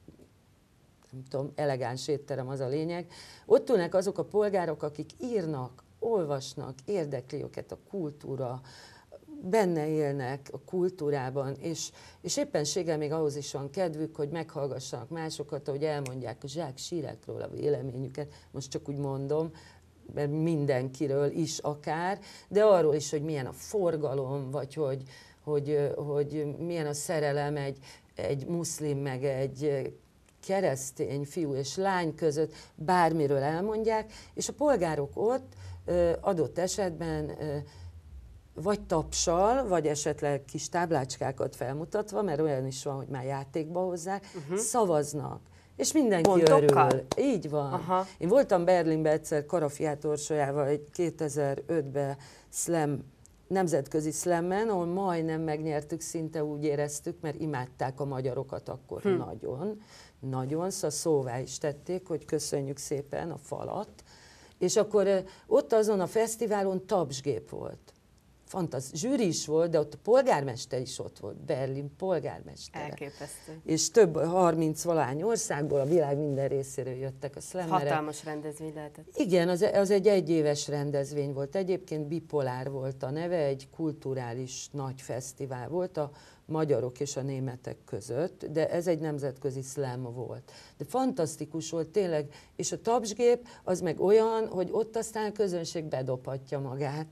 nem tudom, elegáns étterem az a lényeg. Ott ülnek azok a polgárok, akik írnak, olvasnak, érdekli őket a kultúra, benne élnek a kultúrában, és, és éppenséggel még ahhoz is van kedvük, hogy meghallgassanak másokat, hogy elmondják a Jacques Chiracról a véleményüket, most csak úgy mondom, mert mindenkiről is akár, de arról is, hogy milyen a forgalom, vagy hogy, hogy, hogy milyen a szerelem egy, egy muszlim, meg egy keresztény fiú és lány között, bármiről elmondják, és a polgárok ott adott esetben vagy tapsal, vagy esetleg kis táblácskákat felmutatva, mert olyan is van, hogy már játékba hozzák, uh-huh. szavaznak. És mindenki Pontokkal? örül. Így van. Aha. Én voltam Berlinben egyszer Karafiát Orsolyával egy kétezer-ötben slam, nemzetközi slammen, ahol majdnem megnyertük, szinte úgy éreztük, mert imádták a magyarokat akkor hm. nagyon, nagyon, szóval szóvá is tették, hogy köszönjük szépen a falat. És akkor ott azon a fesztiválon tapsgép volt. Fantasztikus. Zsűri is volt, de ott a polgármester is ott volt, Berlin polgármestere. Elképesztő. És több harminc valány országból, a világ minden részéről jöttek a slammerek. Hatalmas rendezvény lehetett. Igen, az, az egy egyéves rendezvény volt. Egyébként Bipolár volt a neve, egy kulturális nagy fesztivál volt a magyarok és a németek között, de ez egy nemzetközi slam volt. De fantasztikus volt tényleg, és a tapsgép az meg olyan, hogy ott aztán a közönség bedobhatja magát.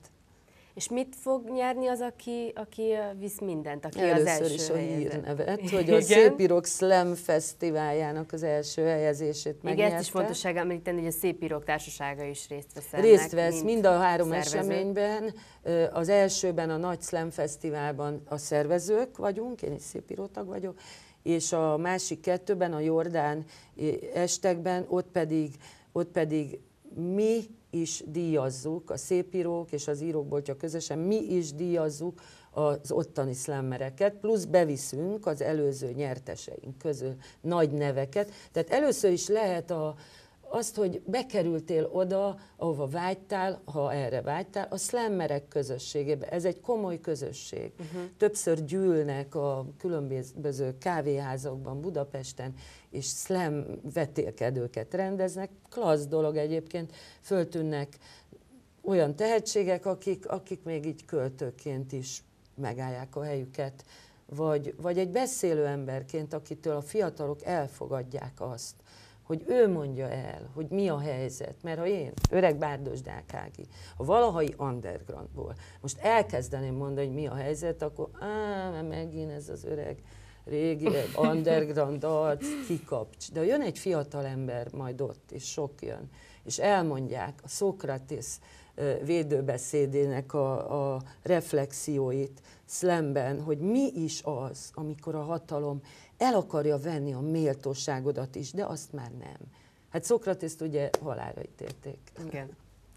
És mit fog nyerni az, aki, aki visz mindent, aki Először az első is a helyezett? hírnevet, hogy a Szépirok Slam Fesztiváljának az első helyezését megnyerte. Igen, ezt is fontosság említeni, hogy a Szépirok Társasága is részt vesz ennek. Részt vesz mind a három szervező. eseményben. Az elsőben, a Nagy Slam Fesztiválban a szervezők vagyunk, én is Szépiró tag vagyok, és a másik kettőben, a Jordán estekben, ott pedig, ott pedig mi is díjazzuk, a szépírók és az írókboltja közösen, mi is díjazzuk az ottani szlammereket, plusz beviszünk az előző nyerteseink közül nagy neveket. Tehát először is lehet a, azt, hogy bekerültél oda, ahova vágytál, ha erre vágytál, a szlammerek közösségébe. Ez egy komoly közösség. Uh-huh. Többször gyűlnek a különböző kávéházakban Budapesten, és slam vetélkedőket rendeznek. Klassz dolog egyébként, föltűnnek olyan tehetségek, akik, akik még így költőként is megállják a helyüket, vagy, vagy egy beszélő emberként, akitől a fiatalok elfogadják azt, hogy ő mondja el, hogy mi a helyzet. Mert ha én, öreg Bárdos Dákági, a valahai undergroundból most elkezdeném mondani, hogy mi a helyzet, akkor á, megint ez az öreg régi underground arc, kikapcs. De jön egy fiatal ember majd ott, és sok jön, és elmondják a Szokratész védőbeszédének a, a reflexióit szlamben, hogy mi is az, amikor a hatalom el akarja venni a méltóságodat is, de azt már nem. Hát Szokratészt ugye halálra ítélték. Igen.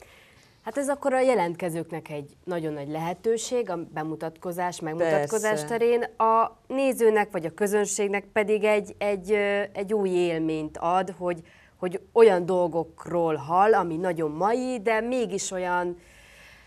Hát ez akkor a jelentkezőknek egy nagyon nagy lehetőség, a bemutatkozás, megmutatkozás Persze. terén, a nézőnek vagy a közönségnek pedig egy, egy, egy új élményt ad, hogy, hogy olyan dolgokról hall, ami nagyon mai, de mégis olyan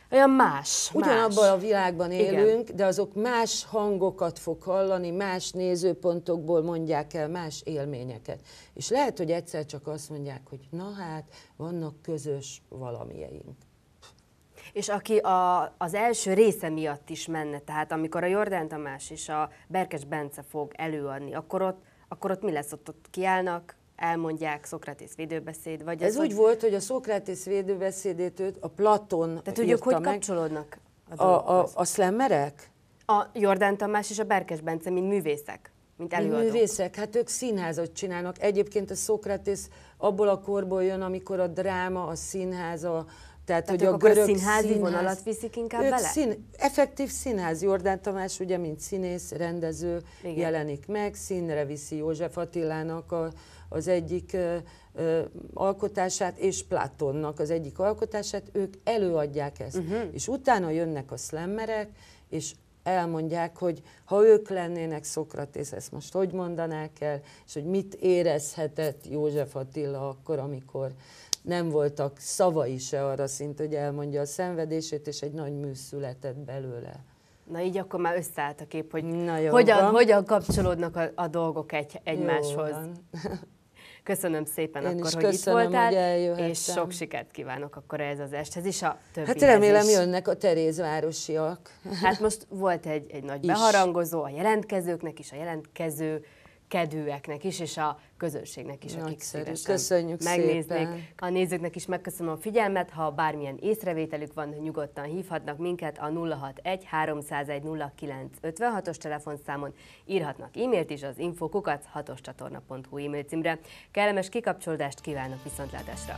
olyan más. Ugyanabban a világban élünk, Igen. de azok más hangokat fog hallani, más nézőpontokból mondják el más élményeket. És lehet, hogy egyszer csak azt mondják, hogy na hát, vannak közös valamieink. És aki a, az első része miatt is menne, tehát amikor a Jordán Tamás és a Berkes Bence fog előadni, akkor ott, akkor ott mi lesz? Ott, ott kiállnak, elmondják Szokratész védőbeszéd? Vagy Ez az, úgy hogy... volt, hogy a Szokratész védőbeszédét őt a Platon Tehát ők hogy meg. kapcsolódnak a A, a, a szlemmerek? A Jordán Tamás és a Berkes Bence, mint művészek, mint előadók. Mint művészek, hát ők színházat csinálnak. Egyébként a Szokratész abból a korból jön, amikor a dráma, a színház, a Tehát, Tehát hogy ők a görög akkor színházi színház, vonalat viszik inkább ők bele? Szín, effektív színház. Jordán Tamás ugye, mint színész, rendező Igen. jelenik meg, színre viszi József Attilának a, az egyik ö, ö, alkotását, és Platonnak az egyik alkotását, ők előadják ezt. Uh-huh. És utána jönnek a szlemmerek, és elmondják, hogy ha ők lennének Szokratész, ezt most hogy mondanák el, és hogy mit érezhetett József Attila akkor, amikor nem voltak szavai se arra szint, hogy elmondja a szenvedését, és egy nagy mű született belőle. Na így akkor már összeállt a kép, hogy Na, hogyan, hogyan kapcsolódnak a, a dolgok egy, egymáshoz. Jó van. Köszönöm szépen Én akkor, is hogy köszönöm, itt voltál, hogy eljöhettem. és sok sikert kívánok akkor ez az esthez is, a többihez Hát remélem is. jönnek a terézvárosiak. Hát most volt egy, egy nagy Is. beharangozó a jelentkezőknek is, a jelentkező kedőeknek is, és a közönségnek is, akik Nagyszerű. szívesen Köszönjük megnéznék. szépen. A nézőknek is megköszönöm a figyelmet, ha bármilyen észrevételük van, nyugodtan hívhatnak minket a nulla hatvanegy háromszázegy nulla kilenc ötvenhatos telefonszámon, írhatnak e-mailt is az info kukac hatoscsatorna pont hu e-mail címre. Kellemes kikapcsolódást kívánok, viszontlátásra!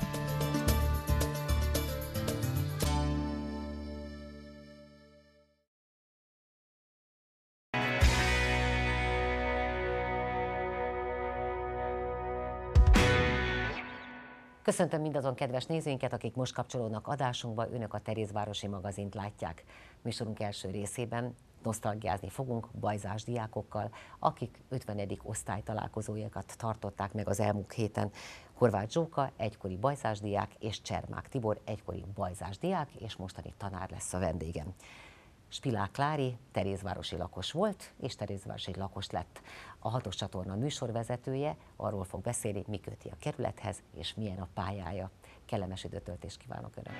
Köszöntöm mindazon kedves nézőinket, akik most kapcsolódnak adásunkba, önök a Terézvárosi magazint látják. Műsorunk első részében nosztalgiázni fogunk bajzás diákokkal, akik ötvenedik osztálytalálkozójukat tartották meg az elmúlt héten. Horváth Zsóka, egykori bajzás diák, és Csermák Tibor, egykori bajzás diák, és mostani tanár lesz a vendégem. Spilák Klári terézvárosi lakos volt, és terézvárosi lakos lett. A hatos csatorna műsorvezetője arról fog beszélni, mi köti a kerülethez, és milyen a pályája. Kellemes időtöltést kívánok önöknek!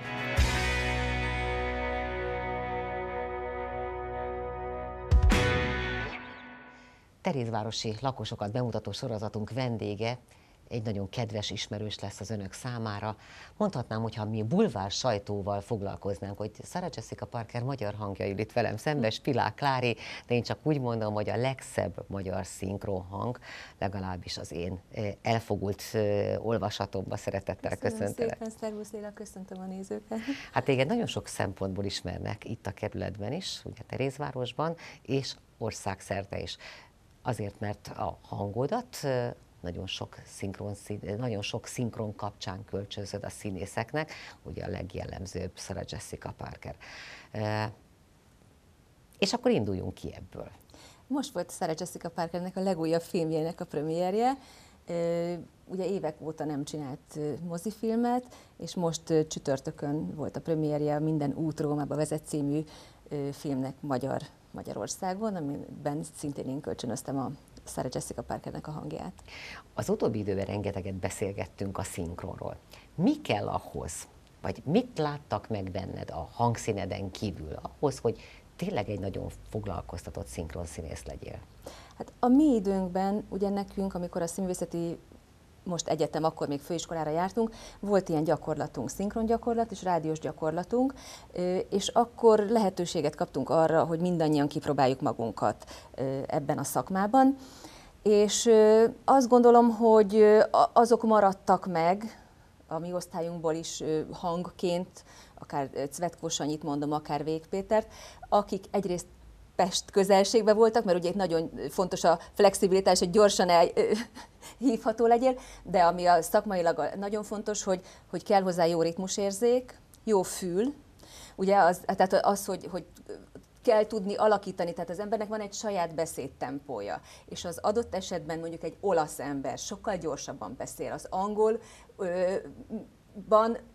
Terézvárosi lakosokat bemutató sorozatunk vendége egy nagyon kedves ismerős lesz az önök számára. Mondhatnám, hogyha mi bulvár sajtóval foglalkoznánk, hogy Sarah Jessica Parker magyar hangja ül itt velem szemben, Spilák Klári, de én csak úgy mondom, hogy a legszebb magyar szinkron hang, legalábbis az én elfogult olvasatomba szeretettel köszöntelek. Köszönöm szépen, szervusz Léla, köszöntöm a nézőket. Hát téged nagyon sok szempontból ismernek itt a kerületben is, ugye Terézvárosban, és országszerte is. Azért, mert a hangodat nagyon sok szinkron, nagyon sok szinkron kapcsán kölcsönzöd a színészeknek, ugye a legjellemzőbb Sarah Jessica Parker. E, és akkor induljunk ki ebből. Most volt Sarah Jessica Parkernek a legújabb filmjének a premierje. E, ugye évek óta nem csinált mozifilmet, és most csütörtökön volt a premierje Minden út Rómába vezet című filmnek Magyar, Magyarországon, amiben szintén én kölcsönöztem a Sarah Jessica Parkernek a hangját. Az utóbbi időben rengeteget beszélgettünk a szinkronról. Mi kell ahhoz, vagy mit láttak meg benned a hangszíneden kívül ahhoz, hogy tényleg egy nagyon foglalkoztatott szinkronszínész legyél? Hát a mi időnkben, ugye nekünk, amikor a színművészeti most egyetem, akkor még főiskolára jártunk, volt ilyen gyakorlatunk, szinkron-gyakorlat és rádiós gyakorlatunk, és akkor lehetőséget kaptunk arra, hogy mindannyian kipróbáljuk magunkat ebben a szakmában. És azt gondolom, hogy azok maradtak meg a mi osztályunkból is hangként, akár Cvetkó Sanyit mondom, akár Vég Pétert, akik egyrészt Pest közelségben voltak, mert ugye itt nagyon fontos a flexibilitás, hogy gyorsan elhívható legyél, de ami a szakmailag nagyon fontos, hogy, hogy kell hozzá jó ritmusérzék, jó fül, ugye az, tehát az, hogy, hogy kell tudni alakítani, tehát az embernek van egy saját beszédtempója, és az adott esetben mondjuk egy olasz ember sokkal gyorsabban beszél, az angolban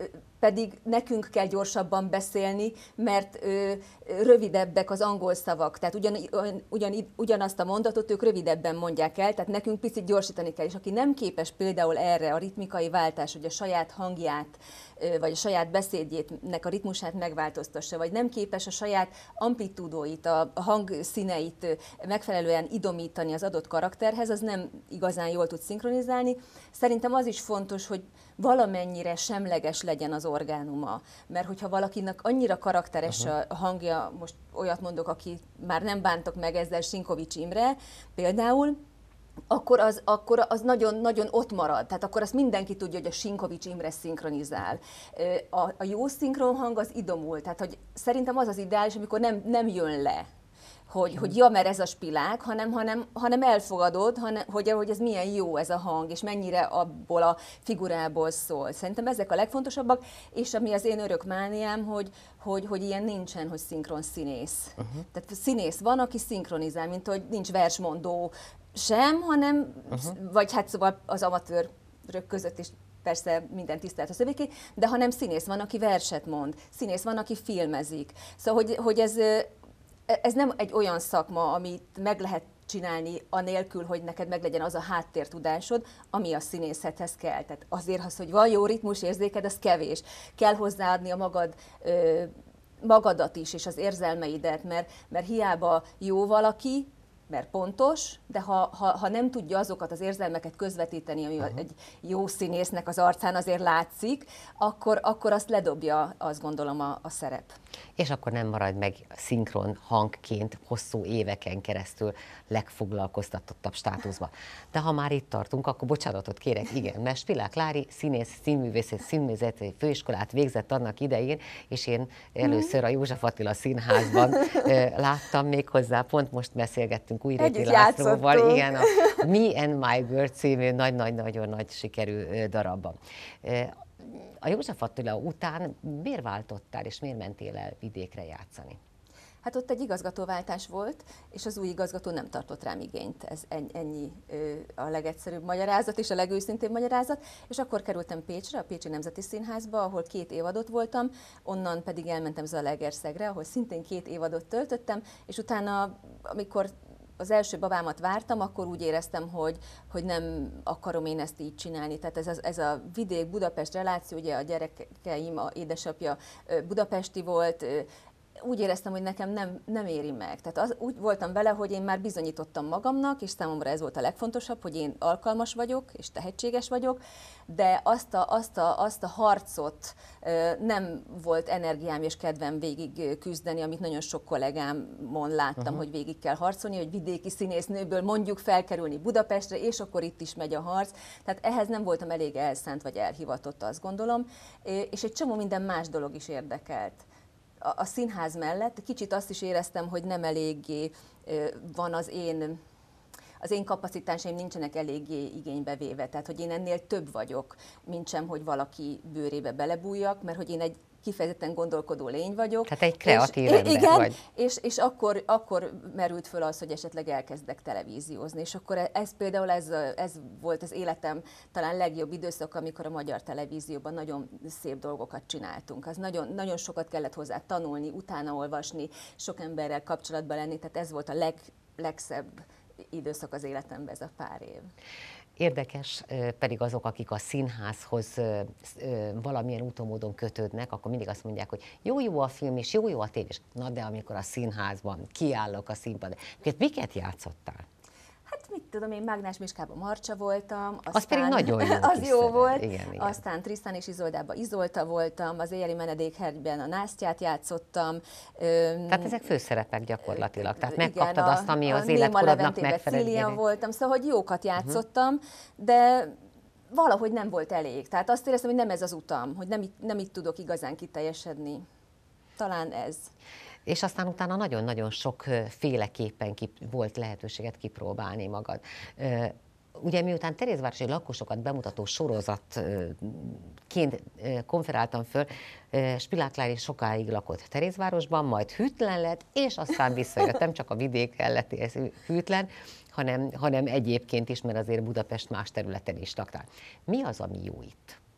pedig nekünk kell gyorsabban beszélni, mert ö, rövidebbek az angol szavak, tehát ugyan, ugyan, ugyanazt a mondatot ők rövidebben mondják el, tehát nekünk picit gyorsítani kell, és aki nem képes például erre a ritmikai váltás, hogy a saját hangját, ö, vagy a saját beszédjének a ritmusát megváltoztassa, vagy nem képes a saját amplitúdóit, a, a hangszíneit ö, megfelelően idomítani az adott karakterhez, az nem igazán jól tud szinkronizálni. Szerintem az is fontos, hogy valamennyire semleges legyen az orgánuma, mert hogyha valakinek annyira karakteres uh-huh. a hangja, most olyat mondok, aki már nem bántok meg ezzel, Sinkovics Imre például, akkor az, akkor az nagyon, nagyon ott marad. Tehát akkor azt mindenki tudja, hogy a Sinkovics Imre szinkronizál. A, a jó szinkronhang az idomul, tehát hogy szerintem az az ideális, amikor nem, nem jön le. Hogy, hogy ja, mert ez a spilák, hanem, hanem, hanem elfogadod, hanem, hogy, hogy ez milyen jó ez a hang, és mennyire abból a figurából szól. Szerintem ezek a legfontosabbak, és ami az én örök mániám, hogy, hogy, hogy ilyen nincsen, hogy szinkron színész. Uh-huh. Tehát színész van, aki szinkronizál, mint hogy nincs versmondó sem, hanem, uh-huh. vagy hát szóval az amatőrök között is persze minden tisztelt a szövéké, de hanem színész van, aki verset mond, színész van, aki filmezik. Szóval, hogy, hogy ez... Ez nem egy olyan szakma, amit meg lehet csinálni anélkül, hogy neked meglegyen az a háttértudásod, ami a színészethez kell. Tehát azért, az, hogy van jó ritmusérzéked, az kevés. Kell hozzáadni a magad, ö, magadat is, és az érzelmeidet, mert, mert hiába jó valaki, mert pontos, de ha, ha, ha nem tudja azokat az érzelmeket közvetíteni, ami uh-huh. egy jó színésznek az arcán azért látszik, akkor, akkor azt ledobja, azt gondolom, a, a szerep. És akkor nem marad meg szinkron hangként hosszú éveken keresztül legfoglalkoztatottabb státuszba. De ha már itt tartunk, akkor bocsánatot kérek, igen, mert Spilák Lári színész, színművész, színművészeti főiskolát végzett annak idején, és én először a József Attila Színházban láttam még hozzá, pont most beszélgettünk Újréti Lászlóval, igen, a Me and My Girl című nagy-nagy-nagyon nagy sikerű darabban. A József Attila után miért váltottál, és miért mentél el vidékre játszani? Hát ott egy igazgatóváltás volt, és az új igazgató nem tartott rám igényt. Ez ennyi a legegyszerűbb magyarázat, és a legőszintébb magyarázat. És akkor kerültem Pécsre, a Pécsi Nemzeti Színházba, ahol két évadot voltam, onnan pedig elmentem Zalaegerszegre, ahol szintén két évadot töltöttem, és utána, amikor az első babámat vártam, akkor úgy éreztem, hogy, hogy nem akarom én ezt így csinálni. Tehát ez, ez a vidék-Budapest reláció, ugye a gyerekeim, a édesapja budapesti volt, úgy éreztem, hogy nekem nem, nem éri meg. Tehát az, úgy voltam vele, hogy én már bizonyítottam magamnak, és számomra ez volt a legfontosabb, hogy én alkalmas vagyok, és tehetséges vagyok, de azt a, azt a, azt a harcot nem volt energiám és kedvem végig küzdeni, amit nagyon sok kollégámon láttam, uh-huh. hogy végig kell harcolni, hogy vidéki színésznőből mondjuk felkerülni Budapestre, és akkor itt is megy a harc. Tehát ehhez nem voltam elég elszánt vagy elhivatott, azt gondolom, és egy csomó minden más dolog is érdekelt. A színház mellett kicsit azt is éreztem, hogy nem eléggé van az én, az én kapacitásaim nincsenek eléggé igénybe véve. Tehát, hogy én ennél több vagyok, mint sem, hogy valaki bőrébe belebújjak, mert hogy én egy kifejezetten gondolkodó lény vagyok. Hát egy kreatív és, ember igen, vagy. És, és akkor, akkor merült föl az, hogy esetleg elkezdek televíziózni. És akkor ez például ez, ez volt az életem talán legjobb időszak, amikor a magyar televízióban nagyon szép dolgokat csináltunk. Az nagyon, nagyon sokat kellett hozzá tanulni, utána olvasni, sok emberrel kapcsolatban lenni, tehát ez volt a leg, legszebb időszak az életemben, ez a pár év. Érdekes pedig azok, akik a színházhoz valamilyen úton módon kötődnek, akkor mindig azt mondják, hogy jó-jó a film és jó-jó a tévés. Na de amikor a színházban kiállok a színpadon, miket játszottál? Hát mit tudom, én Mágnás Miskában Marcsa voltam. Aztán, az pedig nagyon jó. Az jó volt. Igen, igen. Aztán Trisztán és Izoldában Izolta voltam, az Éjjeli Menedékhergyben a Násztyát játszottam. Tehát ezek főszerepek gyakorlatilag. Tehát igen, megkaptad a, azt, ami a az életkorodnak megfelelő. Cílián voltam, szóval hogy jókat játszottam, uh-huh. de valahogy nem volt elég. Tehát azt éreztem, hogy nem ez az utam, hogy nem, nem itt tudok igazán kiteljesedni. Talán ez. És aztán utána nagyon-nagyon sok féleképpen volt lehetőséget kipróbálni magad. Ugye miután Terézvárosi lakosokat bemutató sorozatként konferáltam föl, Spilák Lári sokáig lakott Terézvárosban, majd hűtlen lett, és aztán visszajött. Nem csak a vidék kellett hűtlen, hanem, hanem egyébként is, mert azért Budapest más területen is laktál. Mi az, ami jó itt?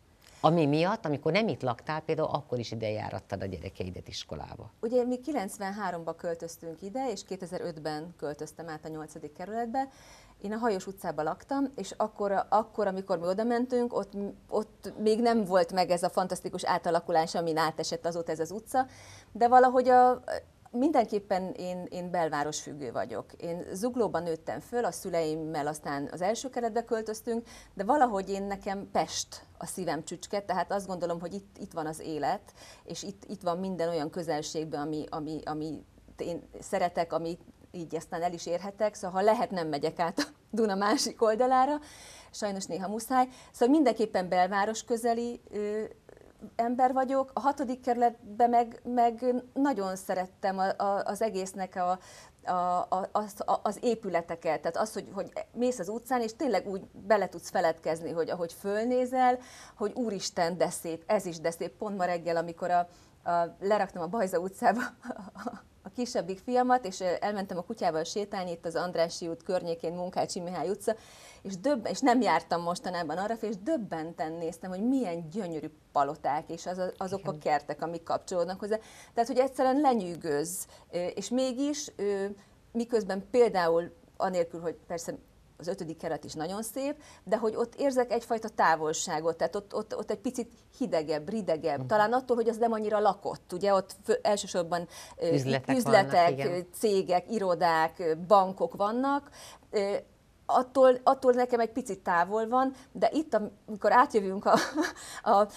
ami miatt, amikor nem itt laktál, például akkor is ide járattad a gyerekeidet iskolába. Ugye mi kilencvenháromban költöztünk ide, és kétezer-ötben költöztem át a nyolcadik kerületbe. Én a Hajós utcában laktam, és akkor, akkor amikor mi oda mentünk, ott, ott még nem volt meg ez a fantasztikus átalakulás, amin átesett azóta ez az utca, de valahogy a, mindenképpen én, én belváros függő vagyok. Én Zuglóban nőttem föl, a szüleimmel aztán az első kerületbe költöztünk, de valahogy én nekem Pest a szívem csücske, tehát azt gondolom, hogy itt, itt van az élet, és itt, itt van minden olyan közelségben, ami, ami, ami én szeretek, ami így aztán el is érhetek, szóval ha lehet, nem megyek át a Duna másik oldalára, sajnos néha muszáj. Szóval mindenképpen belváros közeli ö, ember vagyok. A hatodik kerületben meg, meg nagyon szerettem a, a, az egésznek a, a, a, az, a, az épületeket, tehát az, hogy, hogy mész az utcán, és tényleg úgy bele tudsz feledkezni, hogy ahogy fölnézel, hogy úristen, de szép, ez is de szép. Pont ma reggel, amikor a, a, leraktam a Bajza utcába a kisebbik fiamat, és elmentem a kutyával sétálni itt az Andrássy út környékén, Munkácsi Mihály utca, és, döbben, és nem jártam mostanában arra, és döbbenten néztem, hogy milyen gyönyörű paloták, és az, azok Igen. a kertek, amik kapcsolódnak hozzá. Tehát, hogy egyszerűen lenyűgöz, és mégis miközben például anélkül, hogy persze az ötödik kerület is nagyon szép, de hogy ott érzek egyfajta távolságot, tehát ott, ott, ott egy picit hidegebb, ridegebb, uh-huh. talán attól, hogy az nem annyira lakott, ugye ott fő, elsősorban üzletek, üzletek vannak, cégek, irodák, bankok vannak, Attól, attól nekem egy picit távol van, de itt, amikor átjövünk a, a,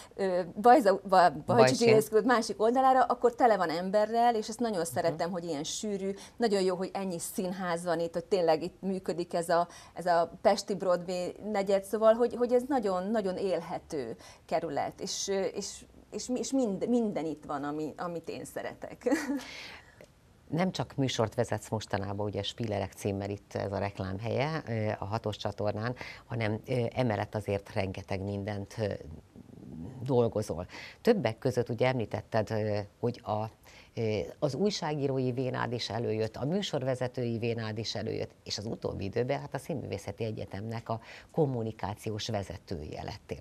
a Bajcsi másik oldalára, akkor tele van emberrel, és ezt nagyon szeretem, uh-huh. hogy ilyen sűrű, nagyon jó, hogy ennyi színház van itt, hogy tényleg itt működik ez a, ez a pesti Broadway negyed, szóval, hogy, hogy ez nagyon, nagyon élhető kerület, és, és, és, és mind, minden itt van, ami, amit én szeretek. Nem csak műsort vezetsz mostanában, ugye Spillerek címmel itt ez a reklámhelye a hatos csatornán, hanem emellett azért rengeteg mindent dolgozol. Többek között ugye említetted, hogy a, az újságírói vénád is előjött, a műsorvezetői vénád is előjött, és az utóbbi időben hát a Színművészeti Egyetemnek a kommunikációs vezetője lettél.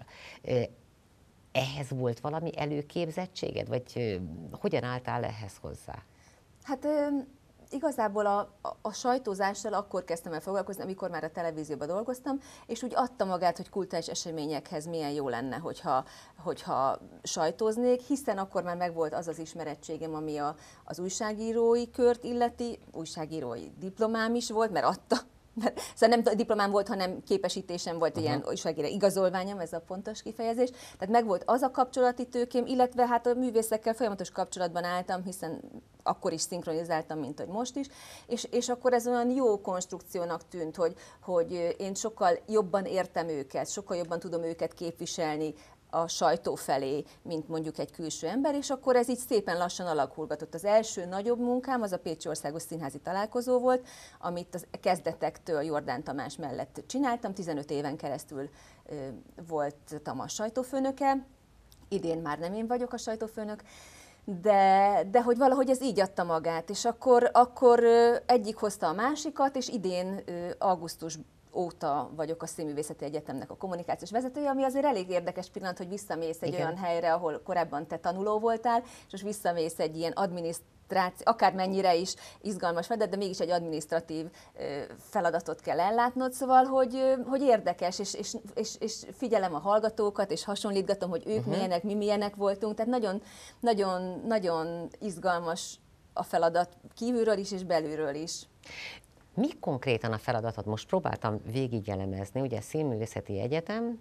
Ehhez volt valami előképzettséged, vagy hogyan álltál ehhez hozzá? Hát igazából a, a, a sajtózással akkor kezdtem el foglalkozni, amikor már a televízióban dolgoztam, és úgy adta magát, hogy kulturális eseményekhez milyen jó lenne, hogyha, hogyha sajtóznék, hiszen akkor már megvolt az az ismerettségem, ami a, az újságírói kört illeti, újságírói diplomám is volt, mert adta. Mert, szóval nem diplomám volt, hanem képesítésem volt, uh-huh. ilyen újságíró igazolványom, ez a pontos kifejezés. Tehát megvolt az a kapcsolati tőkém, illetve hát a művészekkel folyamatos kapcsolatban álltam, hiszen akkor is szinkronizáltam, mint hogy most is, és, és akkor ez olyan jó konstrukciónak tűnt, hogy, hogy én sokkal jobban értem őket, sokkal jobban tudom őket képviselni a sajtó felé, mint mondjuk egy külső ember, és akkor ez így szépen lassan alakulgatott. Az első nagyobb munkám az a Pécsi Országos Színházi Találkozó volt, amit az kezdetektől Jordán Tamás mellett csináltam, tizenöt éven keresztül ö, voltam a sajtófőnöke, idén már nem én vagyok a sajtófőnök, de, de hogy valahogy ez így adta magát, és akkor, akkor ö, egyik hozta a másikat, és idén ö, augusztus óta vagyok a Színművészeti Egyetemnek a kommunikációs vezetője, ami azért elég érdekes pillanat, hogy visszamész egy Igen. olyan helyre, ahol korábban te tanuló voltál, és most visszamész egy ilyen adminisztráció, akármennyire is izgalmas feladat, de mégis egy adminisztratív feladatot kell ellátnod, szóval, hogy, hogy érdekes, és, és, és, és figyelem a hallgatókat, és hasonlítgatom, hogy ők uh-huh. milyenek, mi milyenek voltunk, tehát nagyon, nagyon, nagyon izgalmas a feladat kívülről is, és belülről is. Mi konkrétan a feladatod? Most próbáltam végigelemezni, ugye a Színművészeti Egyetem,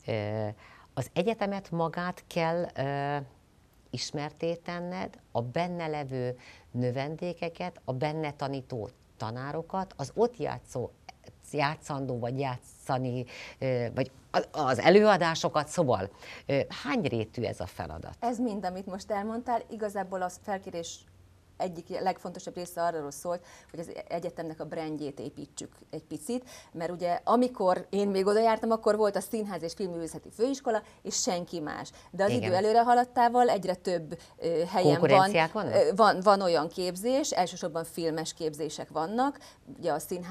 az egyetemet magát kell ismertté tenned, a benne levő növendékeket, a benne tanító tanárokat, az ott játszó, játszandó vagy játszani, vagy az előadásokat, szóval hány rétű ez a feladat? Ez mind, amit most elmondtál, igazából az felkérés egyik legfontosabb része arról szólt, hogy az egyetemnek a brandjét építsük egy picit, mert ugye amikor én még oda jártam, akkor volt a Színház és Filmművészeti Főiskola, és senki más. De az Igen. idő előre haladtával egyre több uh, helyen van, uh, van, van olyan képzés, elsősorban filmes képzések vannak, ugye a színház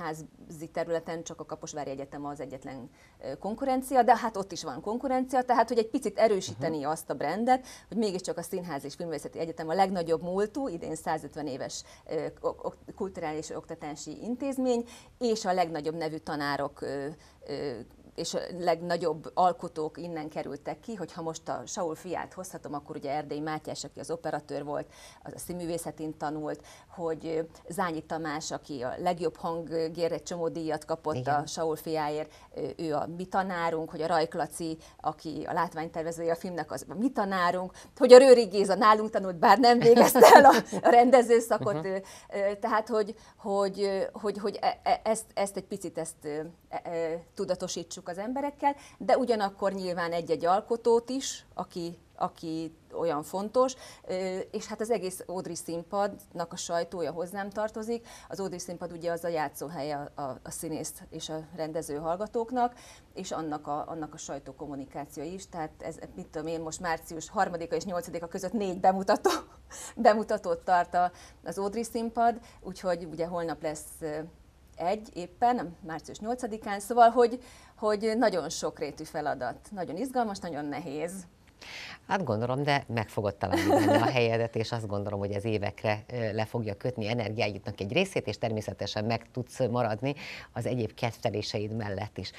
területen csak a Kaposvári Egyetem az egyetlen konkurencia, de hát ott is van konkurencia, tehát hogy egy picit erősíteni uh-huh. azt a brandet, hogy mégiscsak a Színház és Filmművészeti Egyetem a legnagyobb múltú, idén százötven éves kulturális oktatási intézmény, és a legnagyobb nevű tanárok és a legnagyobb alkotók innen kerültek ki, hogyha most a Saul fiát hozhatom, akkor ugye Erdélyi Mátyás, aki az operatőr volt, az a színművészetén tanult, hogy Zányi Tamás, aki a legjobb hangért egy csomó díjat kapott Igen. a Saul fiáért, ő a mi tanárunk, hogy a Rajk Laci, aki a látványtervezője a filmnek, az a mi tanárunk, hogy a Rőri Géza nálunk tanult, bár nem végezte el a, a rendezőszakot, uh-huh. tehát hogy, hogy, hogy, hogy ezt, ezt egy picit ezt tudatosítsuk az emberekkel, de ugyanakkor nyilván egy-egy alkotót is, aki, aki olyan fontos, és hát az egész Ódri Színpadnak a sajtója hozzám tartozik. Az Ódri Színpad ugye az a játszóhelye a, a, a színész és a rendező hallgatóknak, és annak a, annak a sajtókommunikáció is, tehát ez, mit tudom én, most március harmadika és nyolcadika között négy bemutató, bemutatót tart az Ódri Színpad, úgyhogy ugye holnap lesz egy éppen, március nyolcadikán, szóval, hogy, hogy nagyon sokrétű feladat, nagyon izgalmas, nagyon nehéz. Hát gondolom, de meg fogod találni benne a helyedet, és azt gondolom, hogy ez évekre le fogja kötni energiáidnak egy részét, és természetesen meg tudsz maradni az egyéb kedveléseid mellett is.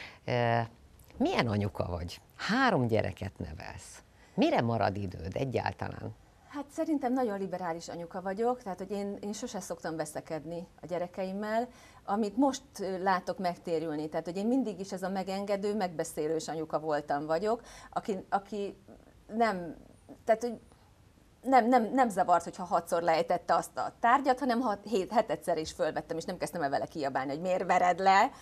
Milyen anyuka vagy? Három gyereket nevelsz. Mire marad időd egyáltalán? Hát szerintem nagyon liberális anyuka vagyok, tehát hogy én, én sose szoktam veszekedni a gyerekeimmel, amit most látok megtérülni, tehát hogy én mindig is ez a megengedő, megbeszélős anyuka voltam vagyok, aki, aki nem, tehát hogy nem, nem, nem zavart, hogyha hatszor lejtette azt a tárgyat, hanem hat, hét, hetedszer is fölvettem, és nem kezdtem el vele kiabálni, hogy miért vered le.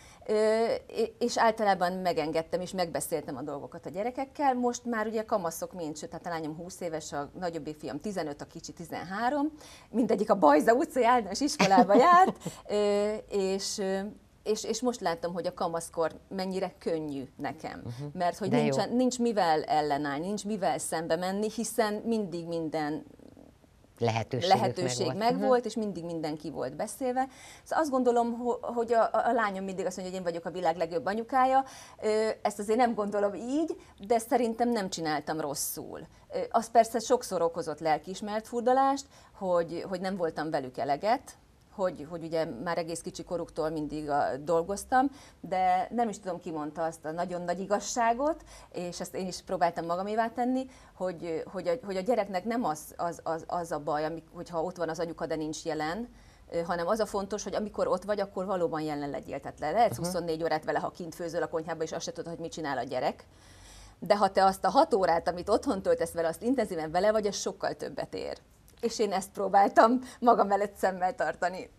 Ö, és általában megengedtem és megbeszéltem a dolgokat a gyerekekkel. Most már ugye kamaszok mind, sőt, hát a lányom húsz éves, a nagyobbik fiam tizenöt, a kicsi tizenhárom, mindegyik a Bajza utcai általános iskolába járt, ö, és, és, és most láttam, hogy a kamaszkor mennyire könnyű nekem, uh-huh. mert hogy nincs, nincs mivel ellenállni, nincs mivel szembe menni, hiszen mindig minden lehetőség, lehetőség meg, meg volt, volt, és mindig mindenki volt beszélve. Szóval azt gondolom, hogy a, a lányom mindig azt mondja, hogy én vagyok a világ legjobb anyukája. Ezt azért nem gondolom így, de szerintem nem csináltam rosszul. Az persze sokszor okozott lelkiismeret furdalást, hogy, hogy nem voltam velük eleget, hogy, hogy ugye már egész kicsi koruktól mindig a, dolgoztam, de nem is tudom, ki mondta azt a nagyon nagy igazságot, és ezt én is próbáltam magamévá tenni, hogy, hogy, a, hogy a gyereknek nem az, az, az, az a baj, amik, hogyha ott van az anyuka, de nincs jelen, hanem az a fontos, hogy amikor ott vagy, akkor valóban jelen legyél. Tehát le, lehetsz uh-huh. huszonnégy órát vele, ha kint főzöl a konyhába, és azt se tudod, hogy mit csinál a gyerek. De ha te azt a hat órát, amit otthon töltesz vele, azt intenzíven vele vagy, az sokkal többet ér. És én ezt próbáltam magam előtt szemmel tartani.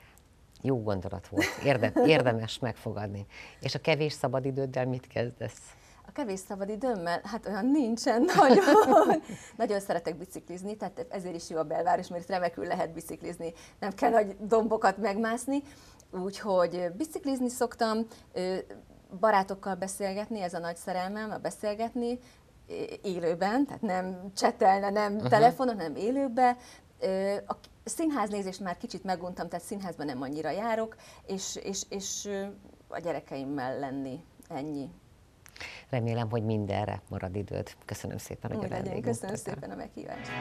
Jó gondolat volt, Érde, érdemes megfogadni. És a kevés szabadidőddel mit kezdesz? A kevés szabadidőmmel? Hát olyan nincsen nagyon. Nagyon szeretek biciklizni, tehát ezért is jó a belváros, mert remekül lehet biciklizni, nem kell nagy dombokat megmászni. Úgyhogy biciklizni szoktam, barátokkal beszélgetni, ez a nagy szerelmem, a beszélgetni élőben, tehát nem csetelne, nem uh-huh. telefonon, hanem élőben. A színháznézést már kicsit meguntam, tehát színházban nem annyira járok, és, és, és a gyerekeimmel lenni, ennyi. Remélem, hogy mindenre marad időd. Köszönöm szépen, hogy a vendégünk voltál. Köszönöm szépen a meghívást.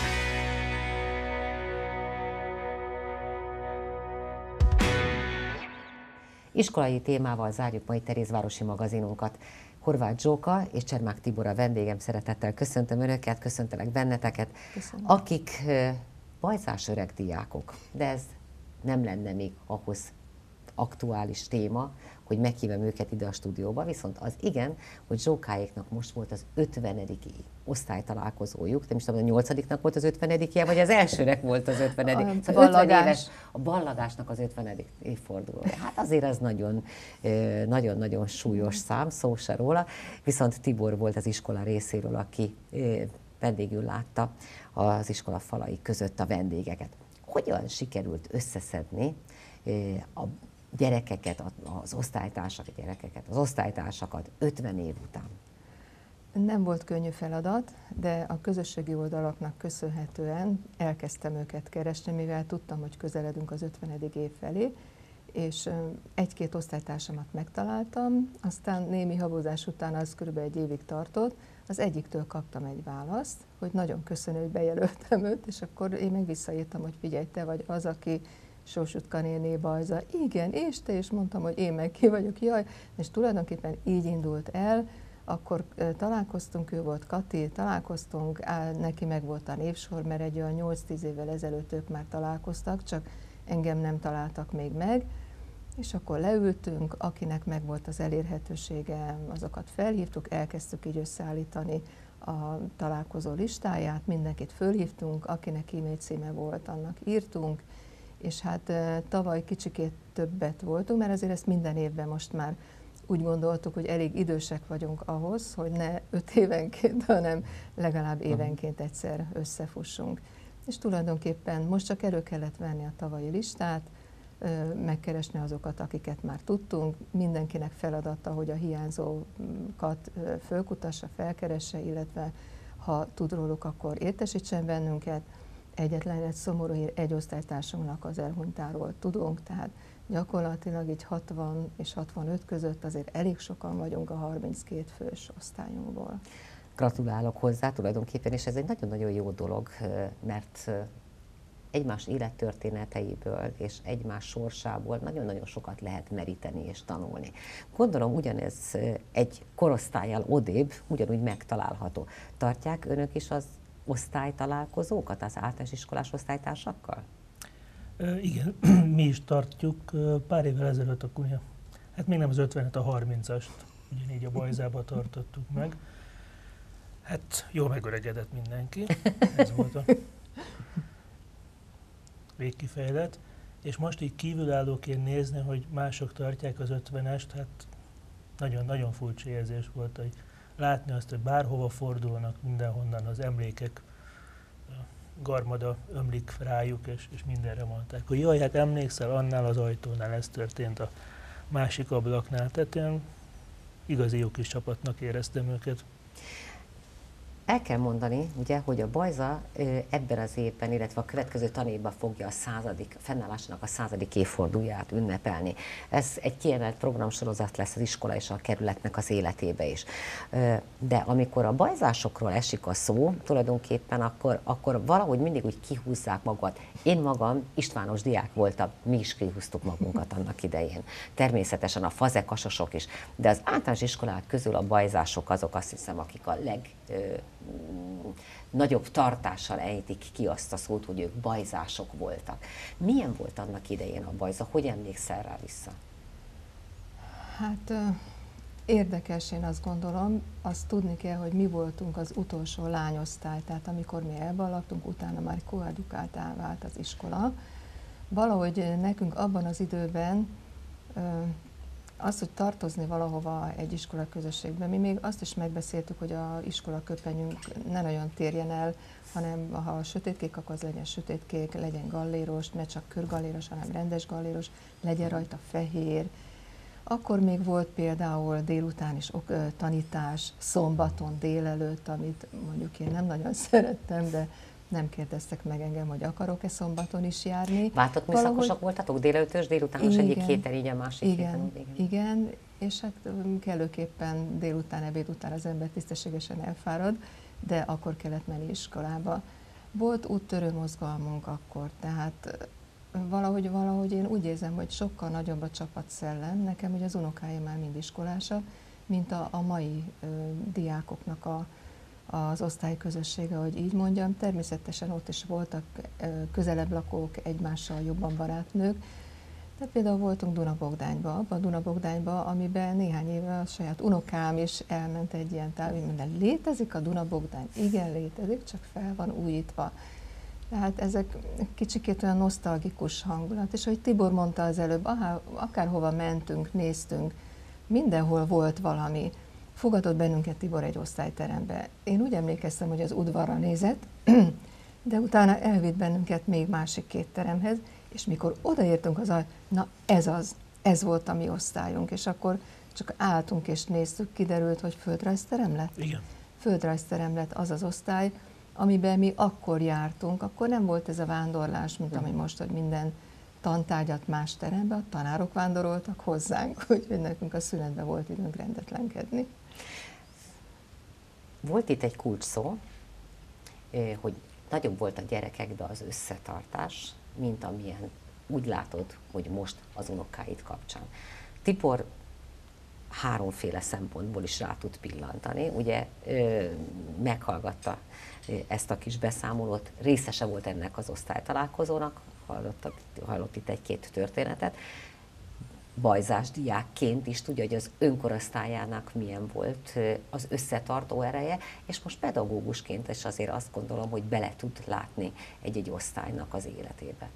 Iskolai témával zárjuk mai Terézvárosi magazinunkat. Horváth Zsóka és Csermák Tibor a vendégem, szeretettel köszöntöm Önöket, köszöntelek benneteket, Köszönöm. akik bajzás öreg diákok, de ez nem lenne még ahhoz aktuális téma, hogy meghívem őket ide a stúdióba, viszont az igen, hogy Zsókáéknak most volt az ötvenedik osztálytalálkozójuk, nem is tudom, a nyolcadiknak volt az ötvenedikje, vagy az elsőnek volt az ötvenedik. A szóval ballagás. Éves, a ballagásnak az ötvenedik évfordulója. Hát azért az nagyon-nagyon súlyos szám, szó se róla, viszont Tibor volt az iskola részéről, aki vendégül látta az iskola falai között a vendégeket. Hogyan sikerült összeszedni a gyerekeket, az osztálytársak gyerekeket, az osztálytársakat ötven év után? Nem volt könnyű feladat, de a közösségi oldalaknak köszönhetően elkezdtem őket keresni, mivel tudtam, hogy közeledünk az ötvenedik év felé, és egy-két osztálytársamat megtaláltam, aztán némi habozás után az körülbelül egy évig tartott, az egyiktől kaptam egy választ, hogy nagyon köszönő, hogy bejelöltem őt, és akkor én meg visszaírtam, hogy figyelj, te vagy az, aki Sósutka néné Bajza. Igen, és te, és mondtam, hogy én meg ki vagyok, jaj, és tulajdonképpen így indult el, akkor találkoztunk, ő volt Kati, találkoztunk, áll, neki meg volt a névsor, mert egy olyan nyolc-tíz évvel ezelőtt ők már találkoztak, csak engem nem találtak még meg, és akkor leültünk, akinek meg volt az elérhetősége, azokat felhívtuk, elkezdtük így összeállítani a találkozó listáját, mindenkit fölhívtunk, akinek e-mail címe volt, annak írtunk, és hát tavaly kicsikét többet voltunk, mert azért ezt minden évben most már úgy gondoltuk, hogy elég idősek vagyunk ahhoz, hogy ne öt évenként, hanem legalább évenként egyszer összefussunk. És tulajdonképpen most csak elő kellett venni a tavalyi listát, megkeresni azokat, akiket már tudtunk, mindenkinek feladata, hogy a hiányzókat fölkutassa, felkeresse, illetve ha tud róluk, akkor értesítsen bennünket. Egyetlen egy szomorú hír, egy osztálytársunknak az elhunytáról tudunk, tehát gyakorlatilag így hatvan és hatvanöt között azért elég sokan vagyunk a harminckét fős osztályunkból. Gratulálok hozzá tulajdonképpen, és ez egy nagyon-nagyon jó dolog, mert egymás élettörténeteiből és egymás sorsából nagyon-nagyon sokat lehet meríteni és tanulni. Gondolom ugyanez egy korosztállyal odébb ugyanúgy megtalálható. Tartják önök is az osztálytalálkozókat az általános iskolás osztálytársakkal? E, igen, mi is tartjuk. Pár évvel ezelőtt akkor, hát még nem az ötvenet, a harmincast ugyanígy a Bajzába tartottuk meg. Hát jól megöregedett mindenki, ez volt a végkifejlet. És most így kívülállóként nézni, hogy mások tartják az ötvenest, hát nagyon-nagyon furcsa érzés volt, hogy látni azt, hogy bárhova fordulnak, mindenhonnan az emlékek garmada ömlik rájuk, és, és mindenre mondták, hogy jaj, hát emlékszel, annál az ajtónál ez történt a másik ablaknál. Tehát ilyen igazi jó kis csapatnak éreztem őket. El kell mondani, ugye, hogy a Bajza ebben az évben, illetve a következő tanévben fogja a századik, fennállásának a századik évfordulóját ünnepelni. Ez egy kiemelt programsorozat lesz az iskola és a kerületnek az életébe is. De amikor a bajzásokról esik a szó, tulajdonképpen akkor, akkor valahogy mindig úgy kihúzzák magukat. Én magam Istvános diák voltam, mi is kihúztuk magunkat annak idején. Természetesen a fazekasosok is, de az általános iskolák közül a bajzások azok, azt hiszem, akik a leg nagyobb tartással ejtik ki azt a szót, hogy ők bajzások voltak. Milyen volt annak idején a Bajza? Hogy emlékszel rá vissza? Hát érdekes, én azt gondolom, azt tudni kell, hogy mi voltunk az utolsó lányosztály, tehát amikor mi elbalagtunk, utána már koedukált vált az iskola. Valahogy nekünk abban az időben az, hogy tartozni valahova egy iskola közösségben, mi még azt is megbeszéltük, hogy a iskola köpenyünk ne nagyon térjen el, hanem ha sötétkék, akkor az legyen sötétkék, legyen galléros, ne csak körgalléros, hanem rendes galléros, legyen rajta fehér. Akkor még volt például délután is tanítás, szombaton délelőtt, amit mondjuk én nem nagyon szerettem, de nem kérdeztek meg engem, hogy akarok-e szombaton is járni. Váltott műszakosok Valahogy... voltatok? Délelőtös, délutános, egyik héten, így a másik igen, héten? Igen, igen, és hát kellőképpen délután, ebéd után az ember tisztességesen elfárad, de akkor kellett menni iskolába. Volt úttörő mozgalmunk akkor, tehát valahogy, valahogy én úgy érzem, hogy sokkal nagyobb a csapatszellem. Nekem ugye az unokáim már mind iskolásak, mint a, a mai ö, diákoknak a az osztályközössége, hogy így mondjam. Természetesen ott is voltak közelebb lakók, egymással jobban barátnők. Tehát például voltunk Dunabogdányba, abban a Dunabogdányba, amiben néhány éve a saját unokám is elment egy ilyen táv, minden létezik a Dunabogdány? Igen, létezik, csak fel van újítva. Tehát ezek kicsikét olyan nosztalgikus hangulat, és ahogy Tibor mondta az előbb, aha, akárhova mentünk, néztünk, mindenhol volt valami. Fogadott bennünket Tibor egy osztályterembe. Én úgy emlékeztem, hogy az udvarra nézett, de utána elvitt bennünket még másik két teremhez, és mikor odaértünk az a, na ez az, ez volt a mi osztályunk, és akkor csak álltunk és néztük, kiderült, hogy földrajzterem lett. Igen. Földrajzterem lett az az osztály, amiben mi akkor jártunk, akkor nem volt ez a vándorlás, mint ami most, hogy minden tantárgyat más terembe, a tanárok vándoroltak hozzánk, úgyhogy nekünk a szünetben volt időnk rendetlenkedni. Volt itt egy kulcs szó, hogy nagyobb volt a gyerekekben az összetartás, mint amilyen úgy látod, hogy most az unokáid kapcsán. Tibor háromféle szempontból is rá tud pillantani. Ugye meghallgatta ezt a kis beszámolót, részese volt ennek az osztálytalálkozónak, hallott, hallott itt egy-két történetet. Bajzás diákként is tudja, hogy az önkorosztályának milyen volt az összetartó ereje, és most pedagógusként is azért azt gondolom, hogy bele tud látni egy-egy osztálynak az életébe.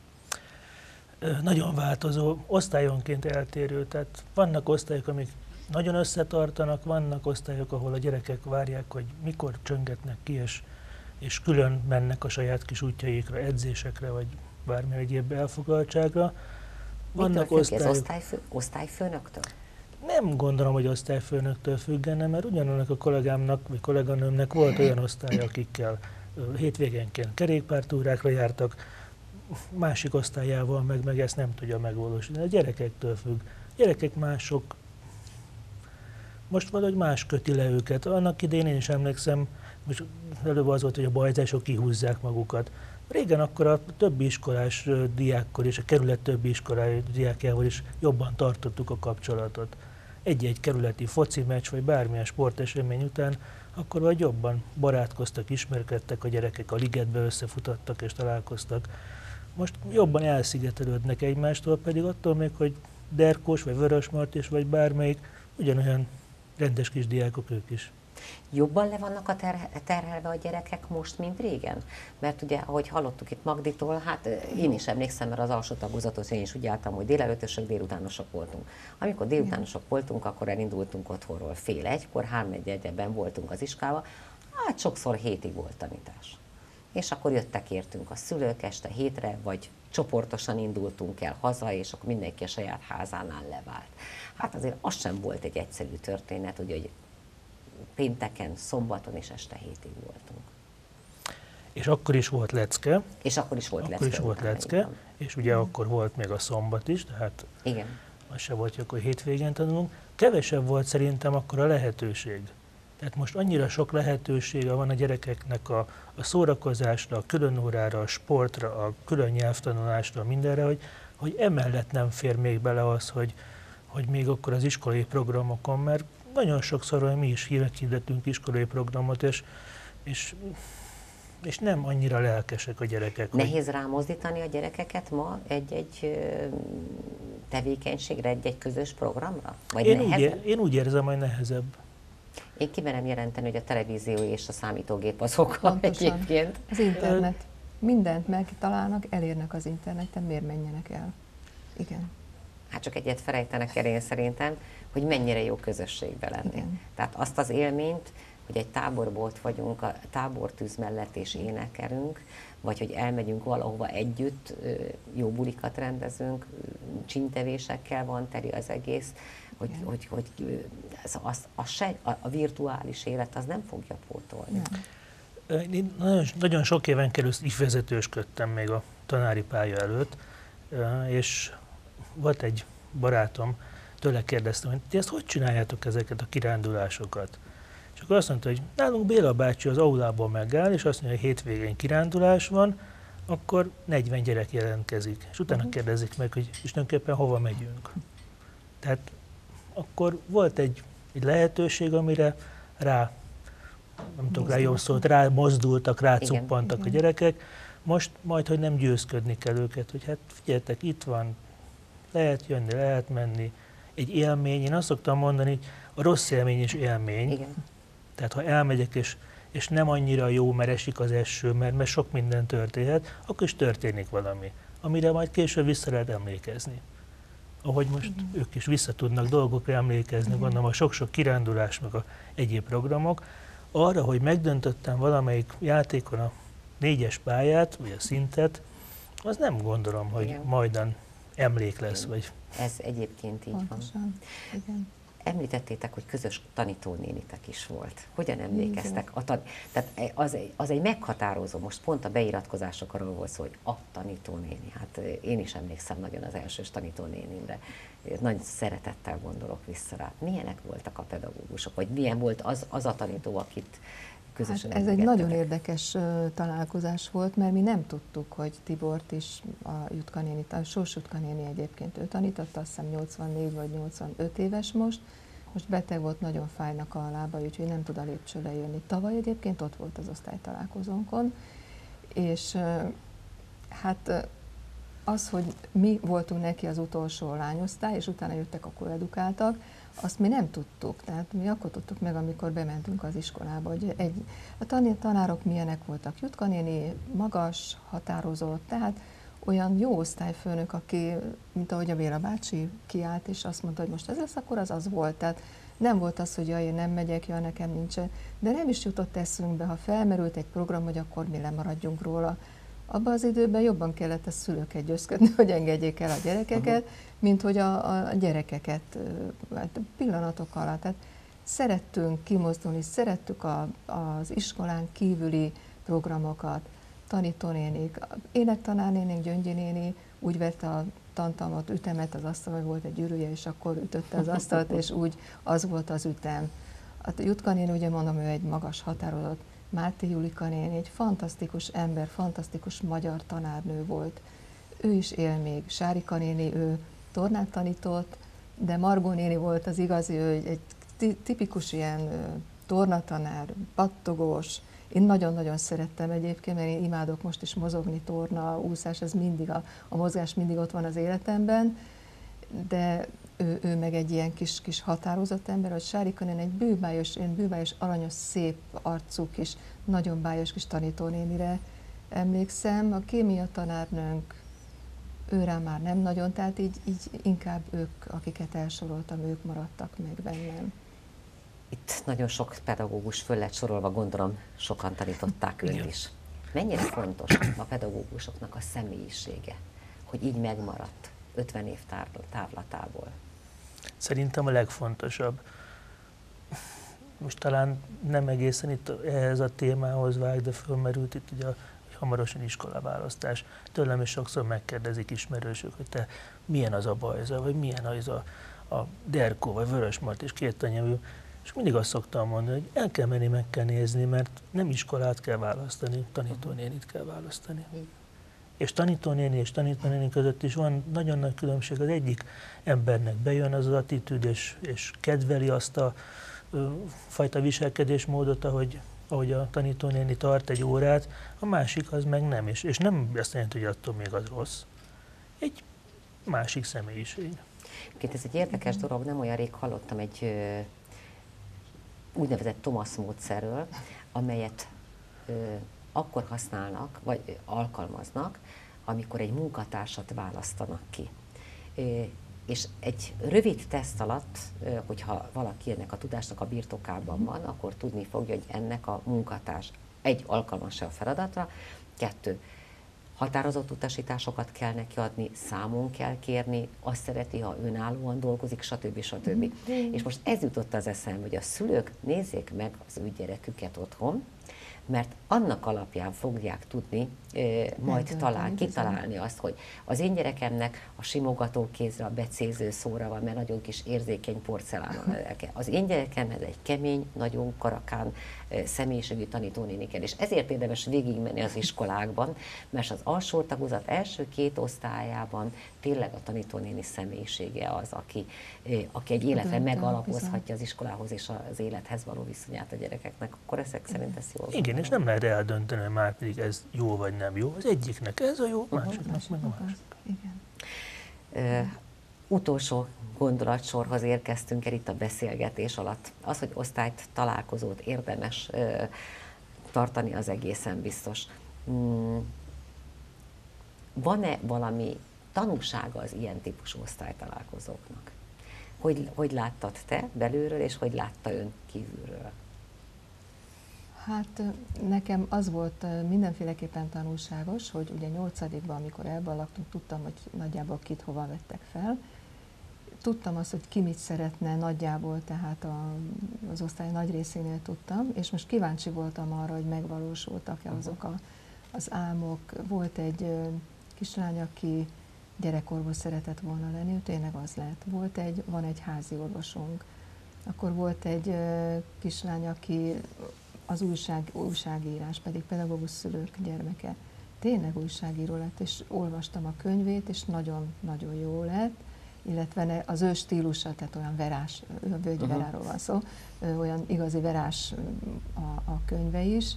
Nagyon változó, osztályonként eltérő, tehát vannak osztályok, amik nagyon összetartanak, vannak osztályok, ahol a gyerekek várják, hogy mikor csöngetnek ki, és, és külön mennek a saját kis útjaikra, edzésekre, vagy bármi egyéb elfoglaltságra. Vannak osztályok... Ez osztályfő, osztályfőnöktől? Nem gondolom, hogy osztályfőnöktől függene, mert ugyanannak a kollégámnak, vagy kolléganőmnek volt olyan osztály, akikkel hétvégenként kerékpártúrákra jártak, másik osztályával meg, meg ezt nem tudja megvalósítani. A gyerekektől függ. A gyerekek mások, most valahogy más köti le őket. Annak idején én is emlékszem, most előbb az volt, hogy a bajzások kihúzzák magukat. Régen akkor a többi iskolás diákkal és a kerület többi iskolás diákjával is jobban tartottuk a kapcsolatot. Egy-egy kerületi foci meccs, vagy bármilyen sportesemény után akkor vagy jobban barátkoztak, ismerkedtek a gyerekek, a ligetbe összefutottak és találkoztak. Most jobban elszigetelődnek egymástól, pedig attól még, hogy Derkós, vagy Vörösmarty, vagy bármelyik, ugyanolyan rendes kis diákok ők is. Jobban le vannak a ter- terhelve a gyerekek most, mint régen? Mert ugye, ahogy hallottuk itt Magditól, hát én is emlékszem, mert az alsó tagozatot én is úgy álltam, hogy délelőtösök, délutánosok voltunk. Amikor délutánosok voltunk, akkor elindultunk otthonról fél egykor, három egyben voltunk az iskolában, hát sokszor hétig volt tanítás. És akkor jöttek értünk a szülők este hétre, vagy csoportosan indultunk el haza, és akkor mindenki a saját házánál levált. Hát azért az sem volt egy egyszerű történet, ugye, hogy pénteken, szombaton és este hétig voltunk. És akkor is volt lecke. És akkor is volt akkor lecke. Is volt lecke, és ugye hmm. akkor volt még a szombat is, tehát igen. Az se volt, hogy akkor hétvégén tanulunk. Kevesebb volt szerintem akkor a lehetőség. Tehát most annyira sok lehetősége van a gyerekeknek a, a szórakozásra, a külön órára, a sportra, a külön nyelvtanulásra, mindenre, hogy, hogy emellett nem fér még bele az, hogy, hogy még akkor az iskolai programokon, mert nagyon sokszor mi is hirdetünk iskolai programot, és, és, és nem annyira lelkesek a gyerekek. Nehéz hogy... rámozdítani a gyerekeket ma egy-egy tevékenységre, egy-egy közös programra? Vagy én, úgy ér, én úgy érzem, hogy nehezebb. Én kimerem jelenteni, hogy a televízió és a számítógép az oka egyébként. Az internet. Mindent megtalálnak, elérnek az interneten, miért menjenek el? Igen. Hát csak egyet felejtenek el én szerintem, hogy mennyire jó közösségbe lenni. Igen. Tehát azt az élményt, hogy egy táborból ott vagyunk, a tábortűz mellett és énekelünk, vagy hogy elmegyünk valahova együtt, jó bulikat rendezünk, csintevésekkel van teli az egész, hogy, hogy, hogy ez az, az se, a, a virtuális élet az nem fogja pótolni. Nem. Én nagyon, nagyon sok éven keresztül ifvezetősködtem még a tanári pálya előtt, és volt egy barátom, tőle kérdeztem, hogy ti ezt hogy csináljátok ezeket a kirándulásokat? És akkor azt mondta, hogy nálunk Béla bácsi az aulából megáll, és azt mondja, hogy hétvégén kirándulás van, akkor negyven gyerek jelentkezik. És utána kérdezik meg, hogy és tulajdonképpen hova megyünk. Tehát akkor volt egy, egy lehetőség, amire rá, nem tudok rá jobb szót, rá mozdultak, rá cuppantak a gyerekek. Most majd, hogy nem győzködni kell őket, hogy hát figyeljetek, itt van, lehet jönni, lehet menni. Egy élmény, én azt szoktam mondani, a rossz élmény is élmény. Igen. Tehát ha elmegyek, és, és nem annyira jó, mert esik az eső, mert, mert sok minden történhet, akkor is történik valami, amire majd később vissza lehet emlékezni. Ahogy most igen. ők is vissza tudnak dolgokra emlékezni, igen. gondolom a sok-sok kirándulás, meg a egyéb programok, arra, hogy megdöntöttem valamelyik játékon a négyes pályát, vagy a szintet, az nem gondolom, hogy igen. majdan emlék lesz. Vagy... Ez egyébként így Pontosan. van. Igen. Említettétek, hogy közös tanítónénitek is volt. Hogyan emlékeztek? A tan- Tehát az, az egy meghatározó, most pont a beiratkozások arról volt szó, hogy a tanítónéni. Hát én is emlékszem nagyon az elsős tanítónénimre. Nagy szeretettel gondolok vissza rá. Milyenek voltak a pedagógusok? Vagy milyen volt az, az a tanító, akit közösen hát ez egy nagyon érdekes uh, találkozás volt, mert mi nem tudtuk, hogy Tibort is, a Jutka néni, a Sós Jutka néni egyébként ő tanította, azt hiszem nyolcvannégy vagy nyolcvanöt éves most, most beteg volt, nagyon fájnak a lába, úgyhogy nem tud a lépcsőre jönni. Tavaly egyébként ott volt az osztálytalálkozónkon, és uh, hát uh, az, hogy mi voltunk neki az utolsó lányosztály, és utána jöttek a koedukáltak, azt mi nem tudtuk. Tehát mi akkor tudtuk meg, amikor bementünk az iskolába, hogy egy, a tanárok milyenek voltak. Jutka néni magas, határozott, tehát olyan jó osztályfőnök, aki, mint ahogy a Béla bácsi kiállt, és azt mondta, hogy most ez lesz, akkor az az volt. Tehát nem volt az, hogy jaj, én nem megyek, jaj, nekem nincsen. De nem is jutott eszünkbe, ha felmerült egy program, hogy akkor mi lemaradjunk róla. Abban az időben jobban kellett a szülőket győzködni, hogy engedjék el a gyerekeket, mint hogy a, a gyerekeket hát pillanatok alatt. Tehát szerettünk kimozdulni, szerettük a, az iskolán kívüli programokat, tanítónénik, énektanárnénénk, Gyöngyi néni úgy vette a tantalmat, ütemet az asztalon, hogy volt egy gyűrűje, és akkor ütötte az asztalt, és úgy az volt az ütem. A Jutka néni, ugye mondom, ő egy magas, határozott. Máté Julika néni egy fantasztikus ember, fantasztikus magyar tanárnő volt. Ő is él még. Sárika néni, ő tornát tanított, de Margó néni volt az igazi, ő egy tipikus ilyen tornatanár, pattogós. Én nagyon-nagyon szerettem egyébként, mert én imádok most is mozogni, torna, úszás, ez mindig, a, a mozgás mindig ott van az életemben, de ő, ő meg egy ilyen kis, kis határozott ember, hogy Sárika néni egy bűbájos, én bűbájos, aranyos, szép arcú kis, nagyon bájos kis tanítónénire emlékszem. A kémia tanárnőnk, ő rá már nem nagyon, tehát így, így inkább ők, akiket elsoroltam, ők maradtak meg bennem. Itt nagyon sok pedagógus föl lett sorolva, gondolom sokan tanították őt is. Mennyire fontos a pedagógusoknak a személyisége, hogy így megmaradt ötven év távlatából? Szerintem a legfontosabb. Most talán nem egészen itt ehhez a témához vág, de fölmerült itt ugye a hamarosan iskolaválasztás. Tőlem is sokszor megkérdezik ismerősök, hogy te milyen az a Bajza, vagy milyen az a, a Derkó, vagy Vörösmarty, és két anyanyelvű. És mindig azt szoktam mondani, hogy el kell menni, meg kell nézni, mert nem iskolát kell választani, tanítónénit kell választani. És tanítónéni és tanítónéni között is van nagyon nagy különbség. Az egyik embernek bejön az az attitűd, és, és kedveli azt a ö, fajta viselkedésmódot, ahogy, ahogy a tanítónéni tart egy órát, a másik az meg nem. És, és nem azt jelenti, hogy attól még az rossz. Egy másik személyiség. Ez egy érdekes dolog, nem olyan rég hallottam egy ö, úgynevezett Thomas módszerről, amelyet ö, akkor használnak, vagy alkalmaznak, amikor egy munkatársat választanak ki. És egy rövid teszt alatt, hogyha valaki ennek a tudásnak a birtokában van, akkor tudni fogja, hogy ennek a munkatárs egy alkalmas-e a feladatra, kettő, határozott utasításokat kell neki adni, számon kell kérni, azt szereti, ha önállóan dolgozik, stb. stb. Mm. És most ez jutott az eszembe, hogy a szülők nézzék meg az ő gyereküket otthon, mert annak alapján fogják tudni e, majd talál, kitalálni azt, hogy az én gyerekemnek a simogató kézre, a becéző szóra van, mert nagyon kis érzékeny porcelán a lelke. Az én gyerekemhez egy kemény, nagyon karakán e, személyiségű tanítónéni kell, és ezért érdemes végigmenni az iskolákban, mert az alsó tagozat első két osztályában tényleg a tanítónéni személyisége az, aki, e, aki egy életre megalapozhatja az iskolához és az élethez való viszonyát a gyerekeknek, akkor ezek szerint ez jól. Igen, és nem lehet eldönteni, hogy már pedig ez jó vagy nem jó. Az egyiknek ez a jó, másiknak meg a másik. Igen. Uh, utolsó gondolatsorhoz érkeztünk el itt a beszélgetés alatt. Az, hogy osztályt, találkozót érdemes uh, tartani, az egészen biztos. Mm. Van-e valami tanúsága az ilyen típusú osztálytalálkozóknak? Hogy, hogy láttad te belülről, és hogy látta ön kívülről? Hát nekem az volt mindenféleképpen tanulságos, hogy ugye nyolcadikban, amikor elben laktunk, tudtam, hogy nagyjából kit hova vettek fel. tudtam azt, hogy ki mit szeretne nagyjából, tehát a, az osztály nagy részénél tudtam, és most kíváncsi voltam arra, hogy megvalósultak-e azok a, az álmok. Volt egy ö, kislány, aki gyerekorvos szeretett volna lenni, ő tényleg az lett. Volt egy, van egy házi orvosunk. Akkor volt egy ö, kislány, aki az újság, újságírás, pedig pedagógus szülők gyermeke. Tényleg újságíró lett, és olvastam a könyvét, és nagyon-nagyon jó lett, illetve az ő stílusa, tehát olyan verás, Völgyi uh-huh. Veráról van szó, olyan igazi verás a, a könyve is.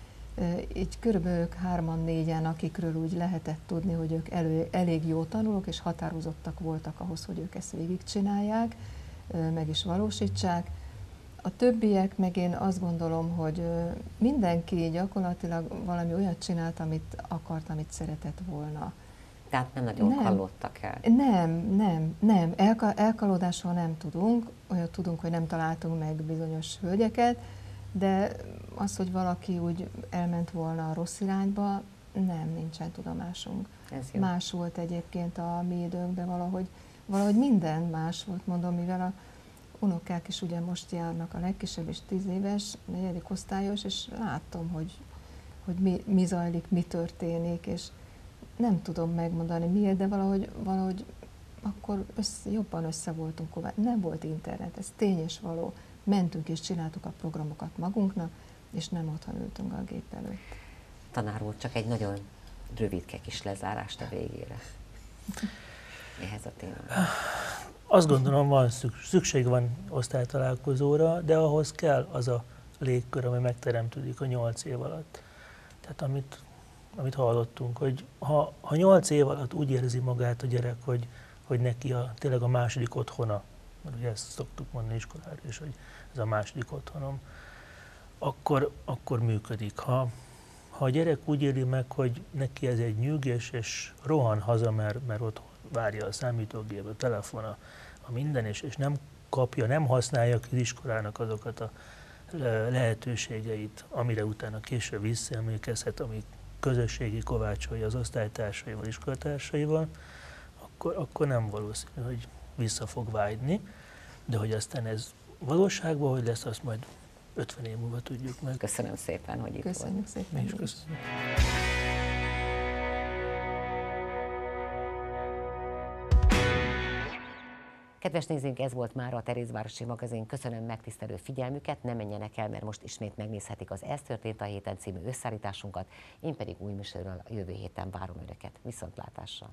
Így körülbelül hárman, négyen, akikről úgy lehetett tudni, hogy ők elő, elég jó tanulók, és határozottak voltak ahhoz, hogy ők ezt végigcsinálják, meg is valósítsák. A többiek meg én azt gondolom, hogy mindenki gyakorlatilag valami olyat csinált, amit akart, amit szeretett volna. Tehát nem nagyon nem, kallódtak el? Nem, nem, nem. Elka, elkalódásról nem tudunk. Olyat tudunk, hogy nem találtunk meg bizonyos hölgyeket, de az, hogy valaki úgy elment volna a rossz irányba, nem, nincsen tudomásunk. Más volt egyébként a mi időnkben valahogy, valahogy minden más volt, mondom, mivel a unokák is ugye most járnak, a legkisebb is tíz éves, negyedik osztályos, és látom, hogy, hogy mi, mi zajlik, mi történik, és nem tudom megmondani miért, de valahogy, valahogy akkor össze, jobban össze voltunk. Nem volt internet, ez tény és való. Mentünk és csináltuk a programokat magunknak, és nem otthon ültünk a gép előtt. Tanár úr, csak egy nagyon rövidke kis lezárást a végére. Ehhez a témához. Azt gondolom, van szükség van osztálytalálkozóra, de ahhoz kell az a légkör, ami megteremtődik a nyolc év alatt. Tehát amit, amit hallottunk, hogy ha, ha nyolc év alatt úgy érzi magát a gyerek, hogy, hogy neki a, tényleg a második otthona, mert ugye ezt szoktuk mondani iskolára is, hogy ez a második otthonom, akkor, akkor működik. Ha, ha a gyerek úgy éli meg, hogy neki ez egy nyűgés, és rohan haza, mert, mert ott várja a számítógép, a telefon, a, a minden, és, és nem kapja, nem használja az iskolának azokat a lehetőségeit, amire utána később visszaemlékezhet, ami közösségi kovácsolja az osztálytársaival, iskolatársaival, akkor, akkor nem valószínű, hogy vissza fog vágyni, de hogy aztán ez valóságban, hogy lesz, azt majd ötven év múlva tudjuk meg. Köszönöm szépen, hogy itt volt. Köszönjük szépen. Mi is köszönjük. Kedves nézőink, ez volt már a Terézvárosi Magazin. Köszönöm megtisztelő figyelmüket, ne menjenek el, mert most ismét megnézhetik az Ez történt a héten című összeállításunkat, én pedig új műsorral a jövő héten várom Önöket. Viszontlátásra!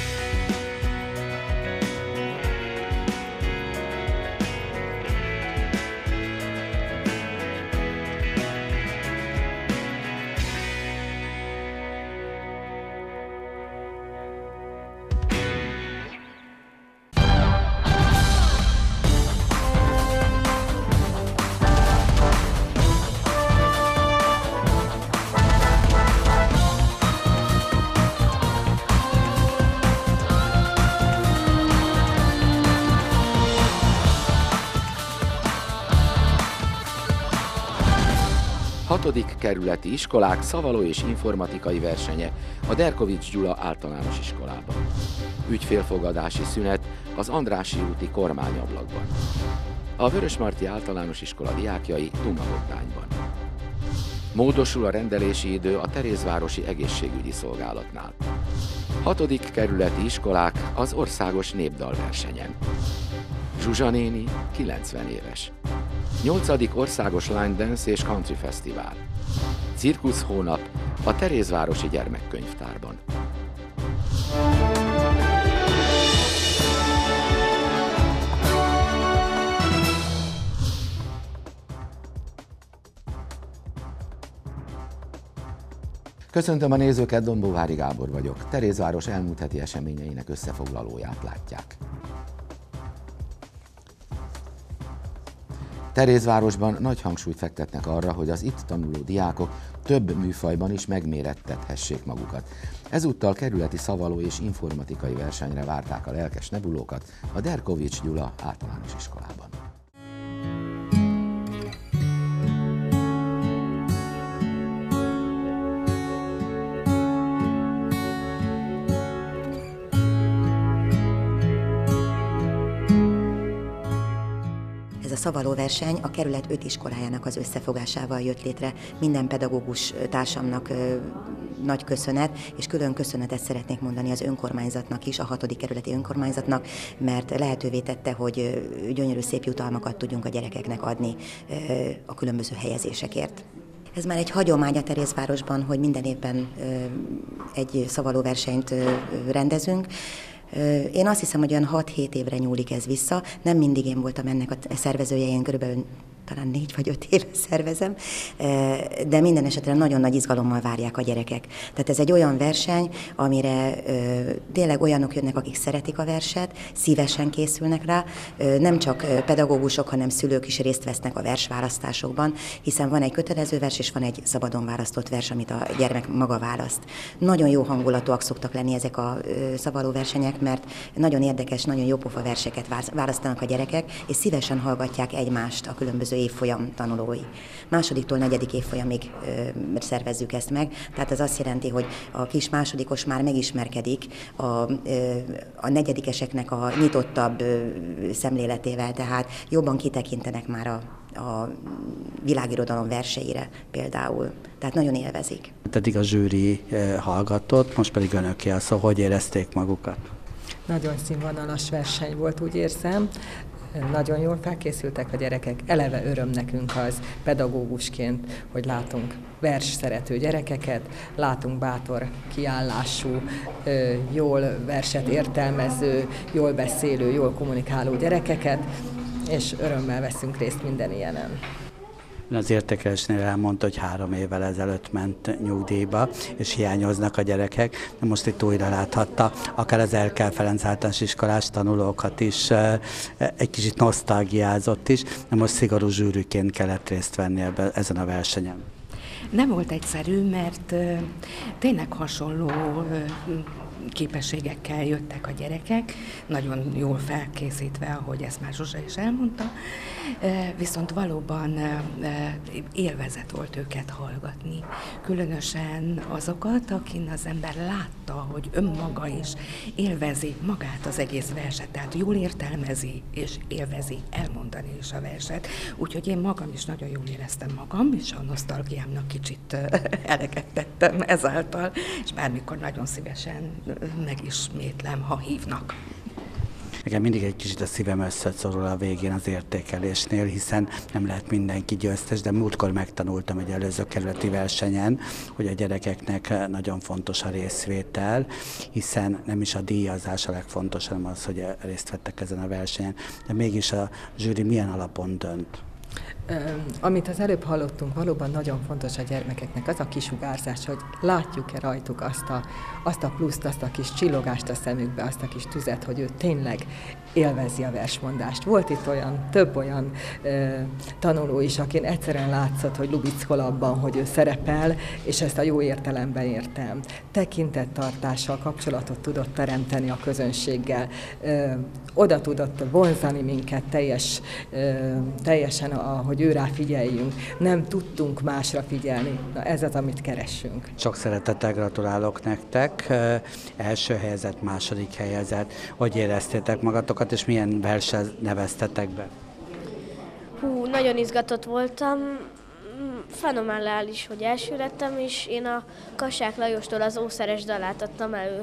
hatodik kerületi iskolák szavaló és informatikai versenye a Derkovits Gyula általános iskolában. Ügyfélfogadási szünet az Andrássy úti kormányablakban. A Vörösmarty általános iskola diákjai Dunahoddányban. Módosul a rendelési idő a Terézvárosi egészségügyi szolgálatnál. hatodik kerületi iskolák az országos népdalversenyen. Zsuzsa néni kilencven éves. nyolcadik országos Line Dance és Country Fesztivál. Cirkusz hónap a Terézvárosi Gyermekkönyvtárban. Köszöntöm a nézőket, Dombóvári Gábor vagyok. Terézváros elmúlt heti eseményeinek összefoglalóját látják. Terézvárosban nagy hangsúlyt fektetnek arra, hogy az itt tanuló diákok több műfajban is megmérettethessék magukat. Ezúttal kerületi szavaló és informatikai versenyre várták a lelkes nebulókat a Derkovits Gyula általános iskolában. szavalóverseny a kerület öt iskolájának az összefogásával jött létre. Minden pedagógus társamnak nagy köszönet, és külön köszönetet szeretnék mondani az önkormányzatnak is, a hatodik kerületi önkormányzatnak, mert lehetővé tette, hogy gyönyörű szép jutalmakat tudjunk a gyerekeknek adni a különböző helyezésekért. Ez már egy hagyomány a Terézvárosban, hogy minden évben egy szavalóversenyt rendezünk. Én azt hiszem, hogy olyan hat-hét évre nyúlik ez vissza. Nem mindig én voltam ennek a szervezője, én körülbelül talán négy vagy öt éve szervezem, de minden esetre nagyon nagy izgalommal várják a gyerekek. Tehát ez egy olyan verseny, amire tényleg olyanok jönnek, akik szeretik a verset, szívesen készülnek rá, nem csak pedagógusok, hanem szülők is részt vesznek a versválasztásokban, hiszen van egy kötelező vers, és van egy szabadon választott vers, amit a gyermek maga választ. Nagyon jó hangulatúak szoktak lenni ezek a szavalóversenyek, mert nagyon érdekes, nagyon jópofa verseket választanak a gyerekek, és szívesen hallgatják egymást a különböző évfolyam tanulói. Másodiktól negyedik évfolyamig ö, szervezzük ezt meg, tehát ez azt jelenti, hogy a kis másodikos már megismerkedik a, ö, a negyedikeseknek a nyitottabb ö, szemléletével, tehát jobban kitekintenek már a, a világirodalom verseire például, tehát nagyon élvezik. Eddig a zsűri hallgatott, most pedig önöké a szó, hogy érezték magukat? Nagyon színvonalas verseny volt, úgy érzem. Nagyon jól felkészültek a gyerekek. Eleve öröm nekünk az pedagógusként, hogy látunk vers szerető gyerekeket, látunk bátor kiállású, jól verset értelmező, jól beszélő, jól kommunikáló gyerekeket, és örömmel veszünk részt minden ilyenen. Az értékelésnél elmondta, hogy három évvel ezelőtt ment nyugdíjba, és hiányoznak a gyerekek, de most itt újra láthatta, akár az Erkel Ferenc általános iskolás tanulókat is, egy kicsit nosztalgiázott is, de most szigorú zsűriként kellett részt venni ebben, ezen a versenyen. Nem volt egyszerű, mert tényleg hasonló képességekkel jöttek a gyerekek, nagyon jól felkészítve, ahogy ezt már Zsuzsa is elmondta, viszont valóban élvezet volt őket hallgatni. Különösen azokat, akin az ember látta, hogy önmaga is élvezi magát az egész verset, tehát jól értelmezi és élvezi elmondani is a verset. Úgyhogy én magam is nagyon jól éreztem magam, és a nosztalgiámnak kicsit eleget tettem ezáltal, és bármikor nagyon szívesen megismétlem, ha hívnak. Nekem mindig egy kicsit a szívem összeszorul a végén az értékelésnél, hiszen nem lehet mindenki győztes, de múltkor megtanultam egy előző kerületi versenyen, hogy a gyerekeknek nagyon fontos a részvétel, hiszen nem is a díjazás a legfontosabb, hanem az, hogy részt vettek ezen a versenyen. De mégis a zsűri milyen alapon dönt? Amit az előbb hallottunk, valóban nagyon fontos a gyermekeknek az a kisugárzás, hogy látjuk-e rajtuk azt a, azt a pluszt, azt a kis csillogást a szemükbe, azt a kis tüzet, hogy ő tényleg élvezi a versmondást. Volt itt olyan, több olyan ö, tanuló is, akin egyszerűen látszott, hogy lubickol abban, hogy ő szerepel, és ezt a jó értelemben értem. Tekintettartással kapcsolatot tudott teremteni a közönséggel, ö, oda tudott vonzani minket teljes, ö, teljesen, ahogy ő rá figyeljünk. Nem tudtunk másra figyelni. Na, ez az, amit keressünk. Sok szeretettel gratulálok nektek. Első helyezett, második helyezett. Hogy éreztétek magatokat, és milyen verssel neveztetek be? Hú, nagyon izgatott voltam. Fenomenális, hogy első lettem, és én a Kassák Lajostól az Ószeres dalát adtam elő.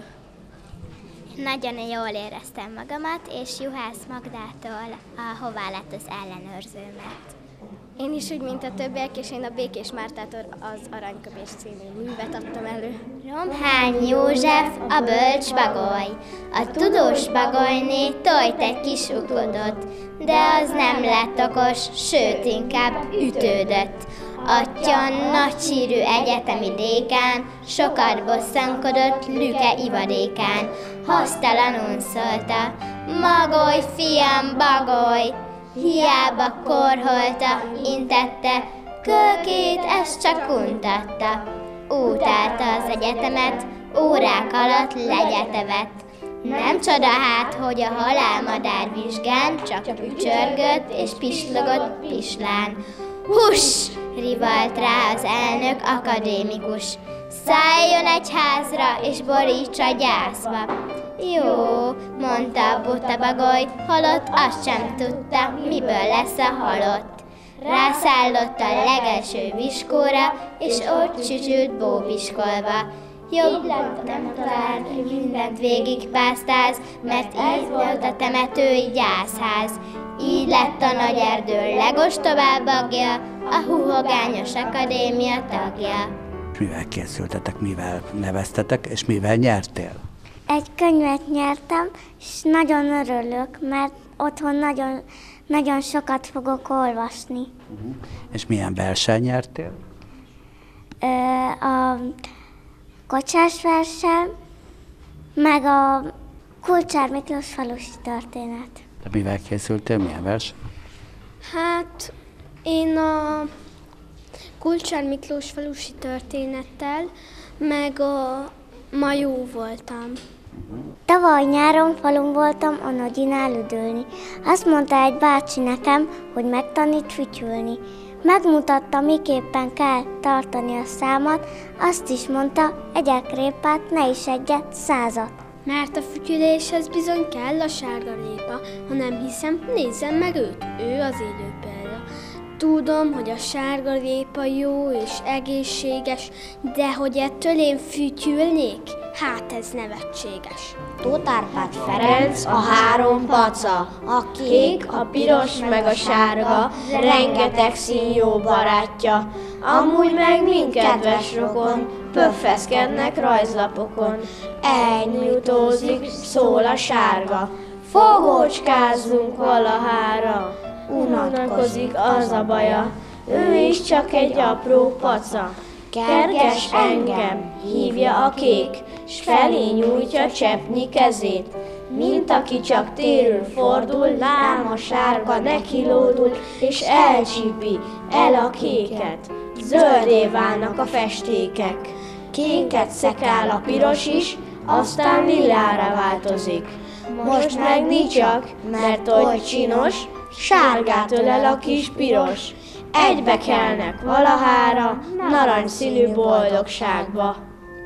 Nagyon jól éreztem magamat, és Juhász Magdától a Hová lett az ellenőrzőmet. Én is úgy, mint a többiek, és én a Békés Mártától az Aranyköpés című művet adtam elő. Romhány József, a bölcs bagoly, a tudós bagolyné tojt egy kis ugodot, de az nem lett okos, sőt inkább ütődött. Atya nagysírű egyetemi dékán, sokat bosszankodott Lüke ivadékán. Hoztalanul szólta, Magoly, fiam, bagoly! Hiába korholta, intette, kölkét ezt csak untatta. Utálta az egyetemet, órák alatt legyete vett. Nem csoda hát, hogy a halálmadár vizsgán csak ücsörgött és pislogott pislán. Hús! Rivalt rá az elnök akadémikus. Szálljon egy házra, és borítsa gyászba. Jó, mondta a buta bagoly, holott azt sem tudta, miből lesz a halott. Rászállott a legelső viskóra, és ott csücsült bóbiskolva. Jobb lett nem talált, hogy mindent végigpásztáz, mert így volt a temetői gyászház. Így lett a nagy erdő legostobább agja, a Huhogányos Akadémia tagja. Mivel készültetek, mivel neveztetek, és mivel nyertél? Egy könyvet nyertem, és nagyon örülök, mert otthon nagyon, nagyon sokat fogok olvasni. Uh-huh. És milyen verseny nyertél? Ö, a kocsás verseny, meg a Kulcsár Miklós falusi történet. De mivel készültél, milyen vers? Hát én a Kulcsár Miklós falusi történettel, meg a majó voltam. Tavaly nyáron falun voltam a nagyinál üdülni. Azt mondta egy bácsi nekem, hogy megtanít fütyülni. Megmutatta, miképpen kell tartani a számat, azt is mondta, egyek répát, ne is egyet, százat. Mert a fütyüléshez bizony kell a sárga répa, ha nem hiszem, nézzem meg őt, ő az élő példa. Tudom, hogy a sárga répa jó és egészséges, de hogy ettől én fütyülnék? Hát ez nevetséges. Tóth Árpád Ferenc, a három paca, a kék, a piros meg a sárga, rengeteg szín jó barátja. Amúgy meg mind kedves rokon, pöffeszkednek rajzlapokon. Elnyújtózik, szól a sárga, fogócskázunk valahára. Unatkozik, az a baja, ő is csak egy apró paca. Kerges engem, hívja a kék, s felé nyújtja cseppnyi kezét. Mint aki csak térül fordul, lám a sárga nekilódul, és elcsípi el a kéket. Zöldé válnak a festékek, kéket szekál a piros is, aztán lilára változik. Most meg nicsak, mert oly csinos, sárgát ölel a kis piros. Egybe kelnek valahára, narancsszínű boldogságba.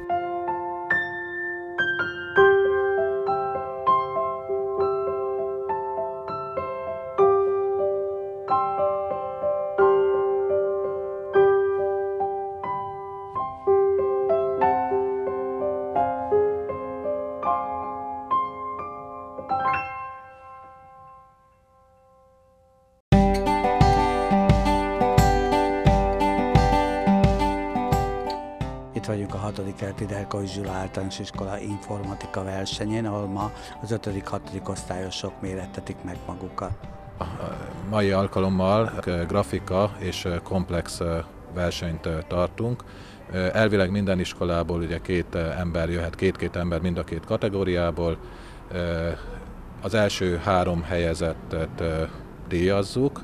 Vagyunk a hatodik kerületi Derkovits Gyula Általános Iskola informatika versenyén, ahol ma az ötödik-hatodik osztályosok mérettetik meg magukat. A mai alkalommal grafika és komplex versenyt tartunk. Elvileg minden iskolából ugye két ember jöhet, két-két ember mind a két kategóriából. Az első három helyezettet díjazzuk.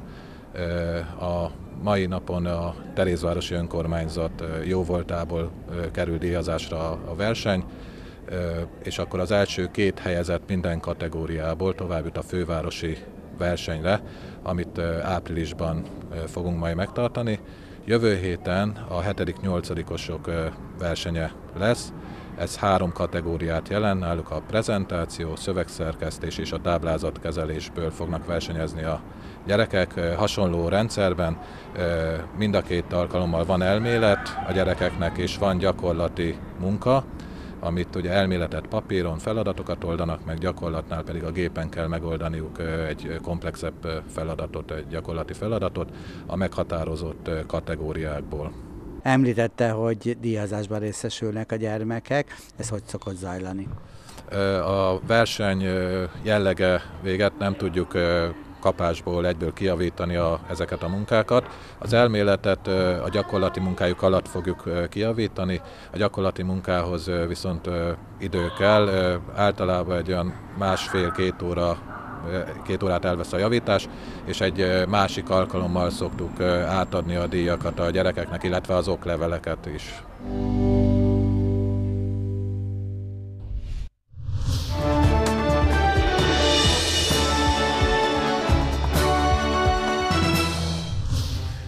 A mai napon a Terézvárosi Önkormányzat jóvoltából kerül díjazásra a verseny, és akkor az első két helyezett minden kategóriából tovább jut a fővárosi versenyre, amit áprilisban fogunk majd megtartani. Jövő héten a hetedik-nyolcadikosok versenye lesz. Ez három kategóriát jelent, náluk a prezentáció, szövegszerkesztés és a táblázatkezelésből fognak versenyezni a gyerekek. Hasonló rendszerben mind a két alkalommal van elmélet a gyerekeknek, és van gyakorlati munka, amit ugye elméletet papíron, feladatokat oldanak meg, gyakorlatnál pedig a gépen kell megoldaniuk egy komplexebb feladatot, egy gyakorlati feladatot a meghatározott kategóriákból. Említette, hogy díjazásban részesülnek a gyermekek, ez hogy szokott zajlani? A verseny jellege véget nem tudjuk kapásból egyből kijavítani a, ezeket a munkákat. Az elméletet a gyakorlati munkájuk alatt fogjuk kijavítani, a gyakorlati munkához viszont idő kell, általában egy olyan másfél-két óra, két órát elvesz a javítás, és egy másik alkalommal szoktuk átadni a díjakat a gyerekeknek, illetve az okleveleket is.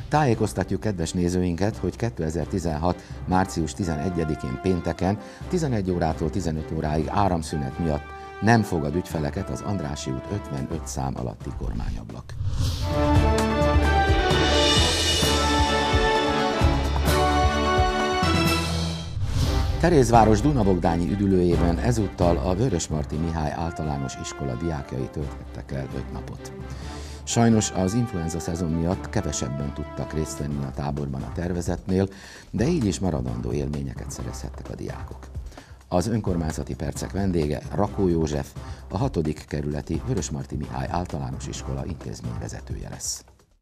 Tájékoztatjuk kedves nézőinket, hogy kétezer-tizenhat. március tizenegyedikén pénteken tizenegy órától tizenöt óráig áramszünet miatt nem fogad ügyfeleket az Andrássy út ötvenöt szám alatti kormányablak. Terézváros Dunabogdányi üdülőjében ezúttal a Vörösmarty Mihály általános iskola diákjai tölthettek el öt napot. Sajnos az influenza szezon miatt kevesebben tudtak részt venni a táborban a tervezetnél, de így is maradandó élményeket szerezhettek a diákok. Az önkormányzati percek vendége Rakó József, a hatodik kerületi Vörösmarty Mihály általános iskola intézményvezetője lesz.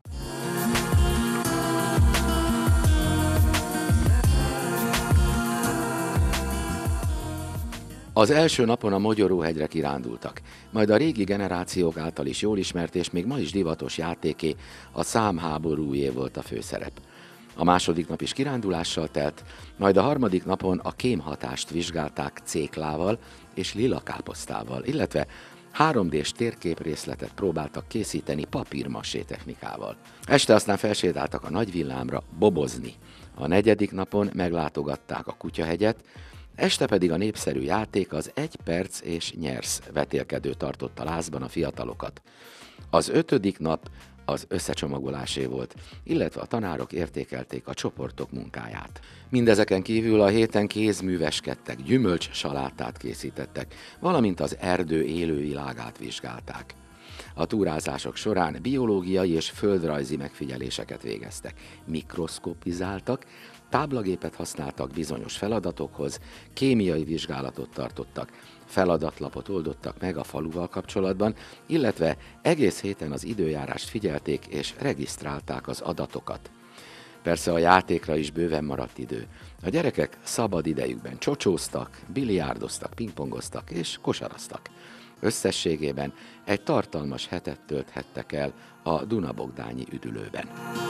Az első napon a Mogyoróhegyre kirándultak, majd a régi generációk által is jól ismert és még ma is divatos játéké, a számháborújé volt a főszerep. A második nap is kirándulással telt, majd a harmadik napon a kémhatást vizsgálták céklával és lilakáposztával, illetve három dés térképrészletet próbáltak készíteni papírmassé technikával. Este aztán felsétáltak a Nagyvillámra bobozni. A negyedik napon meglátogatták a Kutyahegyet, este pedig a népszerű játék az Egy perc és nyersz vetélkedő tartotta lázban a fiatalokat. Az ötödik nap az összecsomagolásé volt, illetve a tanárok értékelték a csoportok munkáját. Mindezeken kívül a héten kézműveskedtek, gyümölcs salátát készítettek, valamint az erdő élővilágát vizsgálták. A túrázások során biológiai és földrajzi megfigyeléseket végeztek, mikroszkopizáltak, táblagépet használtak bizonyos feladatokhoz, kémiai vizsgálatot tartottak, feladatlapot oldottak meg a faluval kapcsolatban, illetve egész héten az időjárást figyelték és regisztrálták az adatokat. Persze a játékra is bőven maradt idő. A gyerekek szabad idejükben csocsóztak, biliárdoztak, pingpongoztak és kosaraztak. Összességében egy tartalmas hetet tölthettek el a Dunabogdányi üdülőben.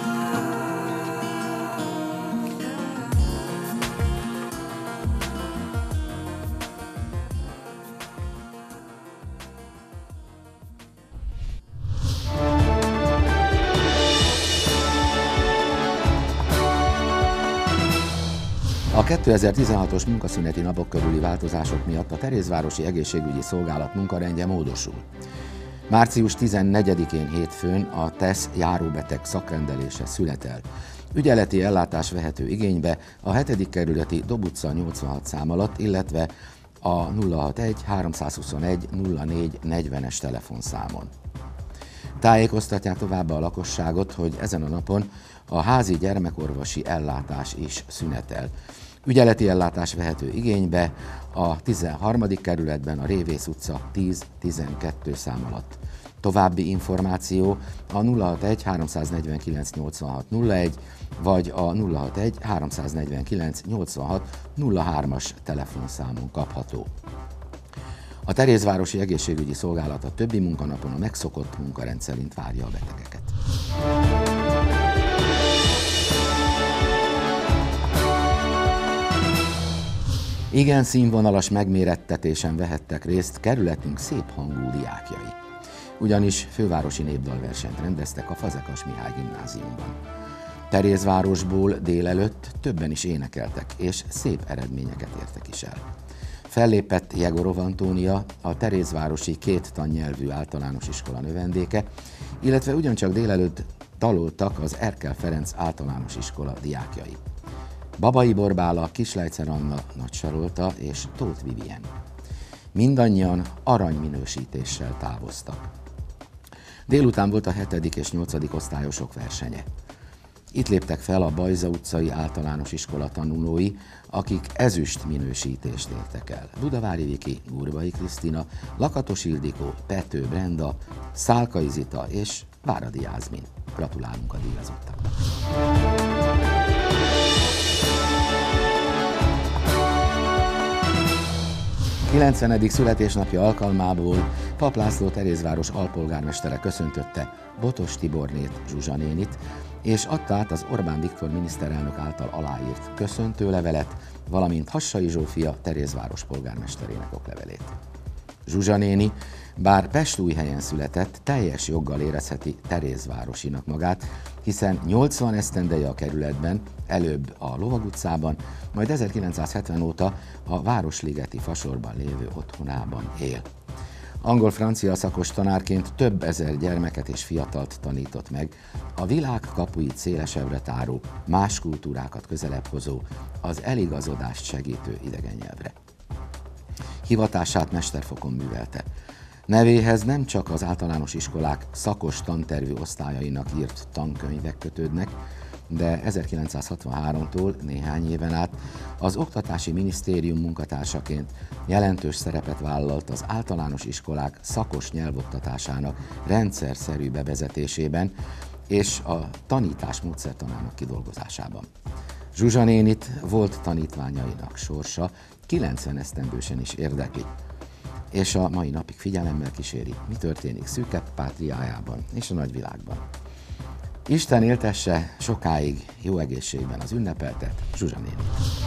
A kétezer-tizenhatos munkaszüneti napok körüli változások miatt a Terézvárosi Egészségügyi Szolgálat munkarendje módosul. március tizennegyedikén hétfőn a TESZ járóbeteg szakrendelése születel. Ügyeleti ellátás vehető igénybe a hetedik kerületi Dob utca nyolcvanhat szám alatt, illetve a nulla hatvanegy háromszázhuszonegy nulla négy negyvenes telefonszámon. Tájékoztatják továbbá a lakosságot, hogy ezen a napon a házi gyermekorvosi ellátás is szünetel. Ügyeleti ellátás vehető igénybe a tizenharmadik kerületben a Révész utca tíz tizenkettő szám alatt. További információ a nulla hatvanegy háromszáznegyvenkilenc nyolcvanhat nulla egy vagy a nulla hatvanegy háromszáznegyvenkilenc nyolcvanhat nulla hármas telefonszámon kapható. A Terézvárosi Egészségügyi Szolgálat a többi munkanapon a megszokott munkarend szerint várja a betegeket. Igen színvonalas megmérettetésen vehettek részt kerületünk szép hangú diákjai. Ugyanis fővárosi népdalversenyt rendeztek a Fazekas Mihály gimnáziumban. Terézvárosból délelőtt többen is énekeltek, és szép eredményeket értek is el. Fellépett Jegorov Antónia, a terézvárosi két tannyelvű általános iskola növendéke, illetve ugyancsak délelőtt daloltak az Erkel Ferenc általános iskola diákjai. Babai Borbála, Kislejcer Anna, Nagy Sarolta és Tóth Vivien. Mindannyian aranyminősítéssel távoztak. Délután volt a hetedik és nyolcadik osztályosok versenye. Itt léptek fel a Bajza utcai általános iskola tanulói, akik ezüst minősítést értek el. Budavári Viki, Gurbai Krisztina, Lakatos Ildikó, Pető Brenda, Szálkai Zita és Váradi Jászmin. Gratulálunk a díjazottaknak! kilencvenedik születésnapja alkalmából Pap László Terézváros alpolgármestere köszöntötte Botos Tibornét, Zsuzsa nénit, és adta át az Orbán Viktor miniszterelnök által aláírt köszöntőlevelet, valamint Hassai Zsófia Terézváros polgármesterének oklevelét. Zsuzsa néni, bár Pestújhelyen született, teljes joggal érezheti terézvárosinak magát, hiszen nyolcvan esztendeje a kerületben, előbb a Lovag utcában, majd ezerkilencszázhetven óta a Városligeti Fasorban lévő otthonában él. Angol-francia szakos tanárként több ezer gyermeket és fiatalt tanított meg, a világ kapuit szélesebbre táró, más kultúrákat közelebb hozó, az eligazodást segítő idegen nyelvre. Hivatását mesterfokon művelte. Nevéhez nem csak az általános iskolák szakos tantervű osztályainak írt tankönyvek kötődnek, de ezerkilencszázhatvanháromtól néhány éven át az Oktatási Minisztérium munkatársaként jelentős szerepet vállalt az általános iskolák szakos nyelvoktatásának rendszerszerű bevezetésében és a tanítás módszertanának kidolgozásában. Zsuzsa nénit volt tanítványainak sorsa kilencven esztendősen is érdekli, és a mai napig figyelemmel kíséri, mi történik szűkebb pátriájában és a nagyvilágban. Isten éltesse sokáig jó egészségben az ünnepeltet, Zsuzsa néni.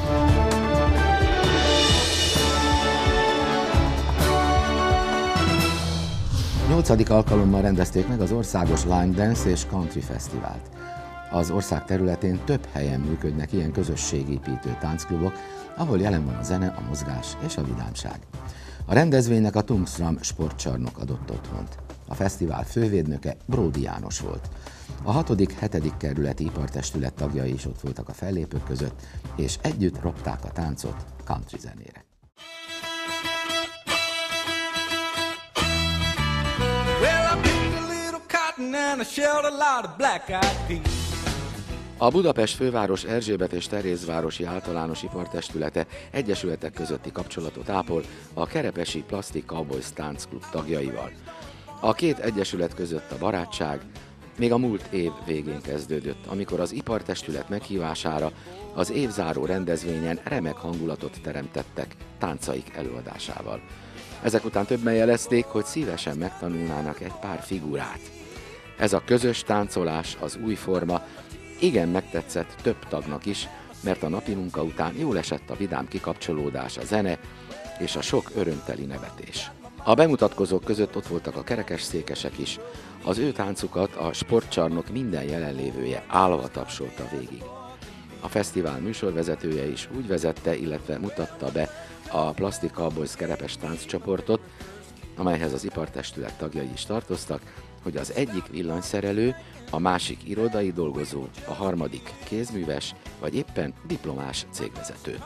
Nyolcadik alkalommal rendezték meg az Országos Line Dance és Country Fesztivált. Az ország területén több helyen működnek ilyen közösségépítő táncklubok, ahol jelen van a zene, a mozgás és a vidámság. A rendezvénynek a Tungsram sportcsarnok adott otthont. A fesztivál fővédnöke Bródi János volt. A hatodik-hetedik kerületi ipartestület tagjai is ott voltak a fellépők között, és együtt ropták a táncot country zenére. A Budapest főváros Erzsébet és Terézvárosi Általános Ipartestülete egyesületek közötti kapcsolatot ápol a Kerepesi Plastic Cowboys táncklub tagjaival. A két egyesület között a barátság még a múlt év végén kezdődött, amikor az ipartestület meghívására az évzáró rendezvényen remek hangulatot teremtettek táncaik előadásával. Ezek után többen jelezték, hogy szívesen megtanulnának egy pár figurát. Ez a közös táncolás, az új forma igen megtetszett több tagnak is, mert a napi munka után jól esett a vidám kikapcsolódás, a zene és a sok örömteli nevetés. A bemutatkozók között ott voltak a kerekesszékesek is, az ő táncukat a sportcsarnok minden jelenlévője állva tapsolta végig. A fesztivál műsorvezetője is úgy vezette, illetve mutatta be a Plastic Cowboys kerepes tánccsoportot, amelyhez az ipartestület tagjai is tartoztak, hogy az egyik villanyszerelő, a másik irodai dolgozó, a harmadik kézműves, vagy éppen diplomás cégvezető.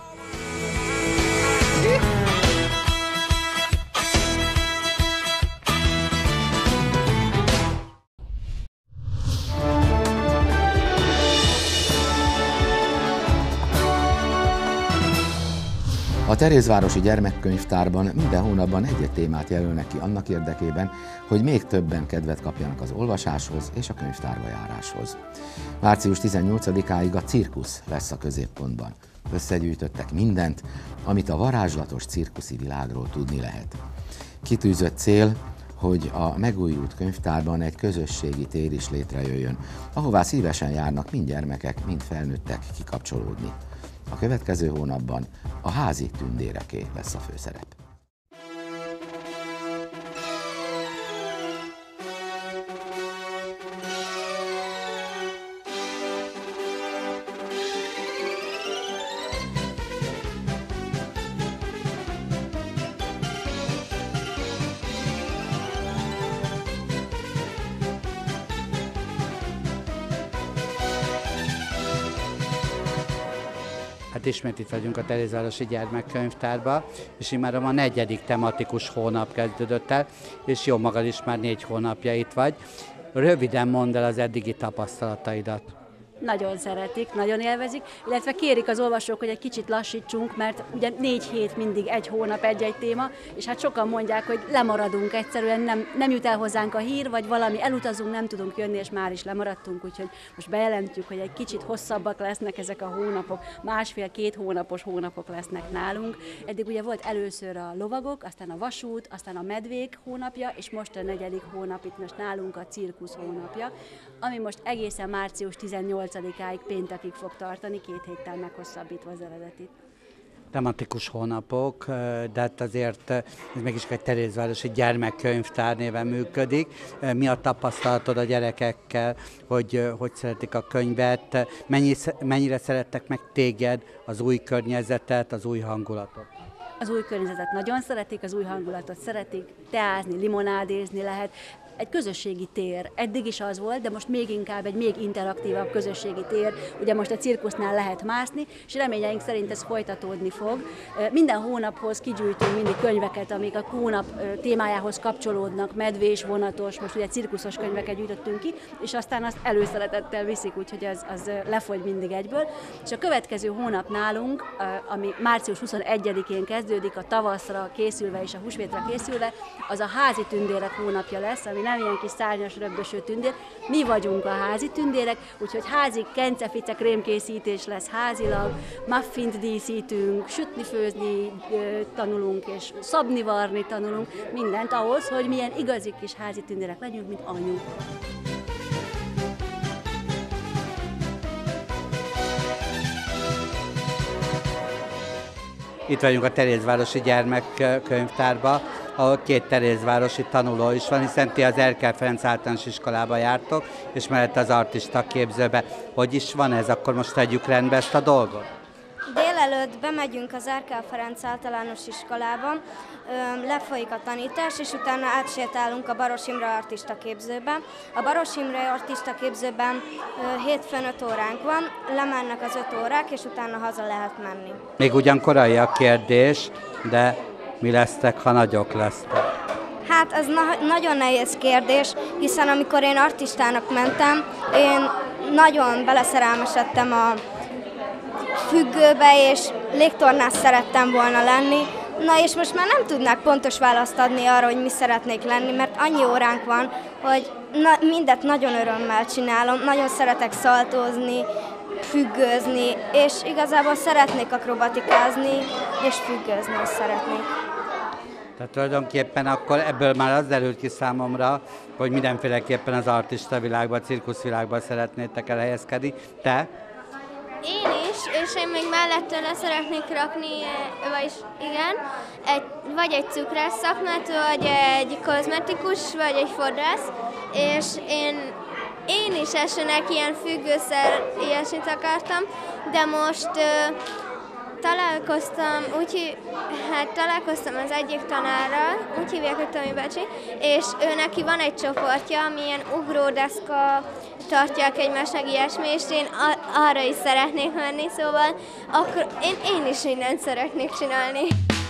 A Terézvárosi Gyermekkönyvtárban minden hónapban egy-egy témát jelölnek ki annak érdekében, hogy még többen kedvet kapjanak az olvasáshoz és a könyvtárba járáshoz. március tizennyolcadikáig a cirkusz lesz a középpontban. Összegyűjtöttek mindent, amit a varázslatos cirkuszi világról tudni lehet. Kitűzött cél, hogy a megújult könyvtárban egy közösségi tér is létrejöjjön, ahová szívesen járnak mind gyermekek, mind felnőttek kikapcsolódni. A következő hónapban a házi tündéreké lesz a főszerep. Hát ismét itt vagyunk a Terézvárosi Gyermekkönyvtárban, és immáron a negyedik tematikus hónap kezdődött el, és jó magad is már négy hónapja itt vagy. Röviden mondd el az eddigi tapasztalataidat. Nagyon szeretik, nagyon élvezik, illetve kérik az olvasók, hogy egy kicsit lassítsunk, mert ugye négy hét mindig egy hónap, egy-egy téma, és hát sokan mondják, hogy lemaradunk egyszerűen, nem, nem jut el hozzánk a hír, vagy valami elutazunk, nem tudunk jönni, és már is lemaradtunk, úgyhogy most bejelentjük, hogy egy kicsit hosszabbak lesznek ezek a hónapok, másfél-két hónapos hónapok lesznek nálunk. Eddig ugye volt először a lovagok, aztán a vasút, aztán a medvék hónapja, és most a negyedik hónap itt most nálunk a cirkusz hónapja, ami most egészen március tizennyolcadikáig péntekig fog tartani, két héttel meghosszabbítva az eredetit. tematikus hónapok, de hát azért ez mégis egy Terézvárosi Gyermekkönyvtár néven működik. Mi a tapasztalatod a gyerekekkel, hogy hogy szeretik a könyvet, Mennyi, mennyire szerettek meg téged, az új környezetet, az új hangulatot? Az új környezetet nagyon szeretik, az új hangulatot szeretik, teázni, limonádézni lehet. Egy közösségi tér. Eddig is az volt, de most még inkább egy még interaktívabb közösségi tér. Ugye most a cirkusznál lehet mászni, és reményeink szerint ez folytatódni fog. Minden hónaphoz kigyűjtünk mindig könyveket, amik a hónap témájához kapcsolódnak, medvés, vonatos, most ugye cirkuszos könyveket gyűjtöttünk ki, és aztán azt előszeretettel viszik, úgyhogy az, az lefogy mindig egyből. És a következő hónap nálunk, ami március huszonegyedikén kezdődik, a tavaszra készülve és a húsvétra készülve, az a házi tündérek hónapja lesz, ami nem ilyen kis szárnyas, röbdöső tündér. Mi vagyunk a házi tündérek, úgyhogy házi kencefice krémkészítés lesz házilag, muffint díszítünk, sütni, főzni tanulunk, és szabni, varni tanulunk, mindent ahhoz, hogy milyen igazi kis házi tündérek legyünk, mint anyu. Itt vagyunk a Terézvárosi Gyermekkönyvtárban, ahol két terézvárosi tanuló is van, hiszen ti az Erkel Ferenc általános iskolába jártok, és mellett az artista képzőbe. Hogy is van ez? Akkor most tegyük rendbe ezt a dolgot? Délelőtt bemegyünk az Erkel Ferenc általános iskolába, lefolyik a tanítás, és utána átsétálunk a Baros Imre artista képzőbe. A Baros Imre artista képzőben hétfőn öt óránk van, lemennek az öt órák, és utána haza lehet menni. Még ugyan korai a kérdés, de mi lesztek, ha nagyok lesztek? Hát ez na- nagyon nehéz kérdés, hiszen amikor én artistának mentem, én nagyon beleszerelmesedtem a függőbe, és légtornász szerettem volna lenni. Na és most már nem tudnák pontos választ adni arra, hogy mi szeretnék lenni, mert annyi óránk van, hogy na- mindet nagyon örömmel csinálom, nagyon szeretek szaltózni, függőzni, és igazából szeretnék akrobatikázni, és függőzni is szeretnék. Tehát tulajdonképpen akkor ebből már az derült ki számomra, hogy mindenféleképpen az artista világban, a cirkuszvilágban szeretnétek elhelyezkedni. Te? Én is, és én még mellettől le szeretnék rakni, vagyis igen, egy, vagy egy cukrász szakmát, vagy egy kozmetikus, vagy egy fodrász, és én, én is esőnek ilyen függőszer, ilyesmit akartam, de most uh, találkoztam, úgy, hát találkoztam az egyik tanárral, úgy hívják, hogy Tomi bácsi, és ő neki van egy csoportja, amilyen ugródeszka, tartják egymást, meg ilyesmi, és én arra is szeretnék menni, szóval akkor én, én is mindent szeretnék csinálni.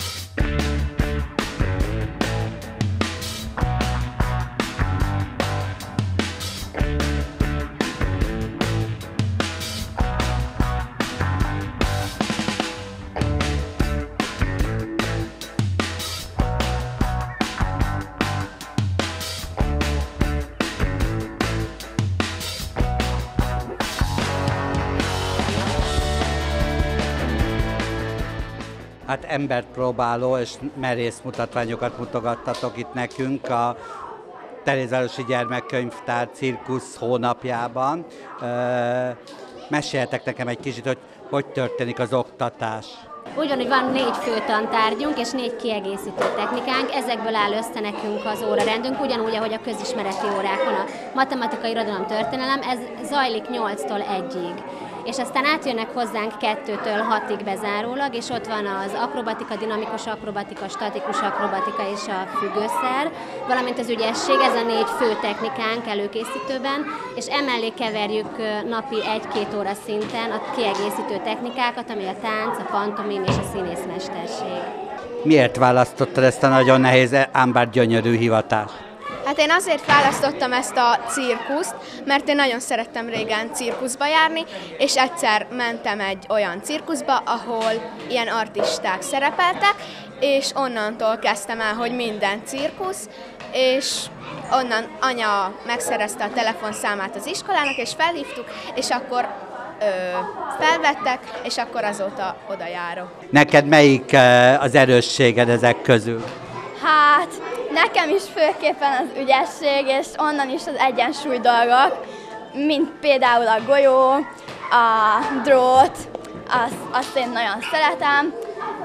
Hát embert próbáló és merész mutatványokat mutogattatok itt nekünk a Terézvárosi Gyermekkönyvtár cirkusz hónapjában. Meséljetek nekem egy kicsit, hogy hogy történik az oktatás. Úgy van, hogy van négy fő tantárgyunk és négy kiegészítő technikánk, ezekből áll össze nekünk az órarendünk, ugyanúgy, ahogy a közismereti órákon a matematika, irodalom, történelem, ez zajlik nyolctól egyig. És aztán átjönnek hozzánk kettőtől hatig bezárólag, és ott van az akrobatika, dinamikus akrobatika, statikus akrobatika és a függőszer, valamint az ügyesség, ez a négy fő technikánk előkészítőben, és emellé keverjük napi egy-két óra szinten a kiegészítő technikákat, ami a tánc, a pantomim és a színészmesterség. Miért választottad ezt a nagyon nehéz, ám bár gyönyörű hivatást? Hát én azért választottam ezt a cirkuszt, mert én nagyon szerettem régen cirkuszba járni, és egyszer mentem egy olyan cirkuszba, ahol ilyen artisták szerepeltek, és onnantól kezdtem el, hogy minden cirkusz, és onnan anya megszerezte a telefonszámát az iskolának, és felhívtuk, és akkor ö, felvettek, és akkor azóta oda járok. Neked melyik az erősséged ezek közül? Hát, nekem is főképpen az ügyesség, és onnan is az egyensúly dolgok, mint például a golyó, a drót, azt, azt én nagyon szeretem,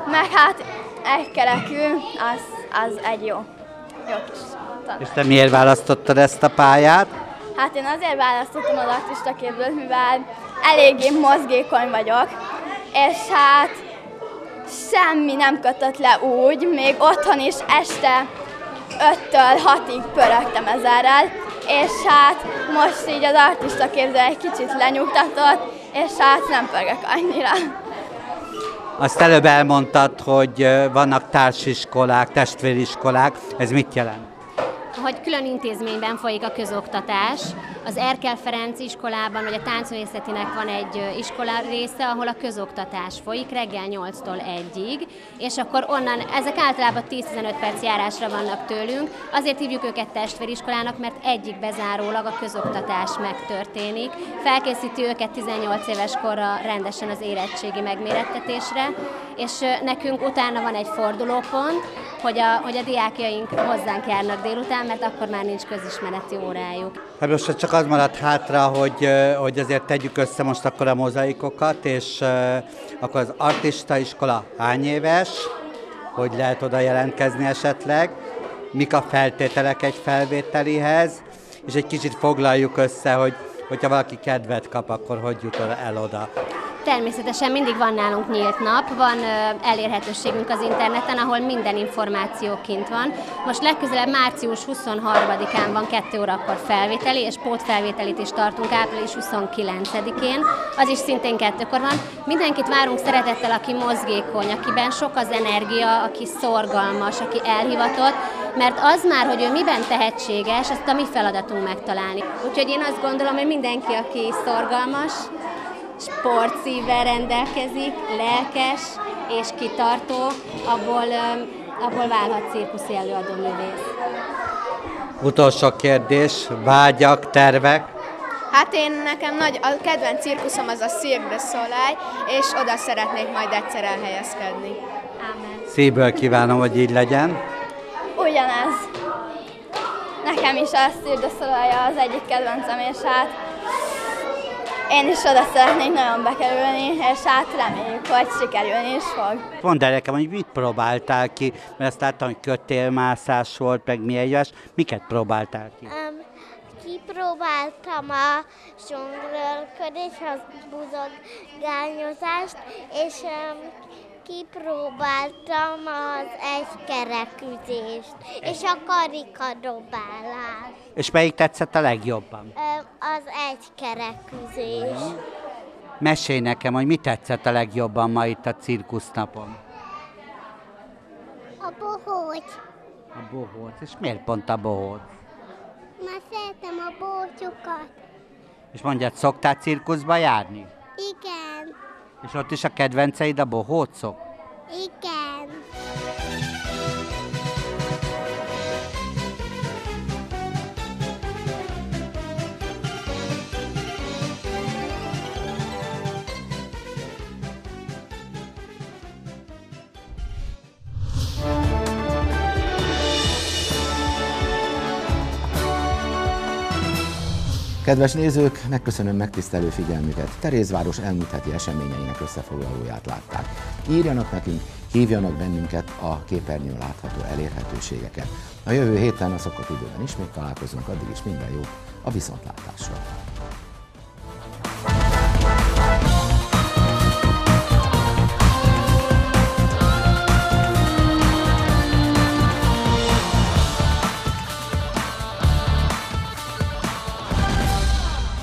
meg hát egykerekű, az, az egy jó, jó kis tanár. És te miért választottad ezt a pályát? Hát én azért választottam az artista képzőt, mivel eléggé mozgékony vagyok, és hát semmi nem kötött le úgy, még otthon is este öttől hatig pörögtem ezerrel, és hát most így az artista képző egy kicsit lenyugtatott, és hát nem pörgök annyira. Azt előbb elmondtad, hogy vannak társiskolák, testvériskolák, ez mit jelent? Hogy külön intézményben folyik a közoktatás. Az Erkel Ferenc iskolában, vagy a táncművészetinek van egy iskola része, ahol a közoktatás folyik reggel nyolctól egyig, és akkor onnan, ezek általában tíz-tizenöt perc járásra vannak tőlünk, azért hívjuk őket testvériskolának, mert egyik bezárólag a közoktatás megtörténik. Felkészíti őket tizennyolc éves korra rendesen az érettségi megmérettetésre, és nekünk utána van egy fordulópont, hogy a, hogy a diákjaink hozzánk járnak délután, mert akkor már nincs közismereti órájuk. Hát most csak az maradt hátra, hogy, hogy azért tegyük össze most akkor a mozaikokat, és akkor az artista iskola hány éves, hogy lehet oda jelentkezni esetleg, mik a feltételek egy felvételihez, és egy kicsit foglaljuk össze, hogy hogyha valaki kedvet kap, akkor hogy jut el oda. Természetesen mindig van nálunk nyílt nap, van elérhetőségünk az interneten, ahol minden információ kint van. Most legközelebb március huszonharmadikán van kettő órakor felvételi, és pótfelvételit is tartunk április huszonkilencedikén, az is szintén kettőkor van. Mindenkit várunk szeretettel, aki mozgékony, akiben sok az energia, aki szorgalmas, aki elhivatott, mert az már, hogy ő miben tehetséges, azt a mi feladatunk megtalálni. Úgyhogy én azt gondolom, hogy mindenki, aki szorgalmas, sportszívvel rendelkezik, lelkes és kitartó, abból, abból válhat cirkuszi előadóművész. Utolsó kérdés, vágyak, tervek? Hát én nekem nagy, a kedvenc cirkuszom az a Cirque du Soleil, és oda szeretnék majd egyszer elhelyezkedni. Amen. Szívből kívánom, hogy így legyen. Ugyanez. Nekem is a Cirque du Soleil az egyik kedvencem, és hát én is oda szeretnék nagyon bekerülni, és hát reméljük, hogy sikerülni is fog. Mondd el nekem, hogy mit próbáltál ki, mert azt láttam, hogy kötélmászás volt, meg mi egyes. Miket próbáltál ki? Um, kipróbáltam a zsonglőrködést, a buzogányozást, és um, kipróbáltam az egykerekűzést, és a karikadobálást. És melyik tetszett a legjobban? Az egykerekűzés. Mesélj nekem, hogy mi tetszett a legjobban ma itt a cirkusznapon? A bohóc. A bohóc. És miért pont a bohóc? Mert szeretem a bohócokat. És mondjad, szoktál cirkuszba járni? Igen. És ott is a kedvenceid a bohócok? Igen. Kedves nézők, megköszönöm megtisztelő figyelmüket. Terézváros elmúlt heti eseményeinek összefoglalóját látták. Írjanak nekünk, hívjanak bennünket a képernyőn látható elérhetőségeken. A jövő héten a szokott időben ismét találkozunk, addig is minden jót, a viszontlátásra.